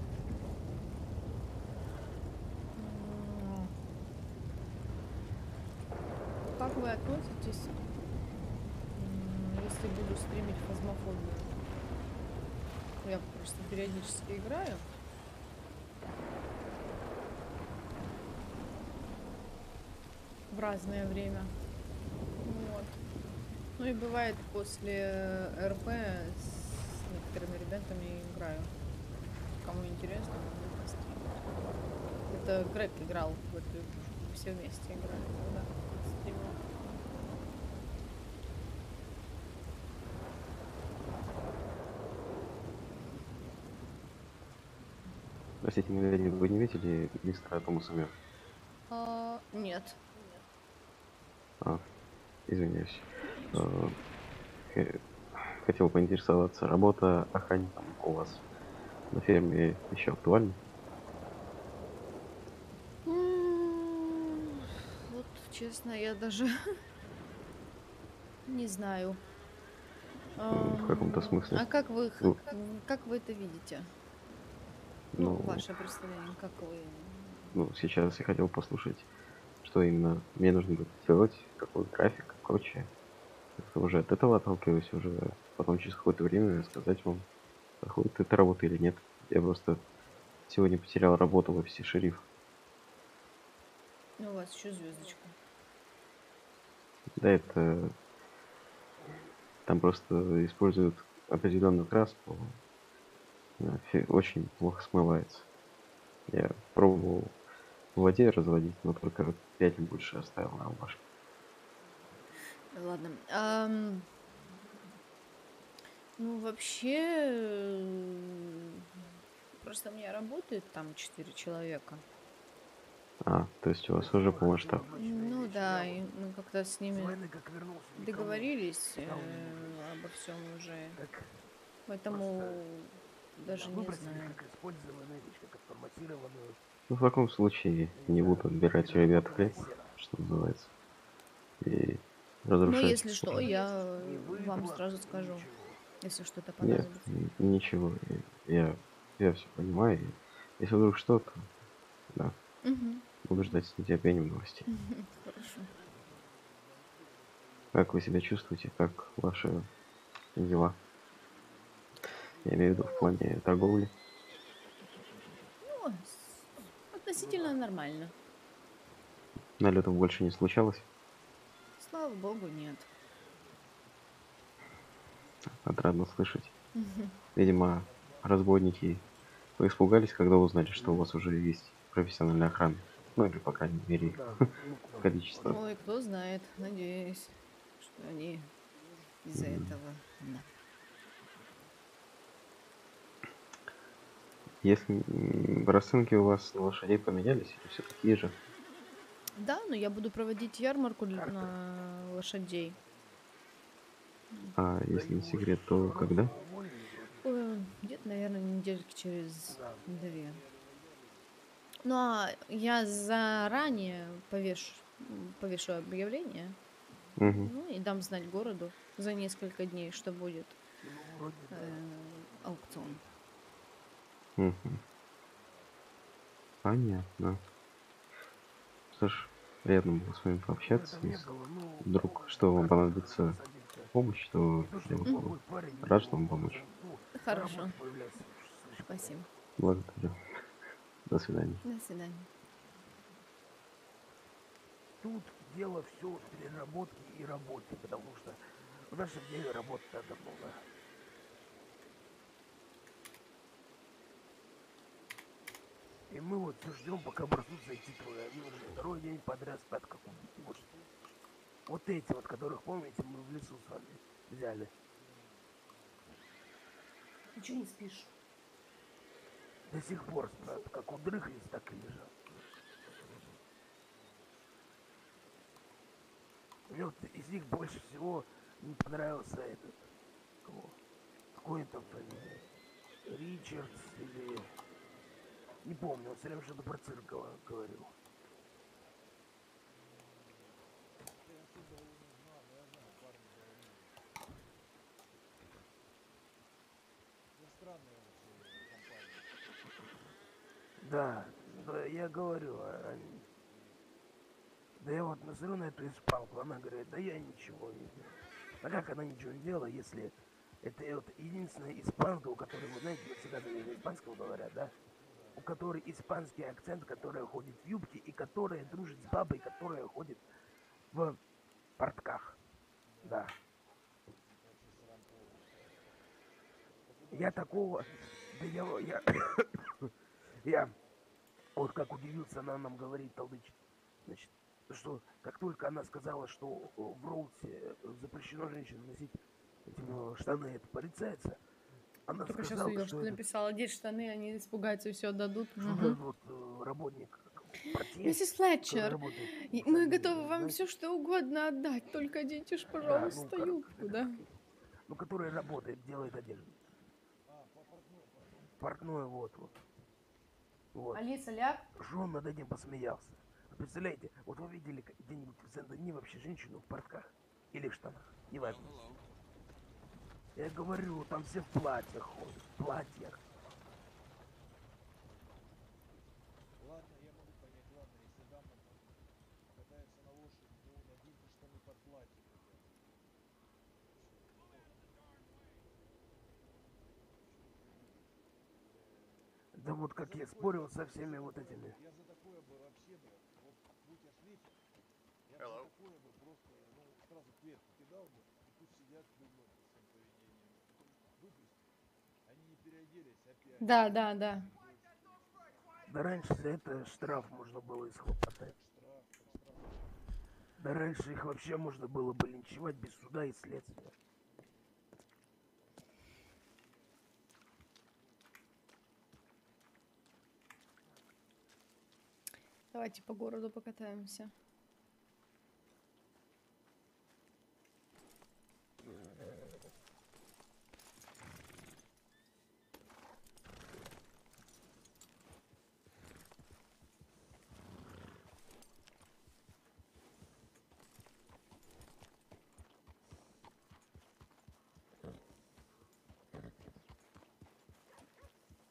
М, Как вы относитесь, м, если буду стримить фазмофобию? Я просто периодически играю. В разное время. Вот. Ну и бывает после РП с некоторыми ребятами играю. Кому интересно, могу постримить. Это Грег играл в эту игру. Все вместе играли. Да, стримил. Простите, Миледи, вы не видели мистера Томаса Мёр? А, нет. А, извиняюсь. А, хе- Хотел поинтересоваться, работа охранником у вас на ферме еще актуальна? М, Вот, честно, я даже не знаю. М, В каком-то Ам, смысле. А как вы, х- Ну, м, как вы это видите? Ну, ну, ваше представление, как вы... ну, сейчас я хотел послушать, что именно мне нужно будет делать, какой график и прочее. Как-то уже от этого отталкиваюсь, уже потом через какое-то время сказать вам, проходит эта работа или нет. Я просто сегодня потерял работу в офисе шерифа. Ну, у вас еще звездочка. Да, это там просто используют определенную краску, она фи- очень плохо смывается. Я пробовал в воде разводить, но только пятен больше оставил на рубашке. Ладно. Ам, Ну, вообще, э, просто у меня работает там четыре человека. А, то есть у вас уже по масштабу. Ну да, и мы как-то с ними договорились э, обо всем уже. Поэтому даже не Выбросили знаю. как использованную вещь, как отформатированную Ну, в таком случае не буду отбирать у ребят хлеб, что называется, и Ну, разрушать. если что, я э, вам сразу скажу, если что-то Нет, понадобится. н- ничего, я, я все понимаю. и Если вдруг что-то, да, Мгм. буду ждать с нетерпением новостей. Мгм. Хорошо. Как вы себя чувствуете, как ваши дела? Я имею в виду в плане торговли. Ну, с- относительно нормально. Налетов больше не случалось. Слава богу, нет. Отрадно слышать. Мгм. Видимо, разбойники испугались, когда узнали, что у вас уже есть профессиональная охрана. Ну или, по крайней мере, их количество. Ой, кто знает. Надеюсь, что они из-за М. этого. Да. Если м, расценки у вас на лошадей поменялись, или все такие же? Да, но я буду проводить ярмарку для- на лошадей. А если не секрет, то когда? Ой, где-то, наверное, недельки через две. Ну, а я заранее повешу, м, повешу объявление, Мгм. ну и дам знать городу за несколько дней, что будет э, аукцион. Мгм. Понятно. Что ж, приятно было с вами пообщаться. Если вдруг что вам понадобится помощь, то я буду рад, что вам помочь. Хорошо. Спасибо. Благодарю. До свидания. До свидания. Тут дело все в переработке и работе, потому что в нашем деле работы надо много. И мы вот все ждем, пока проснутся эти трое. Они уже второй день подряд спят, как убиты. Вот, вот эти вот, которых, помните, мы в лесу с вами взяли. Ты что не спишь? До сих пор спят, как удрыхлись, так и лежат. Мне вот из них больше всего не понравился этот, кого? Какой там фамилия? Ричардс или... Не помню, он все время что-то про цирк гова- говорил. Да, да, я говорю, а они... Да я вот насру на эту испанку, она говорит, да я ничего не делаю. А как она ничего не делала, если это вот единственная испанка, у которой, вы знаете, мы всегда за нее испанского говорят, да? У которой испанский акцент, которая ходит в юбке и которая дружит с бабой, которая ходит в портках. Да. Я такого... Да я... Я, я вот как удивился, она нам говорит, толдычит. Значит, что как только она сказала, что в Роуте запрещено женщинам носить эти ну, штаны, это порицается, она Только сейчас сказала, увидела, что что этот, написала, одеть штаны, они испугаются и все отдадут. что Мгм. этот вот э, работник портье, Миссис который Флетчер, работает и в мы штабе, готовы вам знаете, все что угодно отдать, только оденьте ж, да, пожалуйста, ну, кор- юбку, да? ну, который работает, делает одежду. Портной, вот, вот. Вот. Алиса, ляг. Что он над этим посмеялся? Вы представляете, вот вы видели к- где-нибудь в Сен-Дени вообще женщину в портках? Или в штанах? Неважно. Я говорю, там все в платьях ходят, в платьях. Ладно, я могу понять, ладно, если дама катается на лошади, то наденьте штаны под платье хотя бы. Да вот как я спорил со всеми вот этими. Я за такое бы вообще бы, вот будь я ж вечер, я бы за такое бы просто, ну, сразу клетку кидал бы, и пусть сидят, думают над своим поведением. Выпусти. Они не переоделись опять. Да, да, да. Да раньше за это штраф можно было исхлопотать. Да раньше их вообще можно было бы линчевать без суда и следствия. Давайте по городу покатаемся.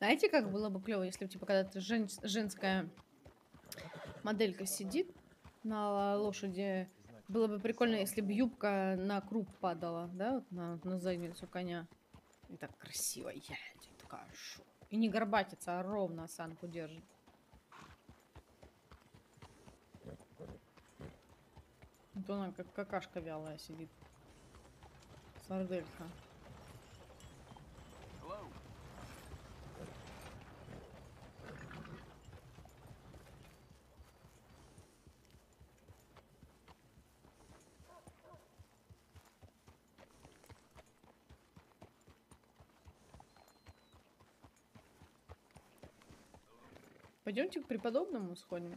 Знаете, как было бы клево, если бы, типа, когда-то жен- женская моделька сидит на лошади, было бы прикольно, если бы юбка на круп падала, да, вот на, на задницу коня. И так красиво едет, такая шо. И не горбатится, а ровно осанку держит. Вот она как какашка вялая сидит. Сарделька. Пойдемте к преподобному сходим.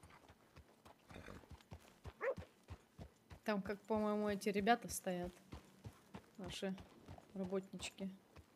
Там, как, по-моему, эти ребята стоят. Наши работнички.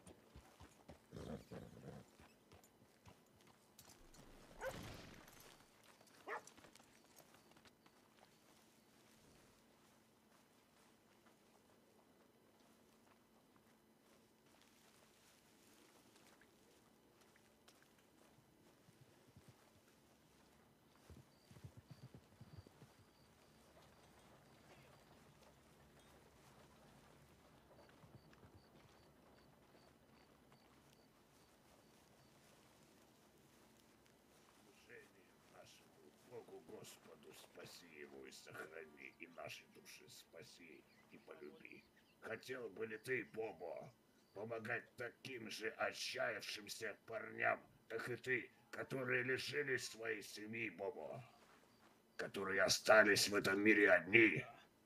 Нашему Богу Господу спаси его и сохрани, и наши души спаси и полюби. Хотел бы ли ты, Бобо, помогать таким же отчаявшимся парням, как и ты, которые лишились своей семьи, Бобо, которые остались в этом мире одни?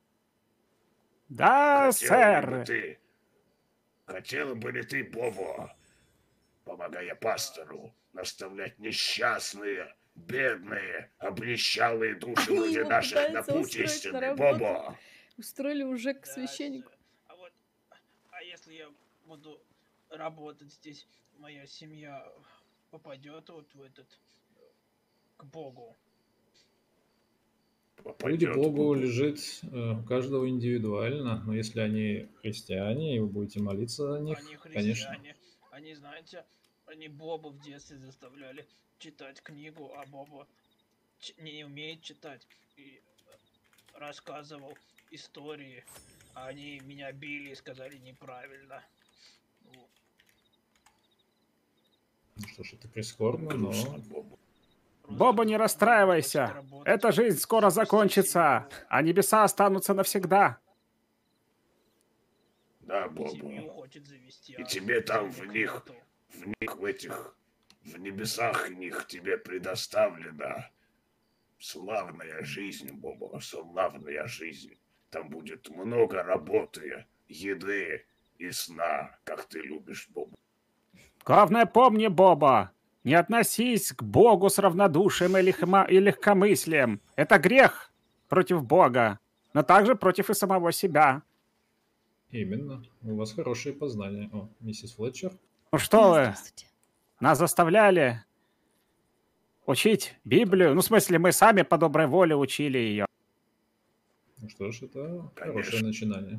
Да, Хотел ли бы сэр. ты, хотел бы ли ты, Бобо, помогая пастору, наставлять несчастные, бедные, обнищалые души Они вроде его наших на пытаются путь устроить на истины, работу. Бобо? Устроили уже к священнику. А вот, а если я буду работать здесь, моя семья попадет вот в этот, к Богу? Путь Богу лежит э, у каждого индивидуально, но если они христиане, и вы будете молиться за них, Они конечно. христиане, они, знаете, они Боба в детстве заставляли читать книгу, а Боба ч- не умеет читать. И рассказывал истории, а они меня били и сказали неправильно. Вот. Ну что ж, это прискорбно, но... Боба, не расстраивайся. Эта жизнь скоро закончится, а небеса останутся навсегда. Да, Бобо. И тебе там в них, в них, в этих, в небесах них тебе предоставлена славная жизнь, Бобо, славная жизнь. Там будет много работы, еды и сна, как ты любишь, Бобо. Главное, помни, Боба, не относись к Богу с равнодушием и, легма- и легкомыслием. Это грех против Бога, но также против и самого себя. Именно. У вас хорошие познания. О, миссис Флетчер. Ну что вы, нас заставляли учить Библию. Ну, в смысле, мы сами по доброй воле учили ее. Ну что ж, это Конечно. хорошее начинание.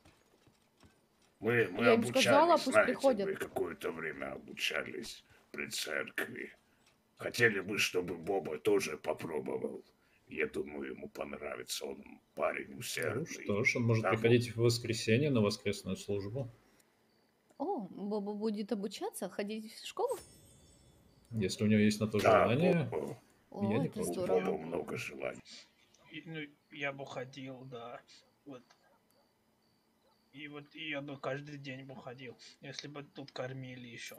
Мы, мы Я им обучались, сказала, пусть знаете, приходят. мы какое-то время обучались при церкви. Хотели бы, чтобы Боба тоже попробовал. Я думаю, ему понравится, он парень Ну усердный. что ж, он может Да, приходить в воскресенье на воскресную службу. О, Боба будет обучаться, ходить в школу? Если у него есть на то Да, желание, Бобо. О, я не это против. здорово. Бобо много желаний. И, ну, я бы ходил, да. Вот. И вот и я бы каждый день бы ходил, если бы тут кормили еще.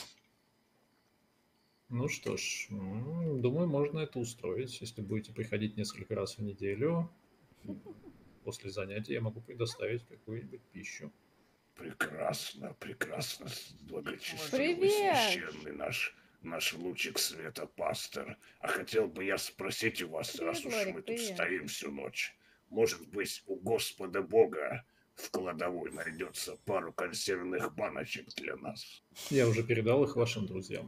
Ну что ж, м, думаю, можно это устроить. Если будете приходить несколько раз в неделю, м, после занятий я могу предоставить какую-нибудь пищу. Прекрасно, прекрасно, с- благочестивый, Привет! священный наш, наш лучик света, пастор. А хотел бы я спросить у вас, Привет, раз уж Лорик, мы тут привет. стоим всю ночь, может быть, у Господа Бога в кладовой найдется пару консервных баночек для нас? Я уже передал их вашим друзьям.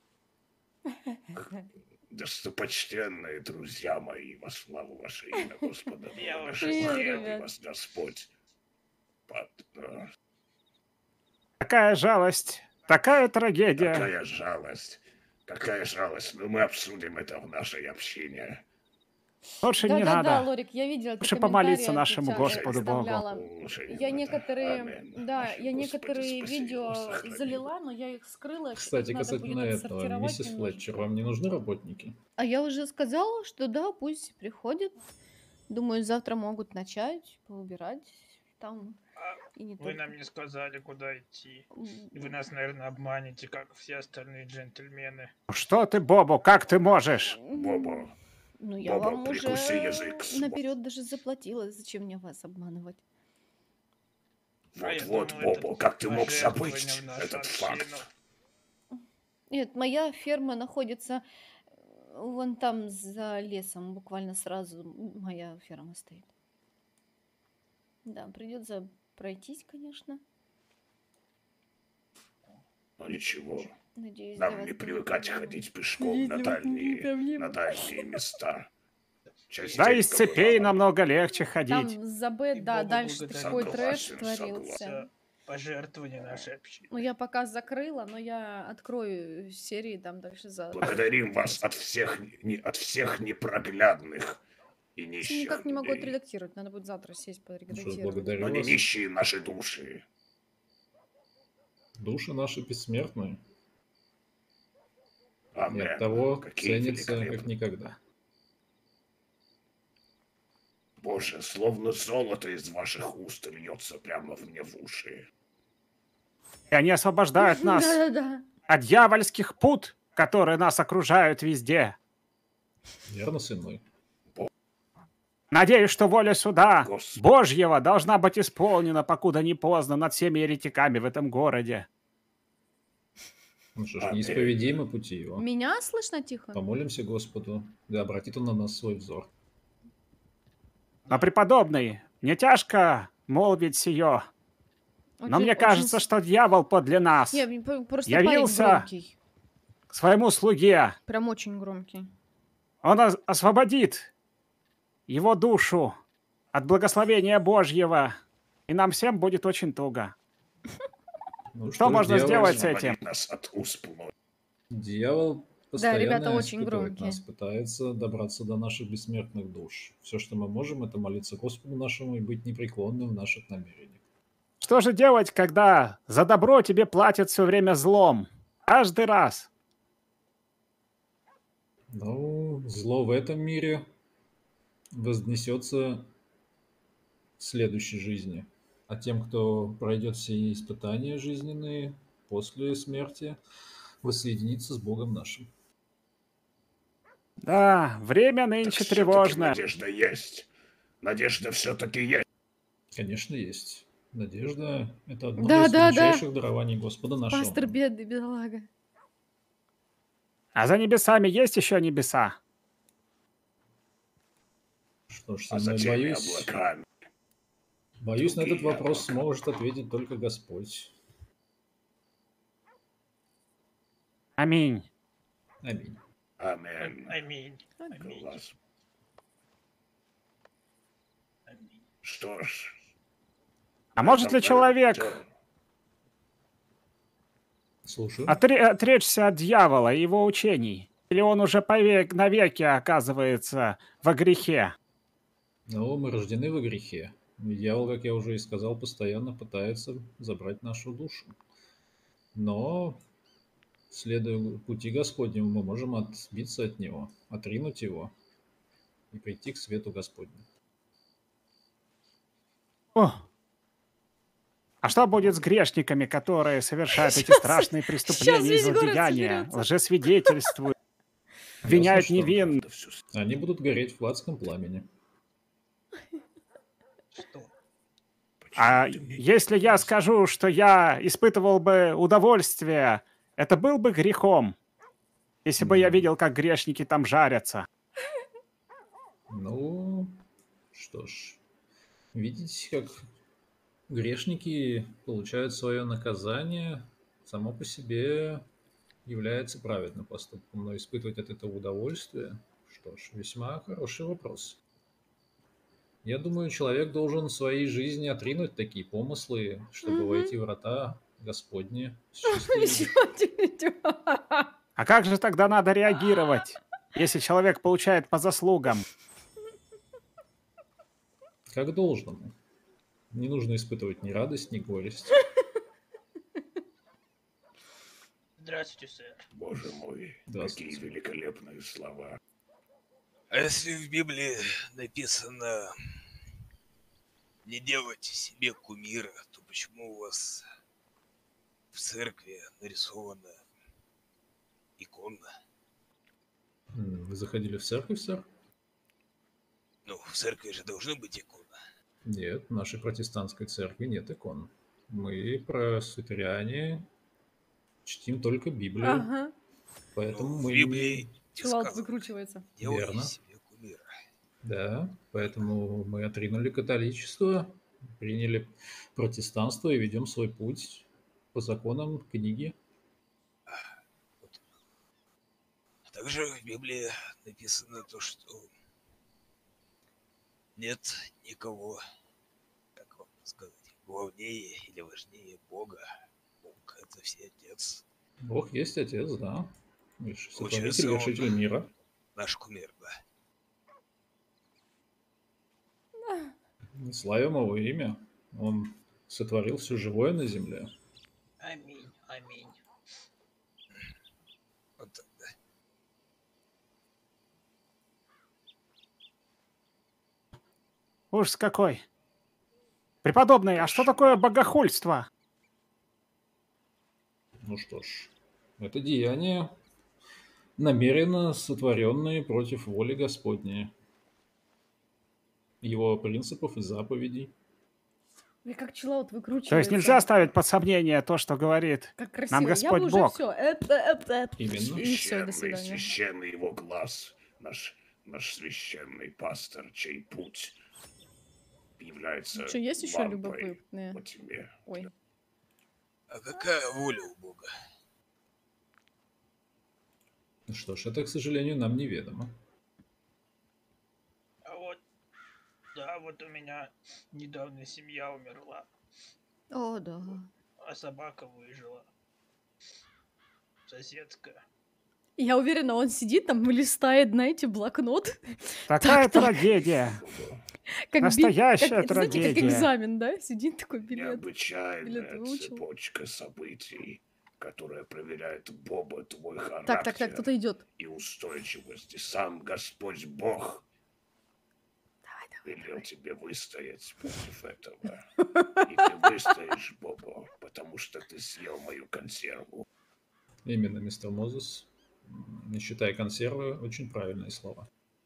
Достопочтенные друзья мои, во славу ваше имя, Господа Бога Я нашего, Привет, храни ребят. вас Господь. Под- э, Какая жалость. Такая трагедия. Какая жалость. Какая жалость. Но мы обсудим это в нашей общине. Лучше не Да-да-да, надо. Лорик, я видела, ты Лучше помолиться комментарии нашему отвеча- Господу Богу. вставляла. Лучше не Я надо. некоторые, Аминь. да, Наши я Господи, некоторые спаси его, видео сохрани. залила, но я их скрыла. Кстати, их надо касательно будет этого, отсортировать миссис немножко. Флетчер, вам не нужны работники? А я уже сказала, что да, пусть приходят. Думаю, завтра могут начать поубирать там. И не Вы только. нам не сказали, куда идти. И вы нас, наверное, обманете, как все остальные джентльмены. Что ты, Бобо, как ты можешь? Бобо, Ну, я Бобо, вам уже прикуси язык. наперед даже заплатила. Зачем мне вас обманывать? Вот-вот, Бобо, как ты мог пожертвование забыть в нашу этот общину. факт? Нет, моя ферма находится вон там за лесом, буквально сразу моя ферма стоит. Да, придется пройтись, конечно. Ну ничего. Надеюсь, для Нам вас не будет привыкать проблема. ходить пешком Если на у вас не будет дальние, проблем. на дальние места. Да, Частенько из цепей бывало. намного легче ходить. Там за Б, да, Богу дальше такой благодарю трэш Согласен, творился. за пожертвование нашей общины. Ну, я пока закрыла, но я открою серии там дальше за... Благодарим вас от всех, не, от всех непроглядных и Я нищих никак не могу людей. отредактировать, надо будет завтра сесть Ну что ж, поредактировать. благодарю Но не вас. нищие наши души. Души наши бессмертные. И Амен. от того Какие ценятся как великолепные. никогда. Боже, словно золото из ваших уст льется прямо мне в уши. И они освобождают нас Да-да-да. от дьявольских пут, которые нас окружают везде. Верно, сын мой? Надеюсь, что воля суда Божьего должна быть исполнена, покуда не поздно, над всеми еретиками в этом городе. Ну что ж, неисповедимы пути его. Меня слышно тихо? Помолимся Господу, да обратит он на нас свой взор. Но, преподобный, мне тяжко молвить сие. Но Очень- мне очень кажется, с- что дьявол подле нас Не, п- просто парень явился громкий. к своему слуге. Прям очень громкий. Он ос- освободит его душу от благословения Божьего, и нам всем будет очень туго. Ну Что можно дьявол сделать с освободит этим? Нас от уст плоти. Дьявол постоянно ребята очень испытывает громкие. нас, пытается добраться до наших бессмертных душ. Все, что мы можем, это молиться Господу нашему и быть непреклонным в наших намерениях. Что же делать, когда за добро тебе платят все время злом? Каждый раз. Ну, зло в этом мире вознесется в следующей жизни. А тем, кто пройдет все испытания жизненные после смерти, воссоединится с Богом нашим. Да, время нынче Всё-таки тревожное. надежда есть. Надежда все-таки есть. Конечно, есть. Надежда – это одно Да, из да, да. величайших дарований Господа нашего. Пастор бедный, бедолага. А за небесами есть еще небеса? Что ж, А сын мой, за теми боюсь, облаками. боюсь, на этот другие вопрос облака. сможет ответить только Господь. Аминь. Аминь. Аминь. Аминь. Аминь. Глаз. Что ж. А может ли человек Слушаю. отре- отречься от дьявола и его учений? Или он уже повек, навеки оказывается во грехе? Но мы рождены во грехе. И дьявол, как я уже и сказал, постоянно пытается забрать нашу душу. Но, следуя пути Господнему, мы можем отбиться от него, отринуть его и прийти к свету Господнему. О! А что будет с грешниками, которые совершают эти Щас- страшные щас преступления и весь город злодеяния, соберется. лжесвидетельствуют, обвиняют Ясно, что невинных? Они будут гореть в адском пламени. А если я скажу, что я испытывал бы удовольствие, это был бы грехом, если бы я видел, как грешники там жарятся. Ну, что ж, видеть, как грешники получают свое наказание, само по себе является праведным поступком, но испытывать от этого удовольствие, что ж, весьма хороший вопрос. Я думаю, человек должен в своей жизни отринуть такие помыслы, чтобы Мгм. войти в врата Господне. Счастливо. А как же тогда надо реагировать, если человек получает по заслугам? Как должному. Не нужно испытывать ни радость, ни горесть. Здравствуйте, сэр. Боже мой, Здравствуйте. какие великолепные слова. А если в Библии написано не делайте себе кумира, то почему у вас в церкви нарисована икона? М, Вы заходили в церковь, сэр? Ну, в церкви же должны быть иконы. Нет, в нашей протестантской церкви нет икон. Мы, пресвитериане, чтим только Библию. Ага. Поэтому Ну, в мы... Библии Чувак выкручивается. делай Верно. себе кумира. Да, поэтому мы отринули католичество, приняли протестанство и ведем свой путь по законам книги. А также в Библии написано то, что нет никого, как вам сказать, главнее или важнее Бога. Бог — это все Отец. Бог есть Отец, да. Виш- Получается, Сотворитель, он вершитель мира. наш кумир, да. Славим его имя. Он сотворил все живое на земле. Аминь, аминь. Вот так, да. Ужас какой. Преподобный, а что такое богохульство? Ну что ж, это деяния, намеренно сотворенные против воли Господней, его принципов и заповедей. Ой, как чиллаут выкручивается. То есть нельзя ставить под сомнение то, что говорит Как красиво. нам Я бы Господь уже Бог. все. Это, это, это. Именно. И все, до Священный, свидания. священный его глаз, наш, наш священный пастор, чей путь является Что, есть еще лампой любопытные? во тьме. Ой. А какая воля у Бога? Ну что ж, это, к сожалению, нам неведомо. А вот, да, вот у меня недавно семья умерла, О, да. а собака выжила. Соседская. Я уверена, он сидит там и листает, знаете, блокнот. Такая Так, так. трагедия. Как би- Настоящая как- это, знаете, как трагедия. экзамен, да? Сидит такой билет. Билет Необычайная выучил. цепочка событий, которая проверяет, Боба, твой характер Так, так, так, кто-то идет. и устойчивость. И сам Господь Бог велел тебе выстоять против этого. И ты выстоишь, Бобо, потому что ты съел мою консерву. Именно, мистер Мозес. М, Не считая консервы, очень правильные слова.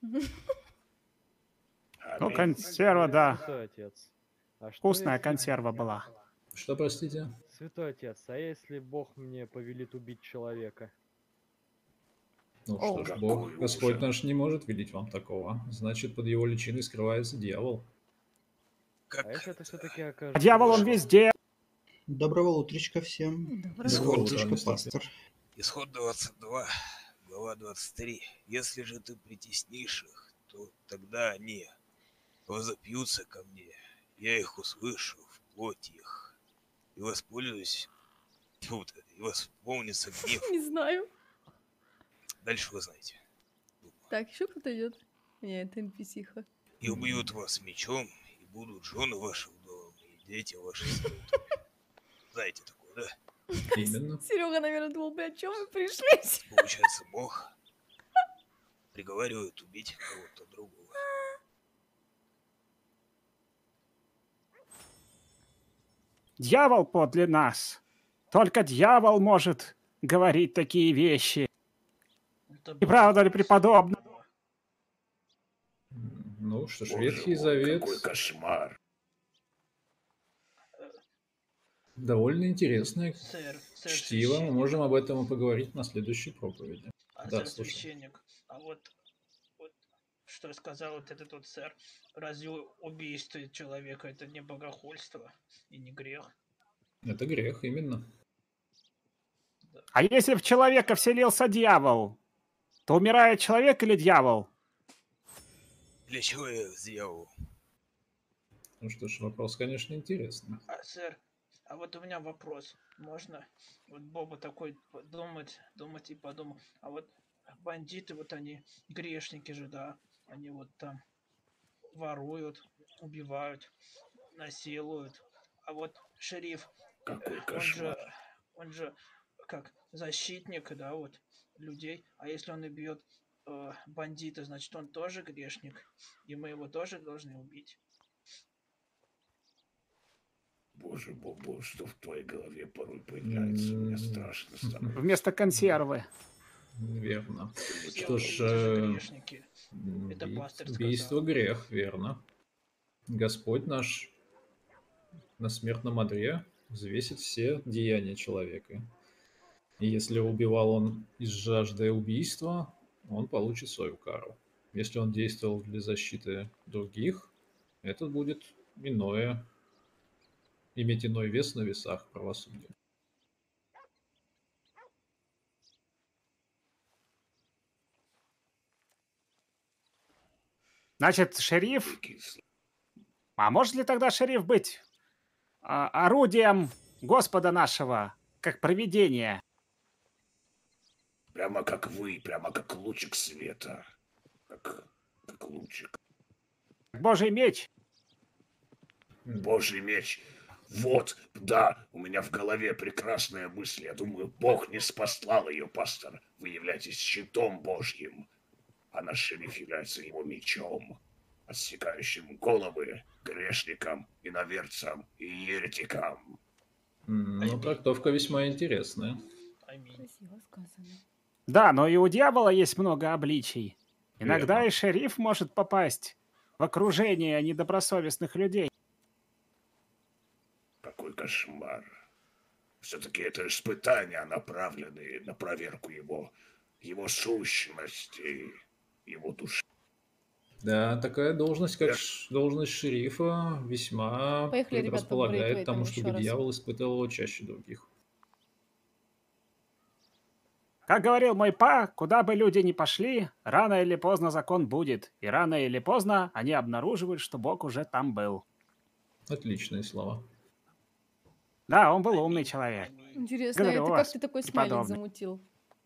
Ну, консерва, да. Святой отец. А что Вкусная если- консерва была. Что, простите? Святой отец, а если Бог мне повелит убить человека? Ну О, что ж, какой Бог, ужас. Господь наш не может велить вам такого. Значит, под его личиной скрывается дьявол. А если это все-таки А окажется... дьявол он везде. Доброго утречка всем. Доброе Доброго утро, утречка, мистер пастор. Исход двадцать два, глава двадцать три. Если же ты притеснишь их, то тогда они возопьются ко мне, я их услышу в плоти их, и воспользуюсь, тьфу ты, и восполнится гнев. Не знаю. Дальше вы знаете. Так, еще кто-то идет? Нет, это эн пи си-ха. И убьют вас мечом, и будут жены ваши вдовами, и дети ваши сиротами. Знаете такое, да? Именно. Серега, наверное, думал, блядь, чем вы пришли? Получается, Бог приговаривает убить кого-то другого. Дьявол подле нас. Только дьявол может говорить такие вещи. И правда ли, преподобный? Ну что ж, Боже Ветхий мой, Завет какой кошмар. довольно интересное Сэр, сэр, чтиво. Мы священник. можем об этом и поговорить на следующей проповеди. А, Да, сэр, слушай. священник, а вот, вот что сказал вот этот вот сэр, разве убийство человека это не богохульство и не грех? Это грех, именно. А если в человека вселился дьявол, то умирает человек или дьявол? Для чего я сделал? Ну что ж, вопрос, конечно, интересный. А, сэр, А вот у меня вопрос. Можно? Вот Боба такой думать, думать и подумал. А вот бандиты, вот они грешники же, да? Они вот там воруют, убивают, насилуют. А вот шериф, Какой он же, кошмар. он же как защитник, да, вот людей. А если он убьет э, бандита, значит он тоже грешник, и мы его тоже должны убить. Боже, Бобо, что в твоей голове порой появляется? Мне страшно становится. Вместо консервы. Верно. Все Что убийцы ж, же э, грешники. Это уби- пастырь убийство сказал. грех, верно. Господь наш на смертном одре взвесит все деяния человека. И если убивал он из жажды убийства, он получит свою кару. Если он действовал для защиты других, это будет иное, иметь иной вес на весах правосудия. Значит, шериф... А может ли тогда шериф быть а, орудием Господа нашего, как провидение? Прямо как вы, прямо как лучик света. Как, как лучик. Божий меч? Божий меч. Вот, да, у меня в голове прекрасная мысль. Я думаю, Бог не спаслал ее, пастор. Вы являетесь щитом Божьим, а наш шериф является его мечом, отсекающим головы грешникам, иноверцам и еретикам. М, Ну, трактовка весьма интересная. Красиво сказано. Да, но и у дьявола есть много обличий. Иногда Верно. и шериф может попасть в окружение недобросовестных людей. Какой кошмар. Все-таки это испытания, направленные на проверку его, его сущности, его души. Да, такая должность, как ш- должность шерифа, весьма Поехали, ребят, по предрасполагает к тому, Брейтвейтам еще чтобы раз. дьявол испытывал его чаще других. Как говорил мой па, куда бы люди ни пошли, рано или поздно закон будет. И рано или поздно они обнаруживают, что Бог уже там был. Отличные слова. Да, он был умный человек. Интересно, Говорю, это у как вас ты такой и смайлик подобное. замутил?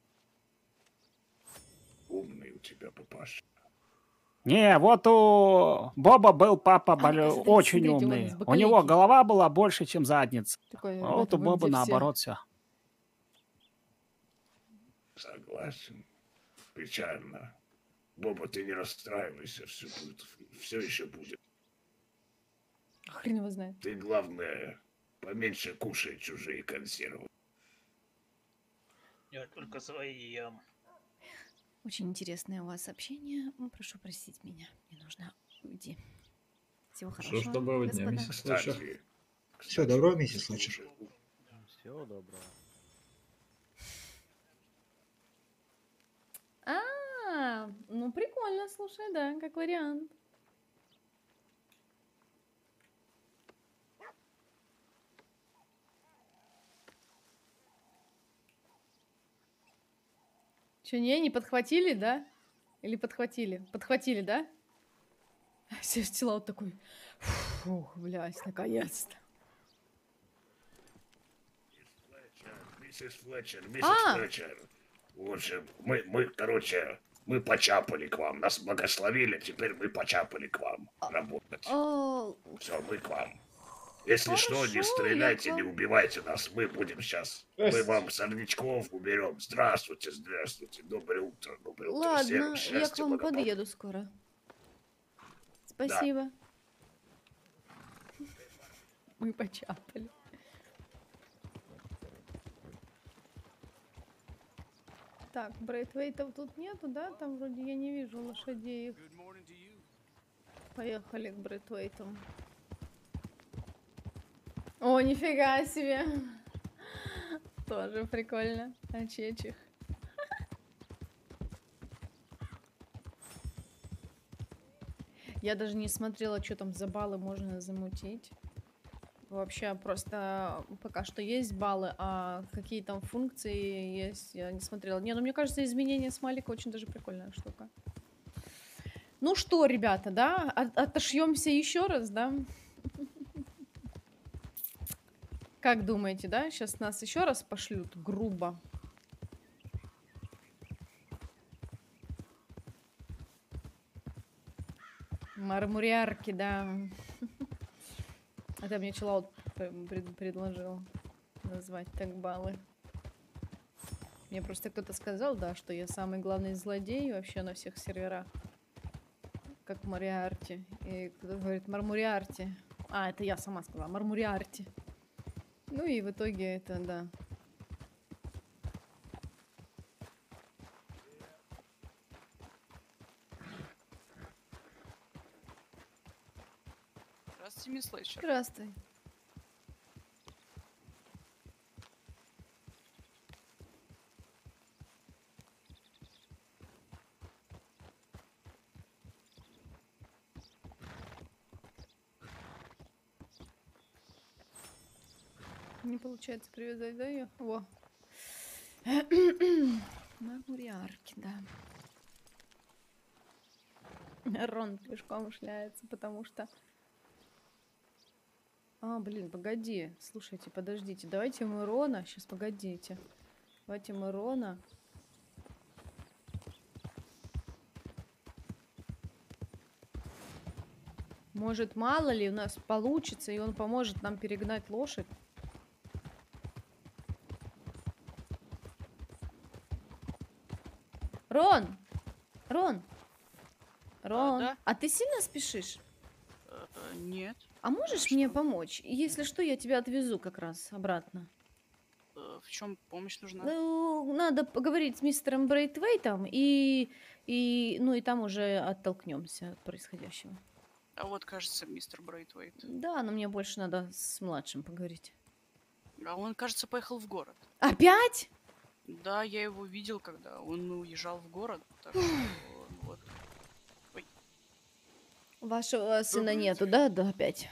Умный у тебя, папаша. Не, вот у Боба был папа болё- оказывается, очень смотрите, он умный. из У него Бакалейки. голова была больше, чем задница. Такой, А вот ребята, у вы Боба где все? наоборот все. Согласен. Печально. Боба, ты не расстраивайся, все будет, все еще будет. Хрен его знает. Ты, главное, поменьше кушай чужие консервы. Я только свои ем. Очень интересное у вас общение. М, Прошу простить меня. Мне нужно уйти. Всего Что ж, хорошего, доброго дня, господа. миссис Флетчер. Кстати, Все, доброго, миссис Флетчер. Всего доброго. А, ну прикольно, слушай, да, как вариант. Че, не, не подхватили, да? Или подхватили? Подхватили, да? Сестила вот такой. Фух, блядь, наконец-то. Миссис Флетчер, миссис А! Флетчер. Лучше, мы, мы, короче, мы почапали к вам. Нас благословили, теперь мы почапали к вам работать. О, Все, мы к вам. Если что, не Хорошо, стреляйте, я к не вам. убивайте нас. Мы будем сейчас. Мы Здрасте. вам сорнячков уберем. Здравствуйте, здравствуйте. Доброе утро, доброе утро ладно, всем. я к Счастья, вам благополучия. подъеду скоро. Спасибо. Мы почапали. Так, Брейтвейтов тут нету, да? Там вроде я не вижу лошадей. Поехали к Брейтвейтам. О, нифига себе. Тоже прикольно. Очечих. Я даже не смотрела, что там за баллы можно замутить. Вообще просто пока что есть баллы, а какие там функции есть, я не смотрела. Не, ну мне кажется, изменение смайлика очень даже прикольная штука. Ну что, ребята, да? От- отошьемся еще раз, да? Как думаете, да? Сейчас нас еще раз пошлют грубо. Мармуриарки, да. Это мне Чиллаут пред- предложил назвать так баллы. Мне просто кто-то сказал, да, что я самый главный злодей вообще на всех серверах. Как Мориарти. И кто-то говорит Мармуриарти. А, это я сама сказала. Мармуриарти. Ну и в итоге это, да. Здравствуйте, мисс Лейчер. Здравствуй. Не получается привязать, да, ее? Во. Мармуриарки, да. Рон пешком шляется, потому что... А, блин, погоди. Слушайте, подождите. Давайте мы Рона... Сейчас, погодите. Давайте мы Рона... Может, мало ли у нас получится, и он поможет нам перегнать лошадь. Рон! Рон! Рон! да? А ты сильно спешишь? Э, э, Нет. А можешь мне помочь? Если что, я тебя отвезу как раз обратно. Э, В чем помощь нужна? Ну, надо поговорить с мистером Брейтвейтом и, и, ну, и там уже оттолкнемся от происходящего. А вот, кажется, мистер Брейтвейт. Да, но мне больше надо с младшим поговорить. А он, кажется, поехал в город. Опять? Да, я его видел, когда он уезжал в город. Так что, вот. Ой. Вашего сына нету, да, да, опять?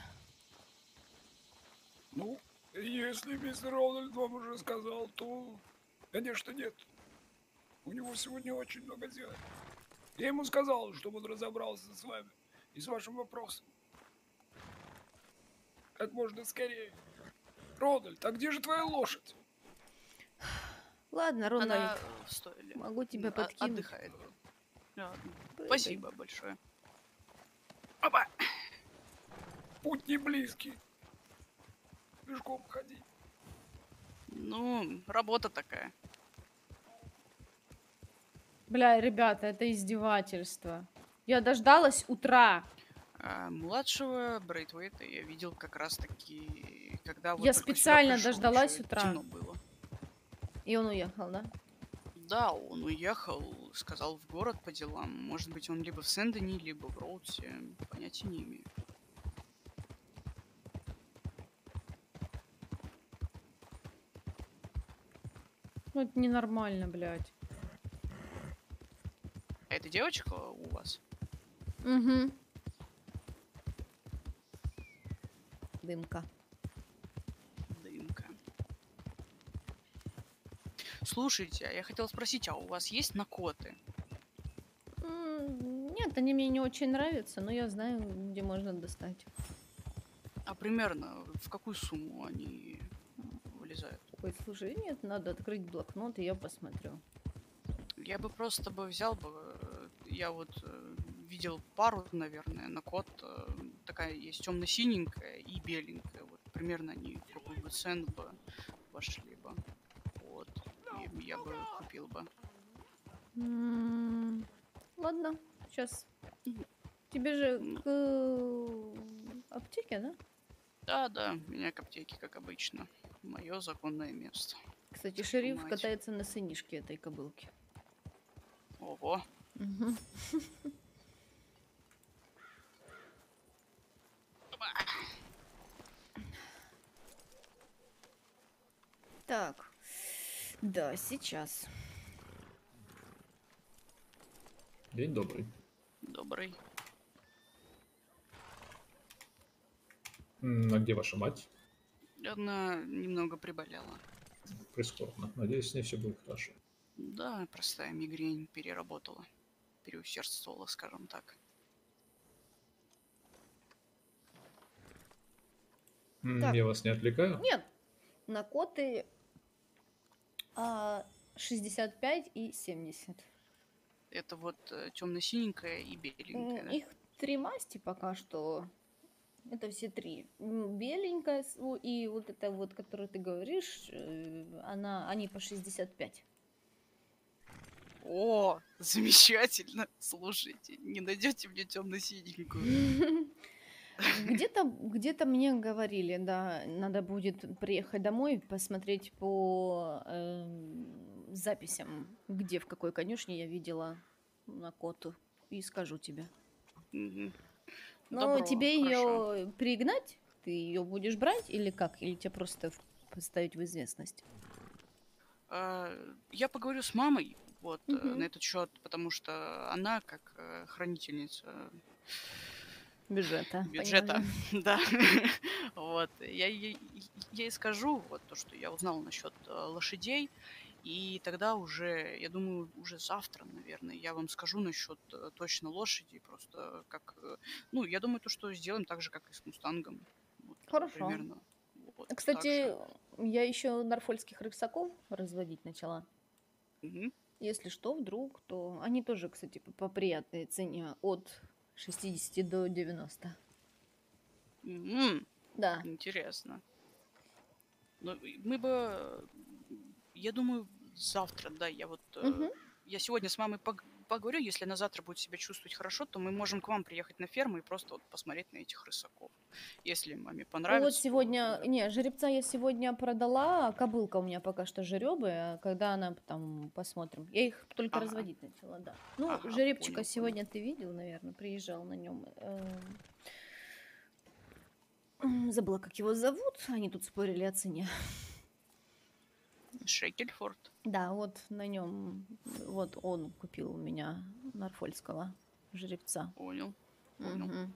Ну, если мистер Рональд вам уже сказал, то, конечно, нет. У него сегодня очень много дел. Я ему сказал, чтобы он разобрался с вами и с вашим вопросом. Как можно скорее. Рональд, а где же твоя лошадь? Ладно, Рон, Она Ай, в стойле. могу тебя А- подкинуть. Отдыхает. Ладно. Прыгай. Спасибо большое. Путь не близкий. Пешком ходить. Ну, работа такая. Бля, ребята, это издевательство. Я дождалась утра. А младшего Брейтвейта я видел как раз таки, когда вот Я только сюда специально пришел, дождалась ещё утра. темно было. И он уехал, да? Да, он уехал, сказал в город по делам. Может быть, он либо в Сен-Дени, либо в Роуте. Понятия не имею. Ну, это ненормально, блядь. А это девочка у вас? Угу. Дымка. Дымка. Слушайте, а я хотела спросить, а у вас есть накоты? М, Нет, они мне не очень нравятся, но я знаю, где можно достать. А примерно в какую сумму они вылезают? Ой, слушай, нет, надо открыть блокнот, и я посмотрю. Я бы просто бы взял бы, э, я вот э, видел пару, наверное, на кот, э, такая есть темно-синенькая и беленькая. Вот примерно они в какой бы цен бы пошли бы. Вот. И я бы купил бы. М, Ладно, сейчас. Тебе же к э, аптеке, да? Да, да, меня к аптеке, как обычно. Мое законное место. Кстати, шериф мать. катается на сынишке этой кобылки. Ого. Мгм. Так, да, сейчас. День добрый. Добрый. М, А где ваша мать? Она немного приболела. Прискорбно. Надеюсь, с ней все будет хорошо. Да, простая мигрень переработала. Переусердствовала, скажем так. М, Так. Я вас не отвлекаю? Нет, На коты а, шестьдесят пять и семьдесят. Это вот темно-синенькая и беленькая, М, да? Их три масти пока что. Это все три. М, Беленькая с- у- и вот эта вот, которую ты говоришь, э, она, они по шестьдесят пять. О, замечательно. Слушайте, не найдете мне темно-синенькую? Где-то, где-то мне говорили, да, надо будет приехать домой, посмотреть по эм, записям, где, в какой конюшне я видела на коту, и скажу тебе. Мгм. Но Добро, тебе хорошо. ее пригнать? Ты ее будешь брать или как? Или тебе просто в- поставить в известность? А, Я поговорю с мамой вот э, Мгм. на этот счет, потому что она как э, хранительница Бюджета, бюджета, понимаю. да, вот, я ей, ей скажу вот то, что я узнала насчет э, лошадей, и тогда уже, я думаю, уже завтра, наверное, я вам скажу насчет э, точно лошади, просто как, э, ну, я думаю, то, что сделаем так же, как и с мустангом, вот, э, Хорошо. примерно, вот, так Кстати, же. я еще норфольских рысаков разводить начала. Мгм. Если что, вдруг, то они тоже, кстати, по, по приятной цене от шестидесяти до девяноста. М, Да. Интересно. Ну, и мы бы, э, я думаю, завтра, да, я вот, э, Мгм. я сегодня с мамой пог- поговорю, если она завтра будет себя чувствовать хорошо, то мы можем к вам приехать на ферму и просто вот посмотреть на этих рысаков. Если маме Вот понравится, то сегодня, тогда... не, жеребца я сегодня продала, кобылка у меня пока что жеребы, а когда она там посмотрим. Я их только Ага, разводить начала, да. Ну, ага, жеребчика понял, понял. сегодня ты видел, наверное, приезжал на нем. Забыла, как его зовут. Они тут спорили о цене. Шекельфорд. Да, вот на нем, вот он купил у меня норфольского жеребца. Понял, понял. Мгм.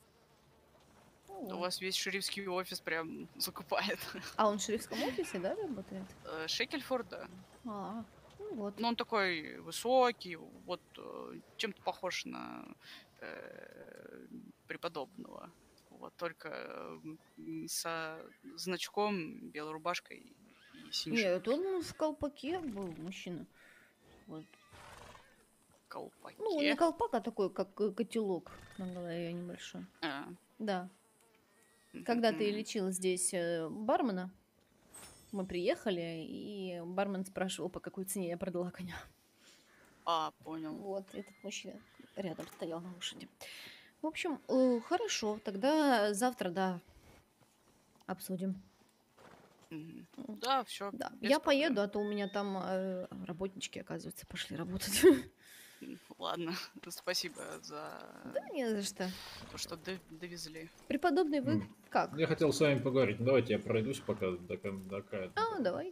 Да у вас весь шерифский офис прям закупает. А он в шерифском офисе, да, работает? Э, Шекельфорд, да. А, ну вот. Но он такой высокий, вот э, чем-то похож на э, преподобного. Вот, только э, м, со значком, белой рубашкой и синей Нет, шапкой. он в колпаке был мужчина. Вот. Колпаке. Ну, не колпак, а такой, как э, котелок на голове небольшой. А, Да. Когда ты мгм. лечил здесь э, бармена, мы приехали, и бармен спрашивал, по какой цене я продала коня. А, понял. Вот, этот мужчина рядом стоял на лошади. В общем, э, хорошо, тогда завтра, да, обсудим. Мгм. Да, все, Да, без я проблем. поеду, а то у меня там э, работнички, оказывается, пошли работать. М, Ладно, спасибо за Да не за что. то, что д- довезли. Преподобный, вы М, как? Я хотел с вами поговорить. Ну, давайте я пройдусь пока до, кон- до края. А, давайте.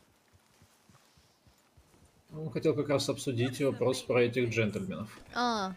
Ну, хотел как раз обсудить вопрос про этих джентльменов. А.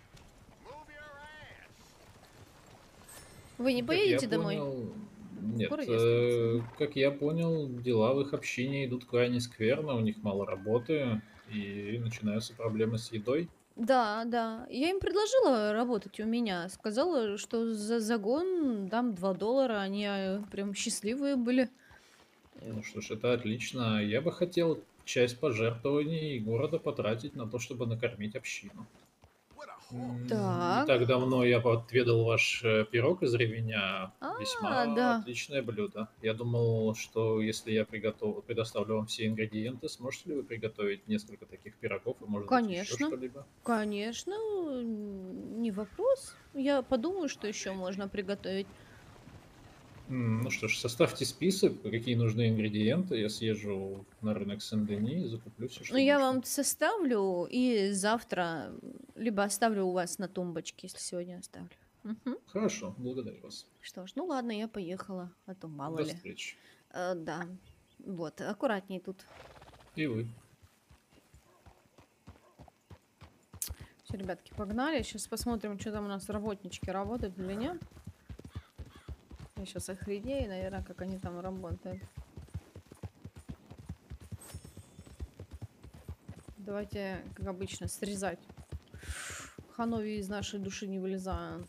Вы не Как я поедете домой? понял, нет. В городе э, останется. Как я понял, дела в их общине идут крайне скверно, у них мало работы, и начинаются проблемы с едой. Да, да. Я им предложила работать у меня. Сказала, что за загон дам два доллара. Они э, прям счастливые были. Ну что ж, это отлично. Я бы хотел часть пожертвований города потратить на то, чтобы накормить общину. М, Не Так. так давно я отведал ваш э, пирог из ревеня. А, Весьма да. отличное блюдо. Я думал, что если я приготов... предоставлю вам все ингредиенты, сможете ли вы приготовить несколько таких пирогов и, может быть, еще Конечно. что-либо? Конечно, м, не вопрос. Я подумаю, что еще можно приготовить. М, Ну что ж, составьте список, какие нужны ингредиенты. Я съезжу на рынок Сен-Дени и закуплю все, Ну, что я нужно. вам составлю и завтра либо оставлю у вас на тумбочке, если сегодня оставлю. Мгм. Хорошо, благодарю вас. Что ж, ну ладно, я поехала, а то мало До ли. встречи. Э, да, вот, аккуратней тут. И вы. Все, ребятки, погнали. Сейчас посмотрим, что там у нас работнички работают или нет. Я сейчас охренею, наверное, как они там работают. Давайте, как обычно, срезать. Ханови из нашей души не вылезают.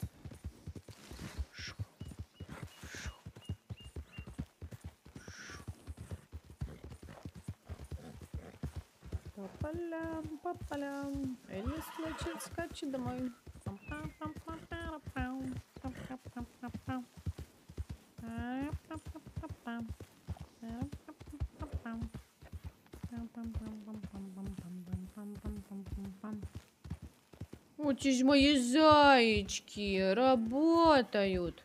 По полям, по полям. Элис скачет, скачет домой. Пам-пам-пам-пам-пам-пам. Пам-пам-пам-пам-пам. Пам-пам-пам-пам-пам. Пам-пам-пам-пам-пам. Пам-пам-пам-пам-пам-пам-пам-пам-пам. Вот здесь мои зайчики работают.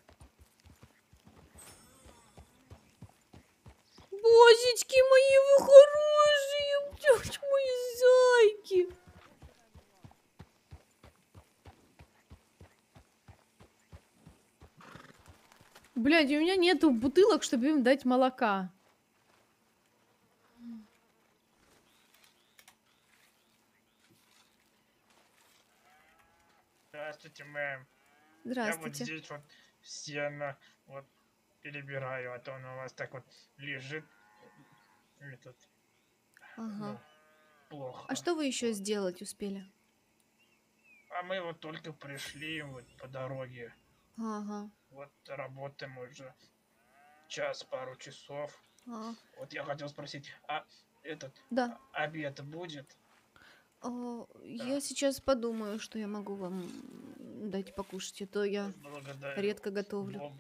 Бозечки мои, вы хорошие, девочки мои зайки. Блядь, у меня нету бутылок, чтобы им дать молока. Здравствуйте, мэм. Я вот Здравствуйте. здесь вот сено вот перебираю, а то оно у вас так вот лежит. Этот, Ага. ну, плохо. А что вы еще сделать успели? А мы вот только пришли вот по дороге. Ага. Вот работаем уже час, пару часов. А. Вот я хотел спросить, а этот Да. обед будет? О, я сейчас подумаю, что я могу вам дать покушать, а то я Благодарю. редко готовлю. Боб...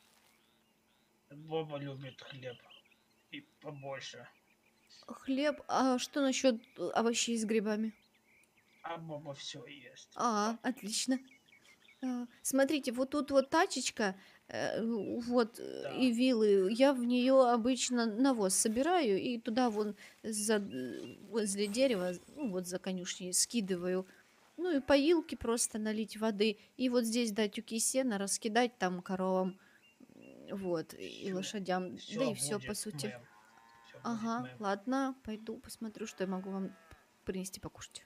Боба любит хлеб. И побольше. Хлеб, а что насчет овощей с грибами? А Боба все ест. А, отлично. А, смотрите, вот тут вот тачечка, э, вот, э, Да. и вилы. Я в нее обычно навоз собираю и туда вон за, э, возле дерева, ну, вот за конюшней скидываю. Ну и поилки просто налить воды. И вот здесь дать тюки сена, раскидать там коровам, м, вот, и Всё, лошадям. Да всё и все по будет, сути. мэм. Всё будет, Ага, мэм. ладно, пойду посмотрю, что я могу вам принести покушать.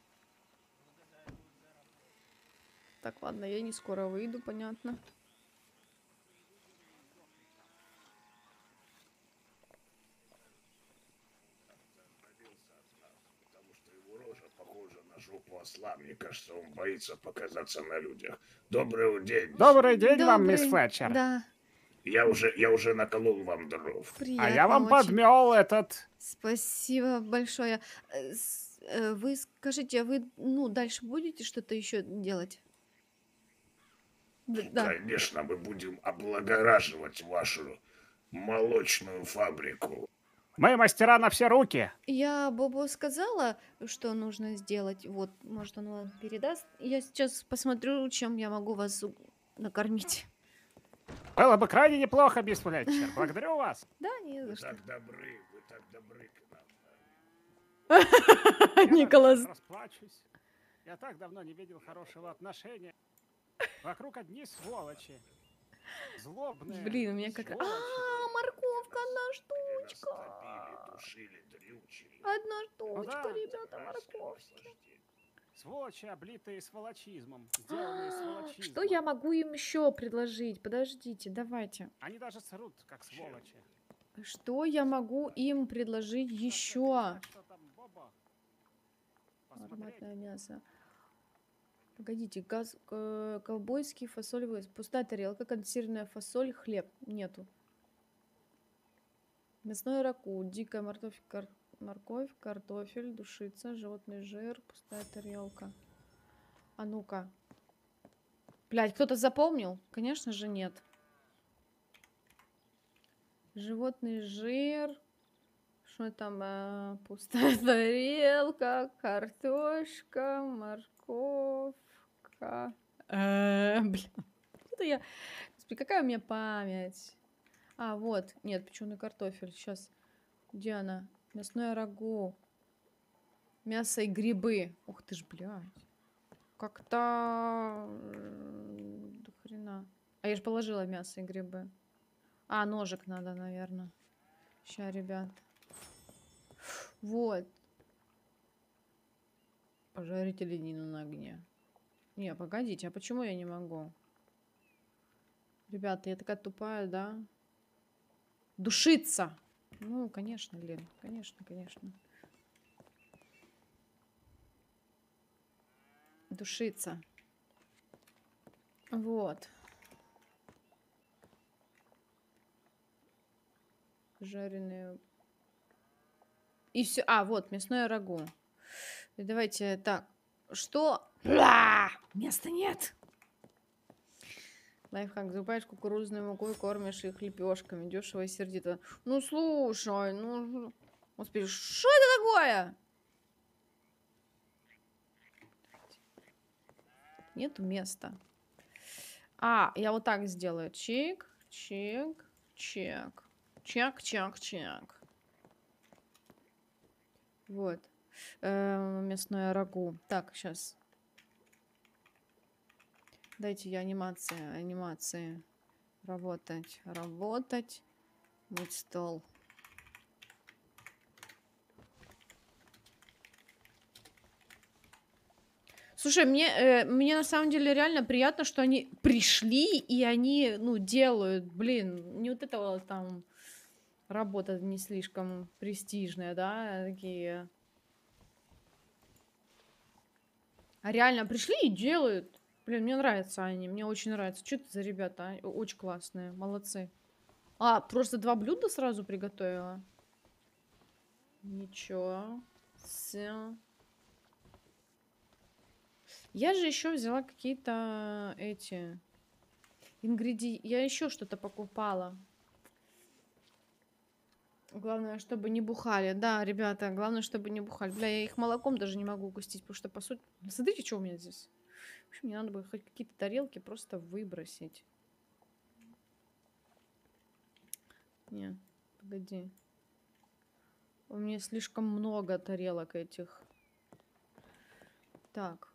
Так, ладно, я не скоро выйду, понятно. Потому что его рожа похожа на жопу осла. Мне кажется, он боится показаться на людях. Добрый день. Добрый день вам, мисс Добрый, Флетчер. да, Я уже, я уже наколол вам дров. А я приятно вам очень. подмел этот... Спасибо большое. Э, с- э, Вы скажите, а вы, ну, дальше будете что-то еще делать? Д- Да. Конечно, мы будем облагораживать вашу молочную фабрику. Мы мастера на все руки. Я Бобу сказала, что нужно сделать. Вот, может, он вам передаст. Я сейчас посмотрю, чем я могу вас у- накормить. Было бы крайне неплохо, мисс Флетчер. Благодарю вас. Да, не за Вы что. так добры, вы так добры к нам. Я Николас. даже расплачусь. Я так давно не видел хорошего отношения. Вокруг одни сволочи. Злобные. Блин, у меня как... сволочи. А, морковка, одна штучка. Топили, душили, дрючили. Одна Ну штучка, да. ребята, морковки. Сволочи, облитые сволочизмом. Сделанные сволочизмом. Что я могу им еще предложить? Подождите, давайте. Они даже срут, как сволочи. Что я могу им предложить еще? Что там, Бобо? Ароматное мясо. Погодите, газ, к- ковбойский фасолевый, пустая тарелка, консервная фасоль, хлеб. Нету. Мясной раку, дикая морковь, кар- морковь, картофель, душица, животный жир, пустая тарелка. А ну-ка. Блядь, кто-то запомнил? Конечно же нет. Животный жир. Что там? э, пустая тарелка, картошка, морковка. Э, Блин. Это я... Господи, какая у меня память. А, вот. Нет, печеный картофель. Сейчас. Где она? Мясное рагу. Мясо и грибы. Ух ты ж, блядь. Как-то... э, До хрена. А я же положила мясо и грибы. А, ножик надо, наверное. Ща, ребят. Вот. Пожарить оленину на огне. Не, погодите, а почему я не могу? Ребята, я такая тупая, да? Душиться! Ну, конечно, Лен, конечно, конечно. Душиться. Вот. Жареные. И все. А, вот, мясное рагу. И давайте так. Что? Бла! Места нет. Лайфхак. Закупаешь кукурузную муку и кормишь их лепешками. Дешево и сердито. Ну слушай, ну... Господи, что это такое? Нету места. А, я вот так сделаю. Чик, чик, чек. Чек, чек, чек. Вот. Э, мясное рагу. Так, сейчас. Дайте я анимации, анимации. Работать, работать. Мыть стол. Слушай, мне, э, мне на самом деле реально приятно, что они пришли и они, ну, делают, блин, не вот это вот там работа не слишком престижная, да, такие. А реально пришли и делают. Блин, мне нравятся они, мне очень нравится. Что это за ребята, а? Очень классные, молодцы. А, просто два блюда сразу приготовила? Ничего. Все. Я же еще взяла какие-то эти ингредиенты. Я еще что-то покупала. Главное, чтобы не бухали. Да, ребята, главное, чтобы не бухали. Бля, я их молоком даже не могу угостить, потому что, по сути... Смотрите, что у меня здесь. В общем, мне надо было хоть какие-то тарелки просто выбросить. Не, погоди. У меня слишком много тарелок этих. Так.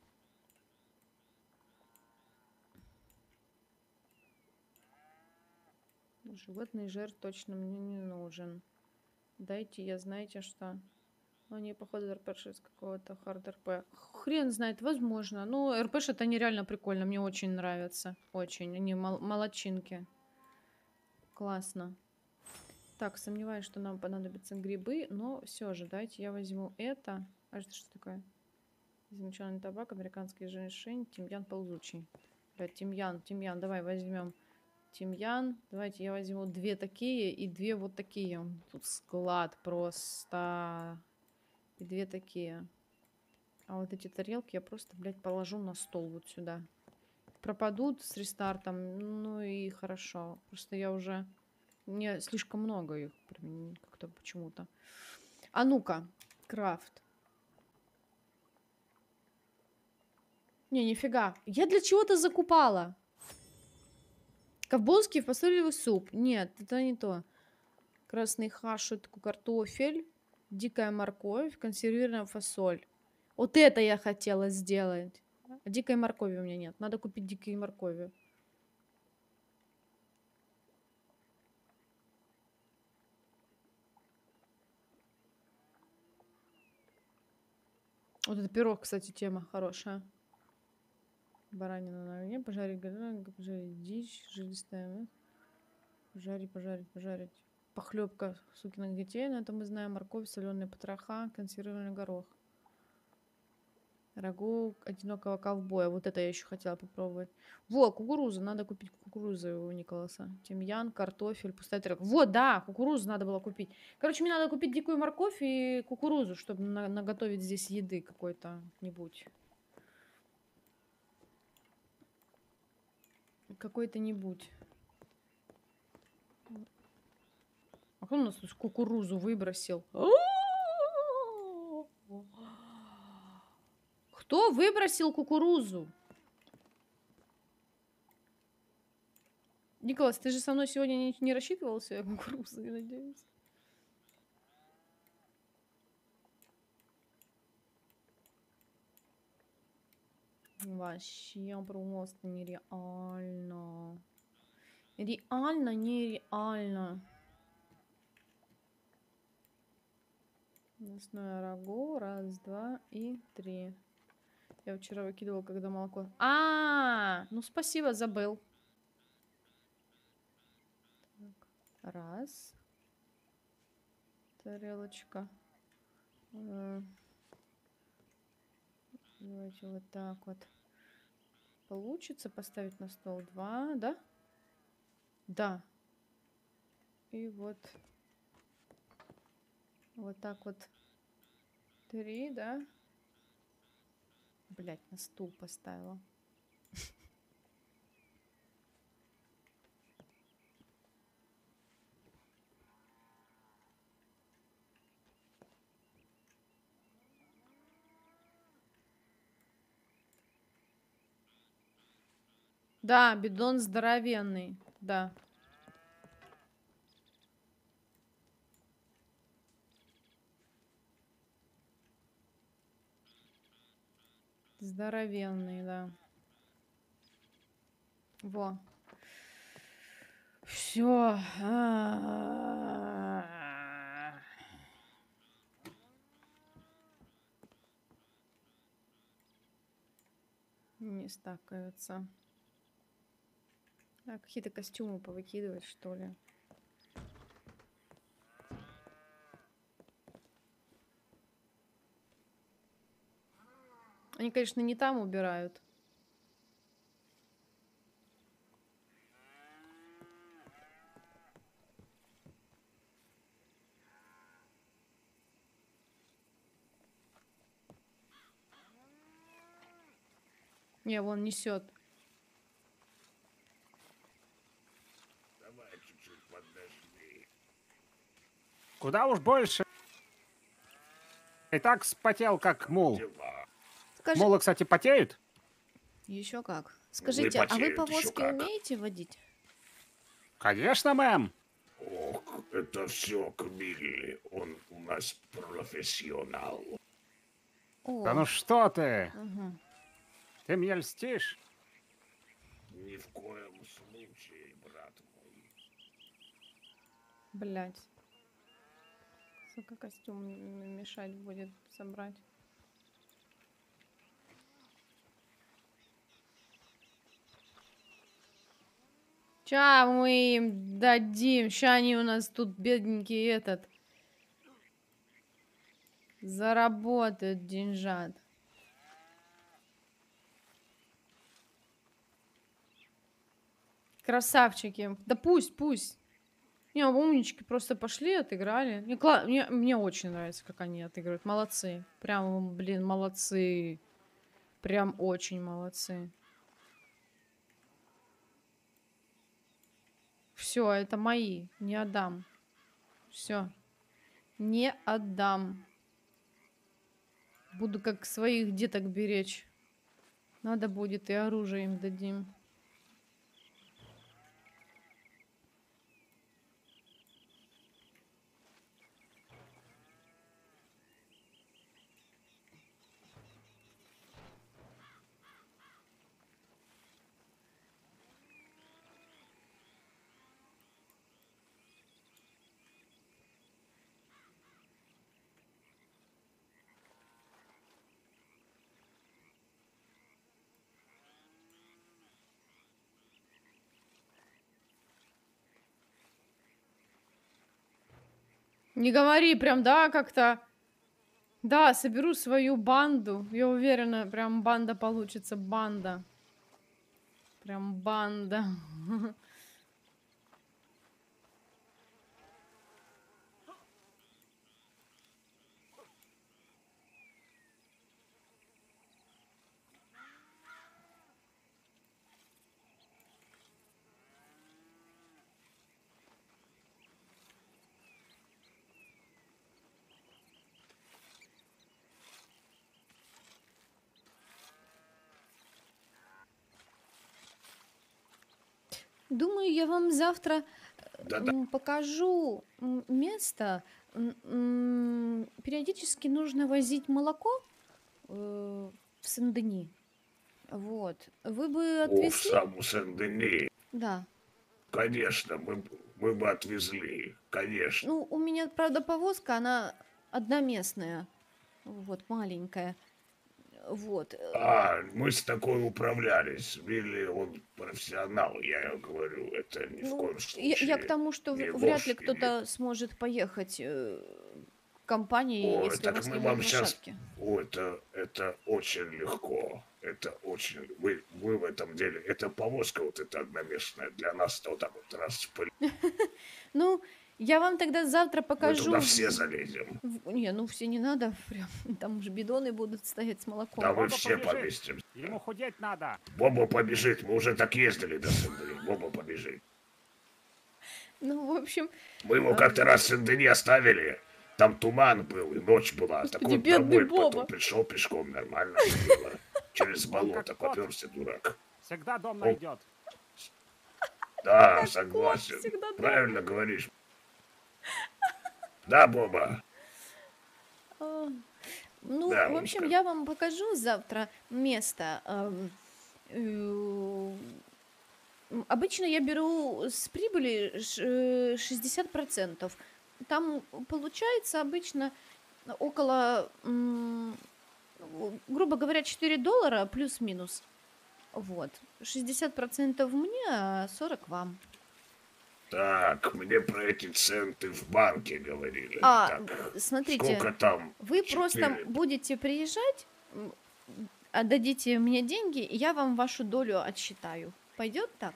Животный жир точно мне не нужен. Дайте, я знаете что? Они, походу, РПШ из какого-то хард РП. Хрен знает, возможно. Ну, РПШ это нереально прикольно, мне очень нравится. Очень, они мол молодчинки. Классно. Так, сомневаюсь, что нам понадобятся грибы, но все же, дайте я возьму это. А это что такое? Измельченный табак, американский женьшень, тимьян ползучий. Да, тимьян, тимьян, давай возьмем. Тимьян. Давайте я возьму две такие и две вот такие. Тут склад просто. И две такие. А вот эти тарелки я просто, блядь, положу на стол вот сюда. Пропадут с рестартом, ну и хорошо. Просто я уже... Мне слишком много их как-то почему-то. А ну-ка, крафт. Не, нифига. Я для чего-то закупала. Ковбойский фасолевый суп. Нет, это не то. Красный хаш, картофель, дикая морковь, консервированная фасоль. Вот это я хотела сделать. А дикой моркови у меня нет. Надо купить дикие моркови. Вот это пирог, кстати, тема хорошая. Баранина на огне, пожарить говядину, пожарить дичь, жилистая. Пожарить, пожарить, пожарить. Похлебка сукиных детей, но это мы знаем. Морковь, соленые потроха, консервированный горох. Рагу одинокого ковбоя. Вот это я еще хотела попробовать. Во, кукуруза. Надо купить кукурузу у Николаса. Тимьян, картофель, пустая тарелка. Вот, да, кукурузу надо было купить. Короче, мне надо купить дикую морковь и кукурузу, чтобы на наготовить здесь еды какой-то-нибудь. Какой-то-нибудь. А кто у нас тут кукурузу выбросил? Кто выбросил кукурузу? Николас, ты же со мной сегодня не, не рассчитывал своей кукурузой, я надеюсь. Вообще просто нереально. Реально нереально. Мясное рагу. Раз, два и три. Я вчера выкидывала, когда молоко... А, -а, -а! Ну спасибо, забыл. Так, раз. Тарелочка. Давайте вот так вот. Получится поставить на стол два, да? Да. И вот. Вот так вот. Три, да? Блять, на стул поставила. Да, бидон здоровенный, да. Здоровенный, да. Во. Все. Не стакаются. А, какие-то костюмы повыкидывать, что ли? Они, конечно, не там убирают. Не, вон несет. Давай чуть-чуть подожди. Куда уж больше. И так спотел, как мул. Скажи- Мулы, кстати, потеют? Еще как. Скажите, а вы потеют, ещё повозки как. умеете водить? Конечно, мэм. Ох, это все к Билли. Он у нас профессионал. О. Да ну что ты? Мгм. Ты мне льстишь? Ни в коем случае, брат мой. Блять. Сука, костюм м- мешать будет собрать. Ща мы им дадим. Ща они у нас тут бедненький этот. Заработают деньжат. Красавчики. Да пусть, пусть. Не, умнички просто пошли, отыграли. Мне, кла- мне, мне очень нравится, как они отыгрывают. Молодцы. Прям, блин, молодцы. Прям очень молодцы. Все, это мои. Не отдам. Все. Не отдам. Буду как своих деток беречь. Надо будет, и оружие им дадим. Не говори прям, да, как-то. Да, соберу свою банду. Я уверена, прям банда получится, банда. Прям банда. Думаю, я вам завтра Да-да. м, покажу м, место. М, м, Периодически нужно возить молоко э, в Сен-Дени. Вот. Вы бы О, в отвезли? саму Сен-Дени. Да. Конечно, мы, б- мы бы отвезли. Конечно. Ну, у меня, правда, повозка, она одноместная. Вот, маленькая. Вот. э, А, мы с такой управлялись. Билли, он профессионал, я говорю. Это ни в Ну, коем я, я к случае тому, что не в- вряд ли вождь и не- кто-то сможет поехать э, в компании, Ой, если у так вас мы не вам будет сейчас... лошадки. О, это, это очень легко. Это очень... Вы, вы в этом деле... Это повозка вот эта одноместная. Для нас-то вот так вот раз... Ну, Я вам тогда завтра Мы покажу. туда все залезем. в- Не, ну все не надо, прям. Там уже бидоны будут стоять с молоком. Да мы Боба все побежит. поместимся. Ему худеть надо. Боба побежит, мы уже так ездили до Сен-Дени. Боба побежит. Ну, в общем, Мы его а, как-то раз в Сен-Дени оставили. Там туман был, и ночь была. Так Господи, он бедный домой Боба. потом пришел пешком, нормально всё было. Через Он болото как кот. поперся, дурак. Всегда дом Он- найдет. Да, Как кот согласен. всегда дома. Правильно говоришь. Да, Боба? а, ну, Да, в он общем, как- я вам покажу завтра место. ам, э, м, Обычно я беру с прибыли ш- э, шестьдесят процентов. Там получается обычно около, м, ну, грубо говоря, четыре доллара плюс-минус. Вот. шестьдесят процентов мне, а сорок вам. Так, мне про эти центы в банке говорили. А, Так, смотрите, сколько там? вы просто Четыре. будете приезжать, м, отдадите мне деньги, и я вам вашу долю отсчитаю. Пойдет так?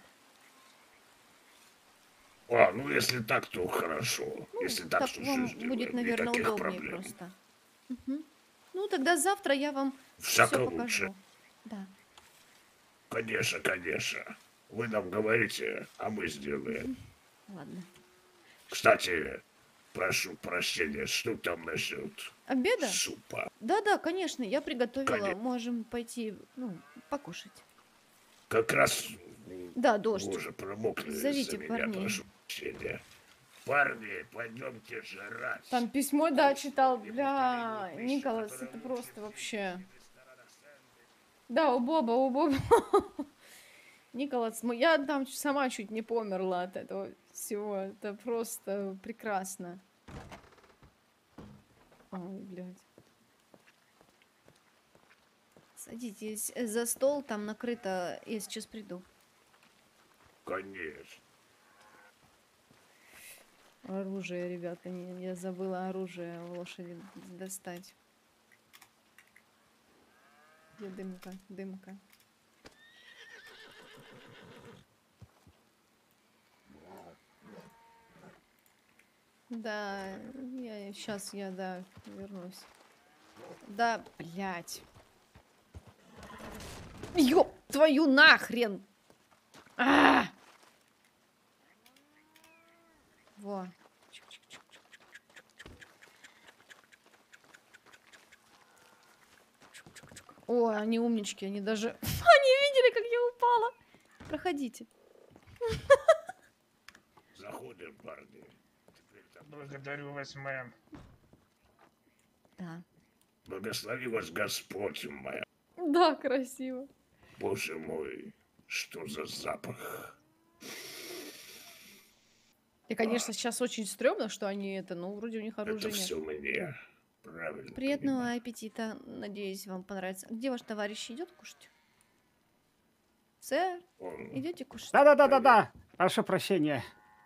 А, ну если так, то хорошо. Если так, Так что вам же будет, сделаем? наверное, Никаких удобнее проблем. просто. Мгм. Ну, тогда завтра я вам все Всяко покажу. лучше. Да. Конечно, конечно. Вы нам говорите, а мы сделаем. Ладно. Кстати, прошу прощения, что там насчет Обеда? супа? Да-да, конечно, я приготовила. Конечно. Можем пойти, ну, покушать. Как раз Да, дождь. вы уже промокли Зовите из-за меня, парней. прошу прощения. Парни, пойдемте жрать. Там письмо, да, читал. Бля, Николас, это просто вообще... Да, у Боба, у Боба. Николас, м- я там ч- сама чуть не померла от этого всего. Это просто прекрасно. Ой, блядь. Садитесь э, за стол, там накрыто, я сейчас приду. Конечно. Оружие, ребята, не, я забыла оружие у лошади достать. Где дымка, дымка. Да, я сейчас я, да, вернусь. Да, блядь. Ёб твою нахрен! А! Во. О, они умнички, они даже... Они видели, как я упала. Проходите. Заходим, парни. Благодарю вас, мэм. Да. Благослови вас Господь, моя. Да, красиво. Боже мой, что за запах? И, конечно, сейчас очень стрёмно, что они это, ну, вроде у них оружия Это нет. все мне. Правильно. Приятного аппетита. Надеюсь, вам понравится. Где ваш товарищ идет кушать? Сэр, Он... идете кушать? Да-да-да-да-да. Прошу прощения.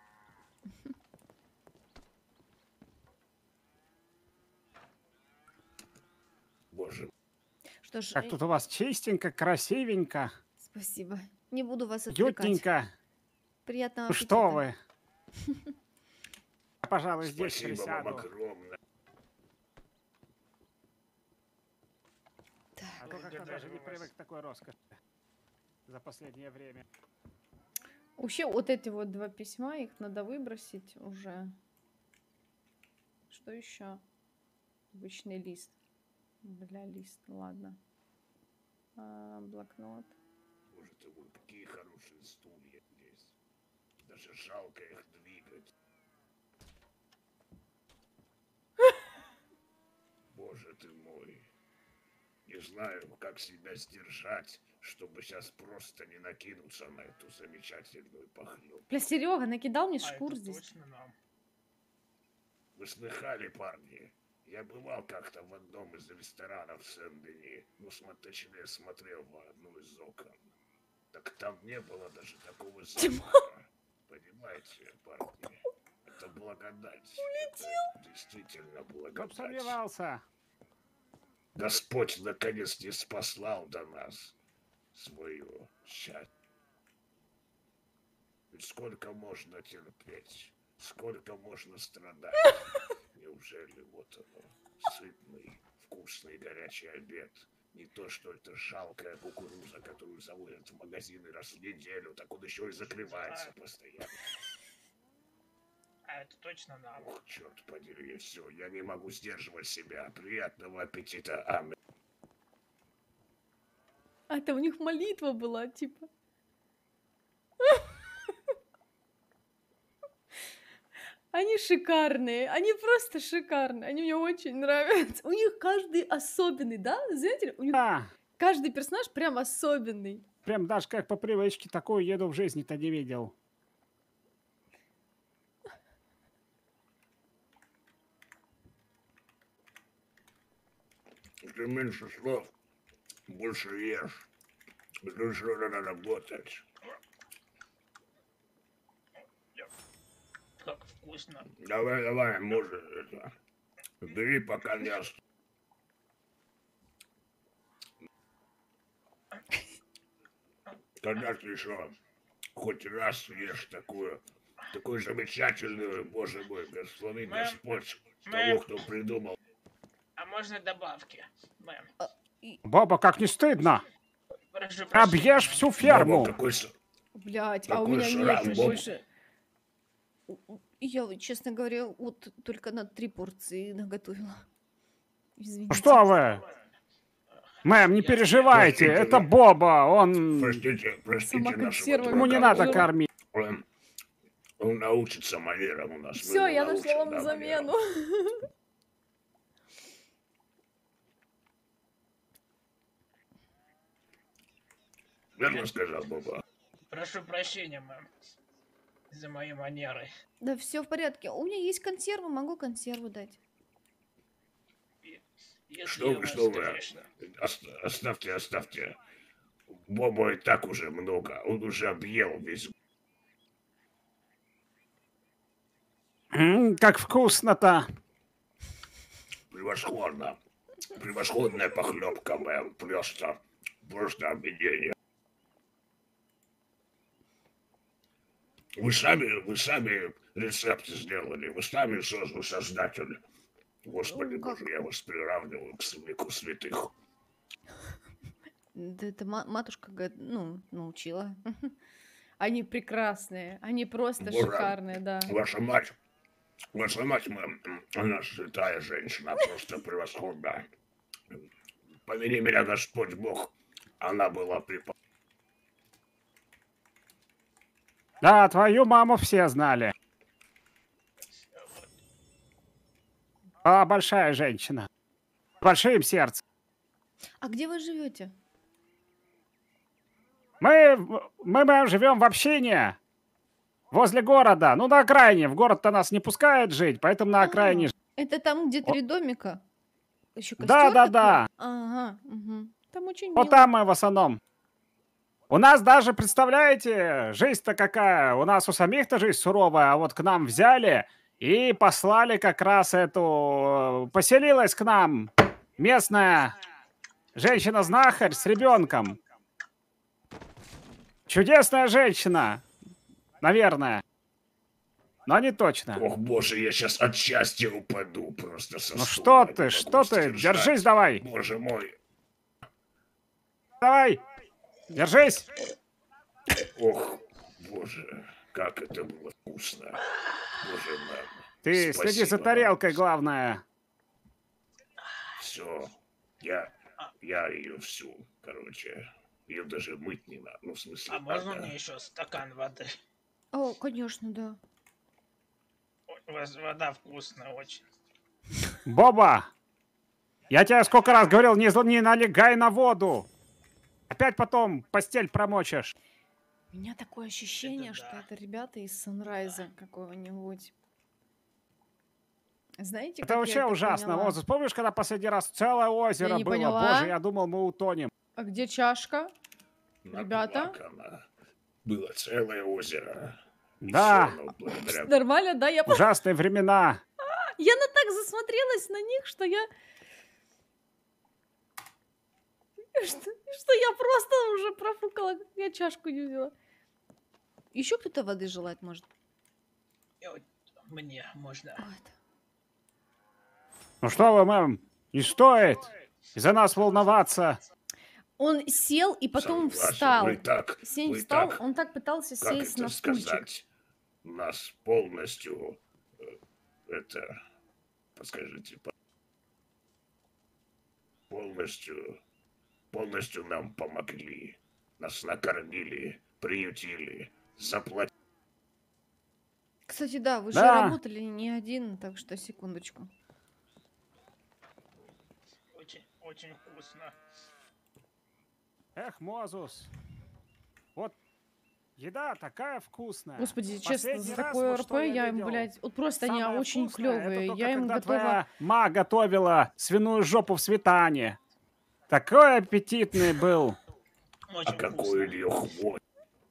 Боже. Что ж, Как э, тут у вас чистенько, красивенько, спасибо. Не буду вас отвлекать. ютненько. Приятного Ну аппетита. что вы? Я, пожалуй, здесь Спасибо вам присяду. огромное. А то как-то даже не привык к такой роскоши за последнее время. Вообще, вот эти вот два письма, их надо выбросить уже. Что еще? Обычный лист. Бля, лист, ладно. А, блокнот. Боже ты мой, какие хорошие стулья здесь. Даже жалко их двигать. Боже ты мой. Не знаю, как себя сдержать, чтобы сейчас просто не накинуться на эту замечательную похлебку. Бля, Серега накидал мне А шкур это здесь. точно нам. Вы слыхали, парни? Я бывал как-то в одном из ресторанов Сен-Дени. Ну, смо- точнее, смотрел в одну из окон. Так там не было даже такого запаха. Понимаете, парни? Это благодать. Это действительно Кто б благодать. сомневался. Господь наконец не спаслал до нас свою счастье. Ведь сколько можно терпеть? Сколько можно страдать? Неужели вот оно, сытный, вкусный, горячий обед? Не то, что это жалкая кукуруза, которую заводят в магазины раз в неделю, так он еще и закрывается постоянно. А это точно нам. Ох, черт подери, все, я не могу сдерживать себя. Приятного аппетита, Амэ. А это у них молитва была, типа. Они шикарные, они просто шикарные, они мне очень нравятся. У них каждый особенный, да? Знаете, у них каждый персонаж прям особенный. Прям даже как по привычке, такую еду в жизни-то не видел. Чем меньше слов, больше ешь. Потому что надо работать. Как вкусно. Давай, давай, может, это... Бери пока не ост... Когда ты еще хоть раз ешь такую, такую замечательную, боже мой, благослови Мэм, Господь, мэм. того, кто придумал. А можно добавки, мэм? Боба, как не стыдно? Прошу Объешь прощения. всю ферму. Боба, какой, с- Блять, а у какой меня шрам, нет Боб? больше. Я, честно говоря, вот только на три порции наготовила. Извините. Ну что вы? Мэм, не переживайте, Простите, это да. Боба, он... Простите, простите Сама нашего консервами Ему не дурака. надо кормить. Он, он научится манерам у нас. мы Все, его я научим, нашла вам да, замену. Верно сказал Боба. Прошу прощения, мэм, за мои манеры. Да все в порядке. У меня есть консервы, могу консерву дать. Если Что у вы, вас, что вы? конечно. Ост- Оставьте, оставьте. Боба и так уже много. Он уже объел весь. М, как вкусно-то. Превосходно. Превосходная похлебка, мэм. Просто, просто объедение. Вы сами, вы сами рецепты сделали. Вы сами создали создатель. Господи Ну, как- боже, я вас приравниваю к святых святых. Да это ма- матушка, говорит, ну, научила. Они прекрасные, они просто Боже, шикарные, да. Ваша мать, ваша мать, мэм, она святая женщина, просто превосходная. Помяни меня, Господь Бог, она была при... Да, твою маму все знали. А, большая женщина. С большим сердцем. А где вы живете? Мы, в- мы, мы живем в общине. Возле города. Ну, на окраине. В город-то нас не пускают жить, поэтому на окраине. ж- Это там, где три домика? Еще Да, да, да. Ага, угу. Там очень Вот мило. там мы в основном. У нас даже, представляете, жизнь-то какая. У нас у самих-то жизнь суровая, а вот к нам взяли и послали как раз эту... э, Поселилась к нам местная женщина-знахарь с ребенком. Чудесная женщина, наверное. Но не точно. Ох, боже, я сейчас от счастья упаду просто со Ну стула, что не ты, могу что ты? сдержать. Держись давай. Боже мой. Давай. Держись. Ох, боже, как это было вкусно. Боже мой. Ты следи за тарелкой, главное. Все. Я, я ее всю, короче. Ее даже мыть не надо. Ну, в смысле, А можно надо. мне еще стакан воды? О, конечно, да. Ой, у вас вода вкусная очень. Боба, я тебе сколько раз говорил, не, зл- не налегай на воду. Опять потом постель промочишь. У меня такое ощущение, что это ребята из Санрайза какого-нибудь. Знаете, Это как я вообще это ужасно. поняла? Вот, помнишь, когда последний раз целое озеро не было? поняла. Боже, я думал, мы утонем. А где чашка? На Ребята? кулак она. Было целое озеро. И Да. всё оно благодаря- Нормально, да? Я, по- Ужасные времена. я на так засмотрелась на них, что я... Что, что я просто уже профукала, как я чашку не взяла. Еще кто-то воды желает, может? Я вот Мне можно. Ну что вы, мэм, не стоит из-за нас волноваться. Он сел и потом Согласен, встал. вы так, Сень вы встал, так, он так пытался как сесть это на стульчик. сказать, нас полностью, э, это, подскажите, по- полностью, полностью нам помогли, нас накормили, приютили, заплатили. Кстати, да, вы же Да. работали не один, так что секундочку. Очень, очень вкусно. Эх, Мозус, вот еда такая вкусная. Господи, честно, Последний за раз такое вот РП что я им, видел, блядь, вот просто они самое очень вкусное, это клевые. только Я им когда готова. твоя ма готовила свиную жопу в сметане. Такой аппетитный был. А какой у нее хвост.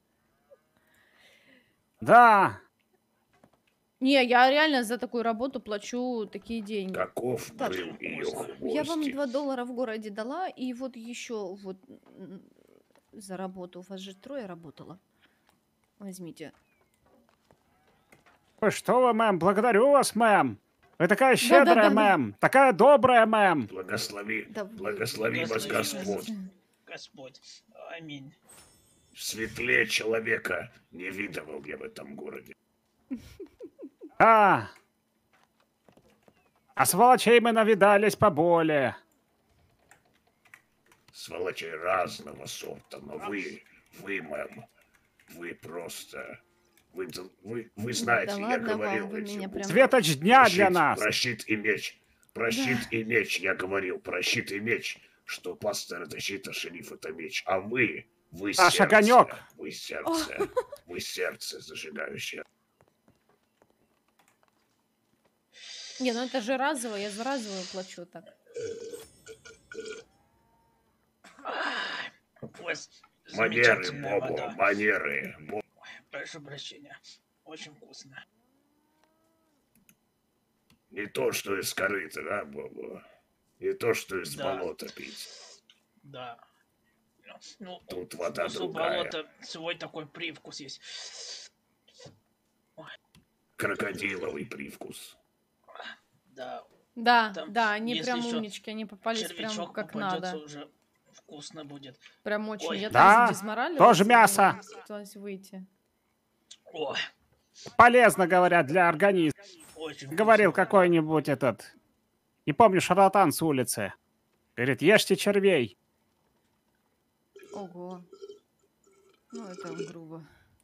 Да, Не, я реально за такую работу плачу такие деньги. Каков Так, был ее я вам хвостик. два доллара в городе дала, и вот еще вот м, за работу. У вас же трое работало. Возьмите. Ой, что вы, мэм, благодарю вас, мэм. Вы такая щедрая, Да-да-да-да. мэм, такая добрая, мэм. Благослови, Да вы- благослови вас Господь. Господь. Аминь. Светлее человека не видывал я в этом городе. А, а сволочей мы навидались поболее. Сволочей разного сорта, но вы, вы, мэм, вы просто... Вы, д- вы, вы знаете, Да я ладно вам, говорил вы этим меня прям- Светоч дня для Прощит- нас. Прощит и меч. Прощит и меч, я говорил, прощит и меч, что пастор это щит, а шериф это меч. А вы, вы Наш сердце, огонек. вы сердце, вы сердце зажигающее. Не, ну это же разово, я за разовую плачу так. У вас Манеры, замечательная Бобо, вода. манеры. Бо- Прошу прощения. Очень вкусно. Не то, что из корыта, да, Бобо? Не то, что из Да. болота пить. Да. Ну, Тут вода вкус у другая. болота свой такой привкус есть. Крокодиловый привкус. Да. Да, Там, да, они если прям ещё умнички, они попались прям червячок как попадётся, надо. уже вкусно будет. Прям очень. Ой. Я Да, так дезморалилась, тоже я мясо. пыталась выйти. Ой, Полезно, говорят, для организма. очень Говорил какой-нибудь этот, не помню, шарлатан с улицы. Говорит, ешьте червей. Ого. Ну, это грубо.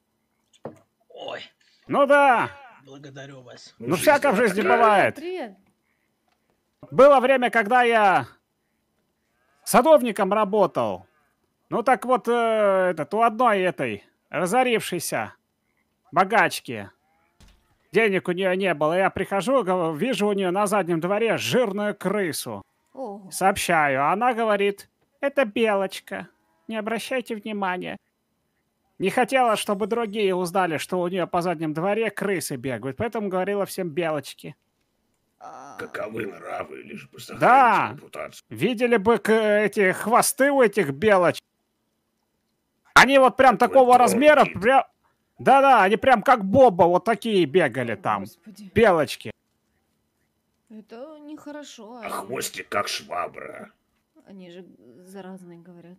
Ой, Ну да, благодарю вас. ну всяко в жизни такая. бывает. Привет. Было время, когда я садовником работал. Ну так вот, э, этот, у одной этой разорившейся богачки. Денег у нее не было. Я прихожу, гов- вижу у нее на заднем дворе жирную крысу. Ого. Сообщаю, а она говорит, это белочка. Не обращайте внимания. Не хотела, чтобы другие узнали, что у нее по заднем дворе крысы бегают, поэтому говорила всем белочки. Каковы нравы, лишь бы сохранить Да, репутацию. видели бы к- эти хвосты у этих белочек. Они вот прям такого размера, прям... Да-да, они прям как Боба, вот такие бегали там. Господи. Белочки. Это нехорошо. А они- хвостик как швабра. Они же заразные, говорят.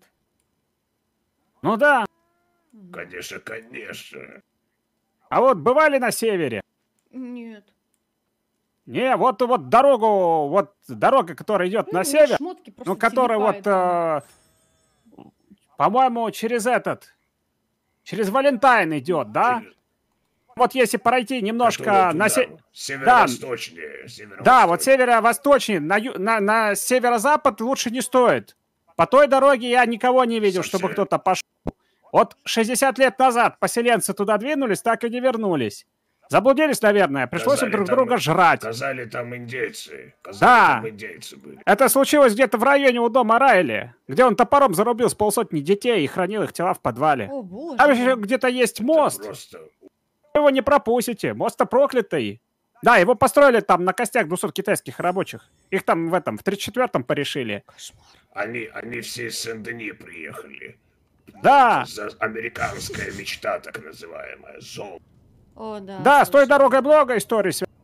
Ну да. Конечно, конечно. А вот бывали на севере? Нет. Не, вот вот дорогу, вот дорога, которая идет Ну, на у меня север, шмотки просто ну, которая вот, телепает э, по-моему, через этот, через Валентайн идет, да? Вот если пройти немножко Которая на туда, се... Да, Северо-восточнее. северо- да, вот северо-восточнее, на, ю- на, на северо-запад лучше не стоит. По той дороге я никого не видел, чтобы Совсем. кто-то пошел. Вот шестьдесят лет назад поселенцы туда двинулись, так и не вернулись. Заблудились, наверное, пришлось им Казали друг там- друга жрать. Казали там индейцы. Казали, Да. там индейцы были. Это случилось где-то в районе у дома Райли, где он топором зарубил с полсотни детей и хранил их тела в подвале. О, боже. Там еще где-то есть мост. Просто Вы его не пропустите. Мост-то проклятый. Да, его построили там на костях двухсот китайских рабочих. Их там в этом, в тридцать четвёртом порешили. они, они все из Сен-Дени приехали. Да, За американская мечта, так называемая. Зол. О, да. да, с той слышала. дорогой много историй связано.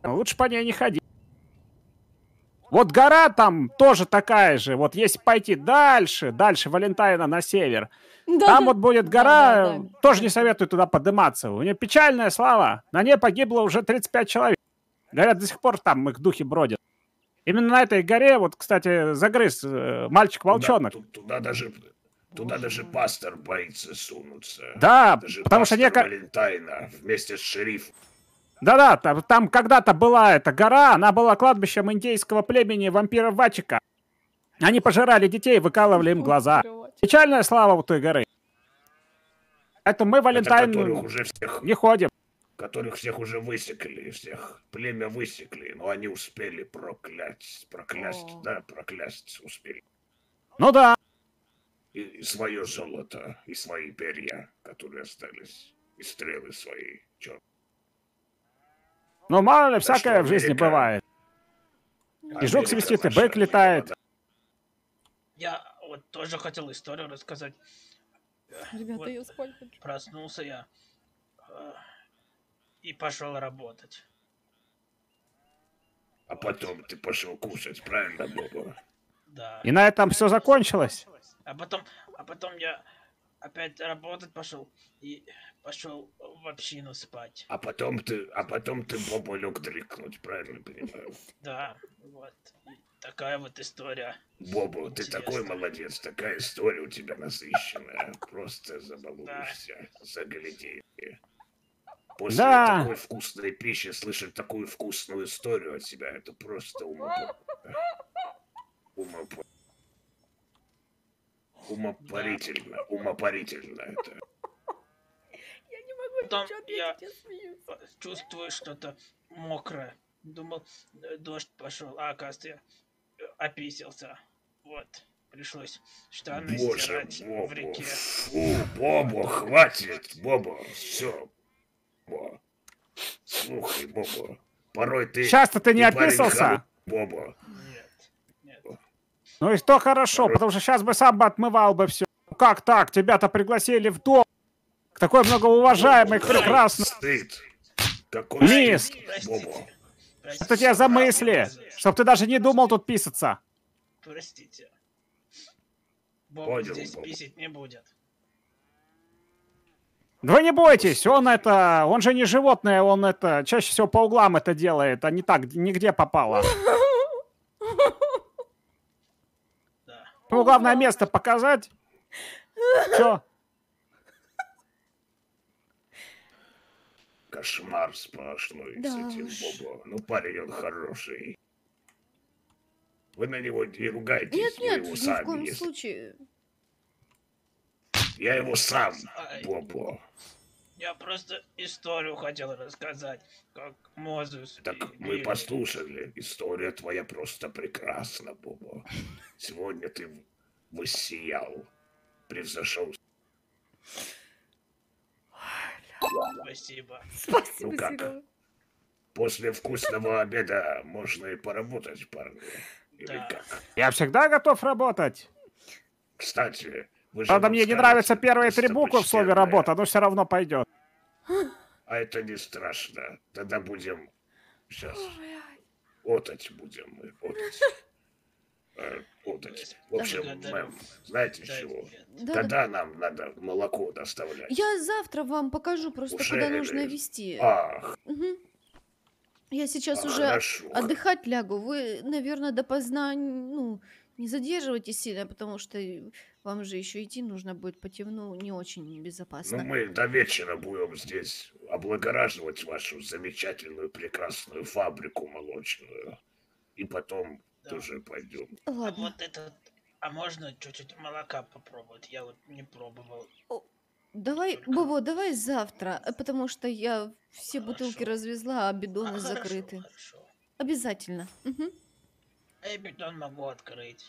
Лучше по ней не ходи. Вот гора там тоже такая же. Вот если пойти дальше, дальше Валентайна на север, Да, там да. вот будет Да, гора, да, да. тоже не советую туда подниматься. У нее печальная слава. На ней погибло уже тридцать пять человек. Говорят, до сих пор там их духи бродят. Именно на этой горе, вот, кстати, загрыз э, Туда, мальчик-волчонок. ту- туда даже туда даже пастор боится сунуться. Да, Даже потому что пастор нека- Валентайна вместе с шерифом. Да-да, там, там когда-то была эта гора, она была кладбищем индейского племени вампиров Вачика. Они пожирали детей и выкалывали им глаза. Печальная слава у той горы. Поэтому мы, Это Валентайн, которых уже всех, не ходим. которых всех уже высекли, всех племя высекли, но они успели проклясть, проклясть, О. да, проклясть успели. Ну да. И, и свое золото, и свои перья, которые остались, и стрелы свои, черт. Ну, мало ли, Так что всякое в жизни Америка- бывает. И жук Америка свистит, и наша бык летает. воевода. Я вот тоже хотел историю рассказать. Ребята, Вот я спать хочу. проснулся я э, и пошел работать. А потом ты пошел кушать, правильно, Боба? Да. И на этом все закончилось. А потом, а потом я опять работать пошел и пошел в общину спать. А потом ты, а потом ты Боба лег дрикнуть, правильно понимаю? Да, вот. И такая вот история. Боба, ты такой Интересно. молодец, такая история у тебя насыщенная. Просто забалуешься, загляди. После Да. такой вкусной пищи слышать такую вкусную историю от себя, это просто умопо... умопо... умопарительно, умопарительно это. Я не могу Потом ничего я ответить, я смеюсь. э, чувствую что-то мокрое. Думал, э, дождь пошел, а оказывается я э, описался. Вот. Пришлось штаны Боже, стирать в Бобо, реке. фу, Бобо, хватит, Бобо, все. Бобо. Слухай, Бобо, порой ты... Сейчас-то ты не парень описался? хороший, Бобо. Ну и что хорошо, потому что сейчас бы сам бы отмывал бы все. Как так? Тебя-то пригласили в дом. Такой многоуважаемый, прекрасный. Стыд. Какой Мисс, стыд, Бобо. что тебе за мысли? Чтоб ты даже не думал тут писаться. Простите. Боб Понял, здесь Боб. писать не будет. Да вы не бойтесь, он это, он же не животное, он это, чаще всего по углам это делает, а не так, нигде попало. Ему главное место показать. Все. Кошмар сплошной Да с этим уж. Бобо. Ну, парень он хороший. Вы на него не ругайтесь, Нет, вы нет, его ни в сами. коем если- случае. Я его сам, Ай. Бобо. Я просто историю хотел рассказать, как Мозус Так и мы Билли. послушали. История твоя просто прекрасна, Бобо. Сегодня ты воссиял, превзошел. Спасибо. Спасибо, Ну как? Серёга. После вкусного обеда можно и поработать, парни. Или Да. как? Я всегда готов работать. Кстати, вы же Правда, нам мне не скажете, нравятся первые три буквы в слове достопочтенная, работа, но все равно пойдет. А это не страшно. Тогда будем сейчас отать будем мы. Отать. Э, отать. В общем, Благодарю. мэм, знаете чего? Да, Когда нам надо молоко доставлять? Я завтра вам покажу просто, Уже куда ли? нужно везти. Ах, Мгм. Я сейчас а, уже хорошо. отдыхать лягу. Вы, наверное, допоздна, ну, не задерживайтесь сильно, потому что вам же еще идти нужно будет по темну, не очень безопасно. Ну, мы до вечера будем здесь облагораживать вашу замечательную, прекрасную фабрику молочную. И потом тоже пойдем. А Ладно. вот этот... А можно чуть-чуть молока попробовать? Я вот не пробовал. Давай, Бобо, давай завтра, э, потому что я все бутылки развезла, а бидоны А, хорошо, закрыты. Обязательно. Мгм. А я бидон могу открыть.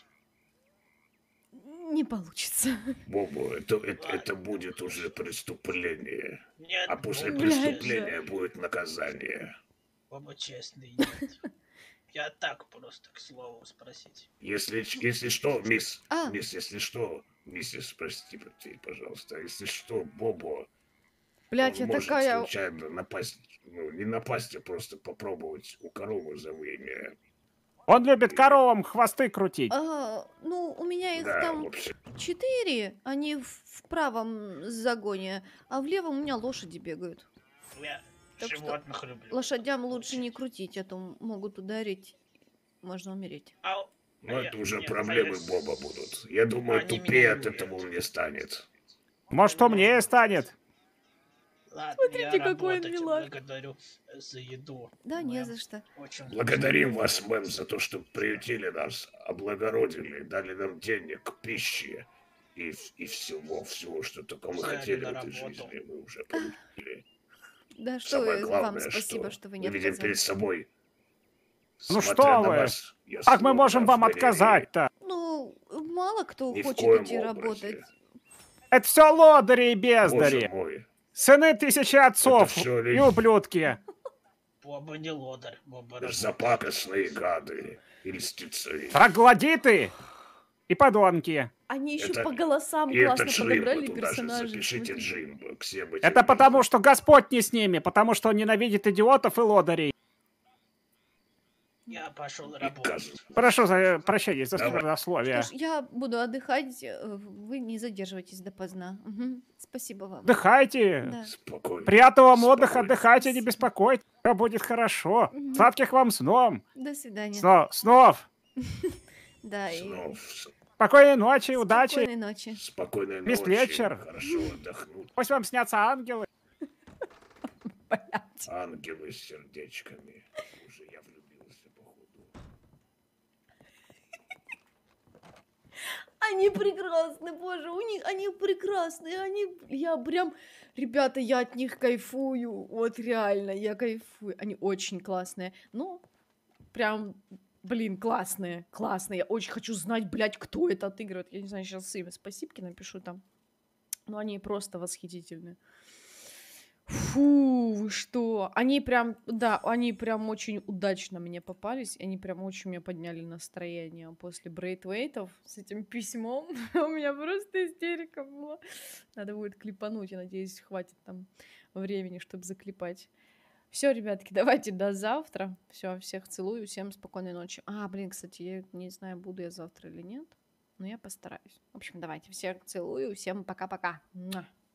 Не получится. Бобо, это, это, это будет уже преступление. Нет, А после Бобо, преступления будет наказание. Бобо честный, нет. Я так просто, к слову, спросить. Если, ч- если что, мисс, А. мисс, если что, миссис, простите, пожалуйста, если что, Бобо Блядь, я может такая... случайно напасть ну, не напасть, а просто попробовать у коровы за время. Он любит коровам хвосты крутить. А, ну, у меня их Да, в там общем, четыре, они в, в правом загоне, а в левом у меня лошади бегают. Я Так что животных люблю. лошадям лучше не крутить, а то могут ударить, можно умереть. Ау. ну А я- это уже нет, проблемы а я Боба с- будут. Я думаю, Они тупее меня от не этого он не станет. Может, умнее станет. Ладно, Смотрите, я какой он работать. милашка. Благодарю за еду. Да, не мэм. за что. Очень Благодарим вас, мэм, за то, что приютили нас, облагородили, дали нам денег, пищи и, в- и всего, всего, что только мы взяли хотели на в этой работу. жизни, мы уже получили. Да что Самое вы, вам главное, спасибо, что что вы мы не видим отказали. перед собой. Ну Смотря что на вы? вас, я Как мы словно можем в вам галерее. отказать-то? Ну, мало кто Ни в хочет коем идти образе. работать. Это все лодыри и Боже бездари. мой, Сыны тысячи отцов всё и ли- ублюдки. Боба не лодырь, Боба мерзопакостные гады и льстецы. Троглодиты и подонки. Они еще Это- по голосам И классно это Джимбо подобрали туда же, персонажей. запишите смотрите. Джимбо к всем этим Это потому, что Господь не с ними, потому что он ненавидит идиотов и лодырей. Я пошел работать. Прошу за прощения за Давай. сквернословие. Что ж, я буду отдыхать, э, вы не задерживайтесь допоздна. Мгм. Спасибо вам. Отдыхайте. Да. Спокойно. Приятного вам отдыха, отдыхайте, не беспокойтесь. Все будет хорошо. Мгм. Сладких вам снов. До свидания. Сно- снов. Да, и Снов. Спокойной ночи, удачи. спокойной ночи. Спокойной Мисс ночи. Летчер. Хорошо отдохнуть. Пусть вам снятся ангелы. Ангелы с сердечками. Уже я влюбился, походу. Они прекрасны, боже, у них, они прекрасные, они, я прям, ребята, я от них кайфую, вот реально, я кайфую, они очень классные, ну, прям, блин, классные, классные, я очень хочу знать, блядь, кто это отыгрывает, я не знаю, сейчас имя спасибки напишу там, но они просто восхитительные. Фу, вы что? Они прям, да, они прям очень удачно мне попались. Они прям очень мне подняли настроение после Брейтвейтов с этим письмом. У меня просто истерика была. Надо будет клипануть, я надеюсь, хватит там времени, чтобы заклипать. Все, ребятки, давайте до завтра. Все, всех целую, всем спокойной ночи. А, блин, кстати, я не знаю, буду я завтра или нет, но я постараюсь. В общем, давайте, всех целую, всем пока-пока. Муа.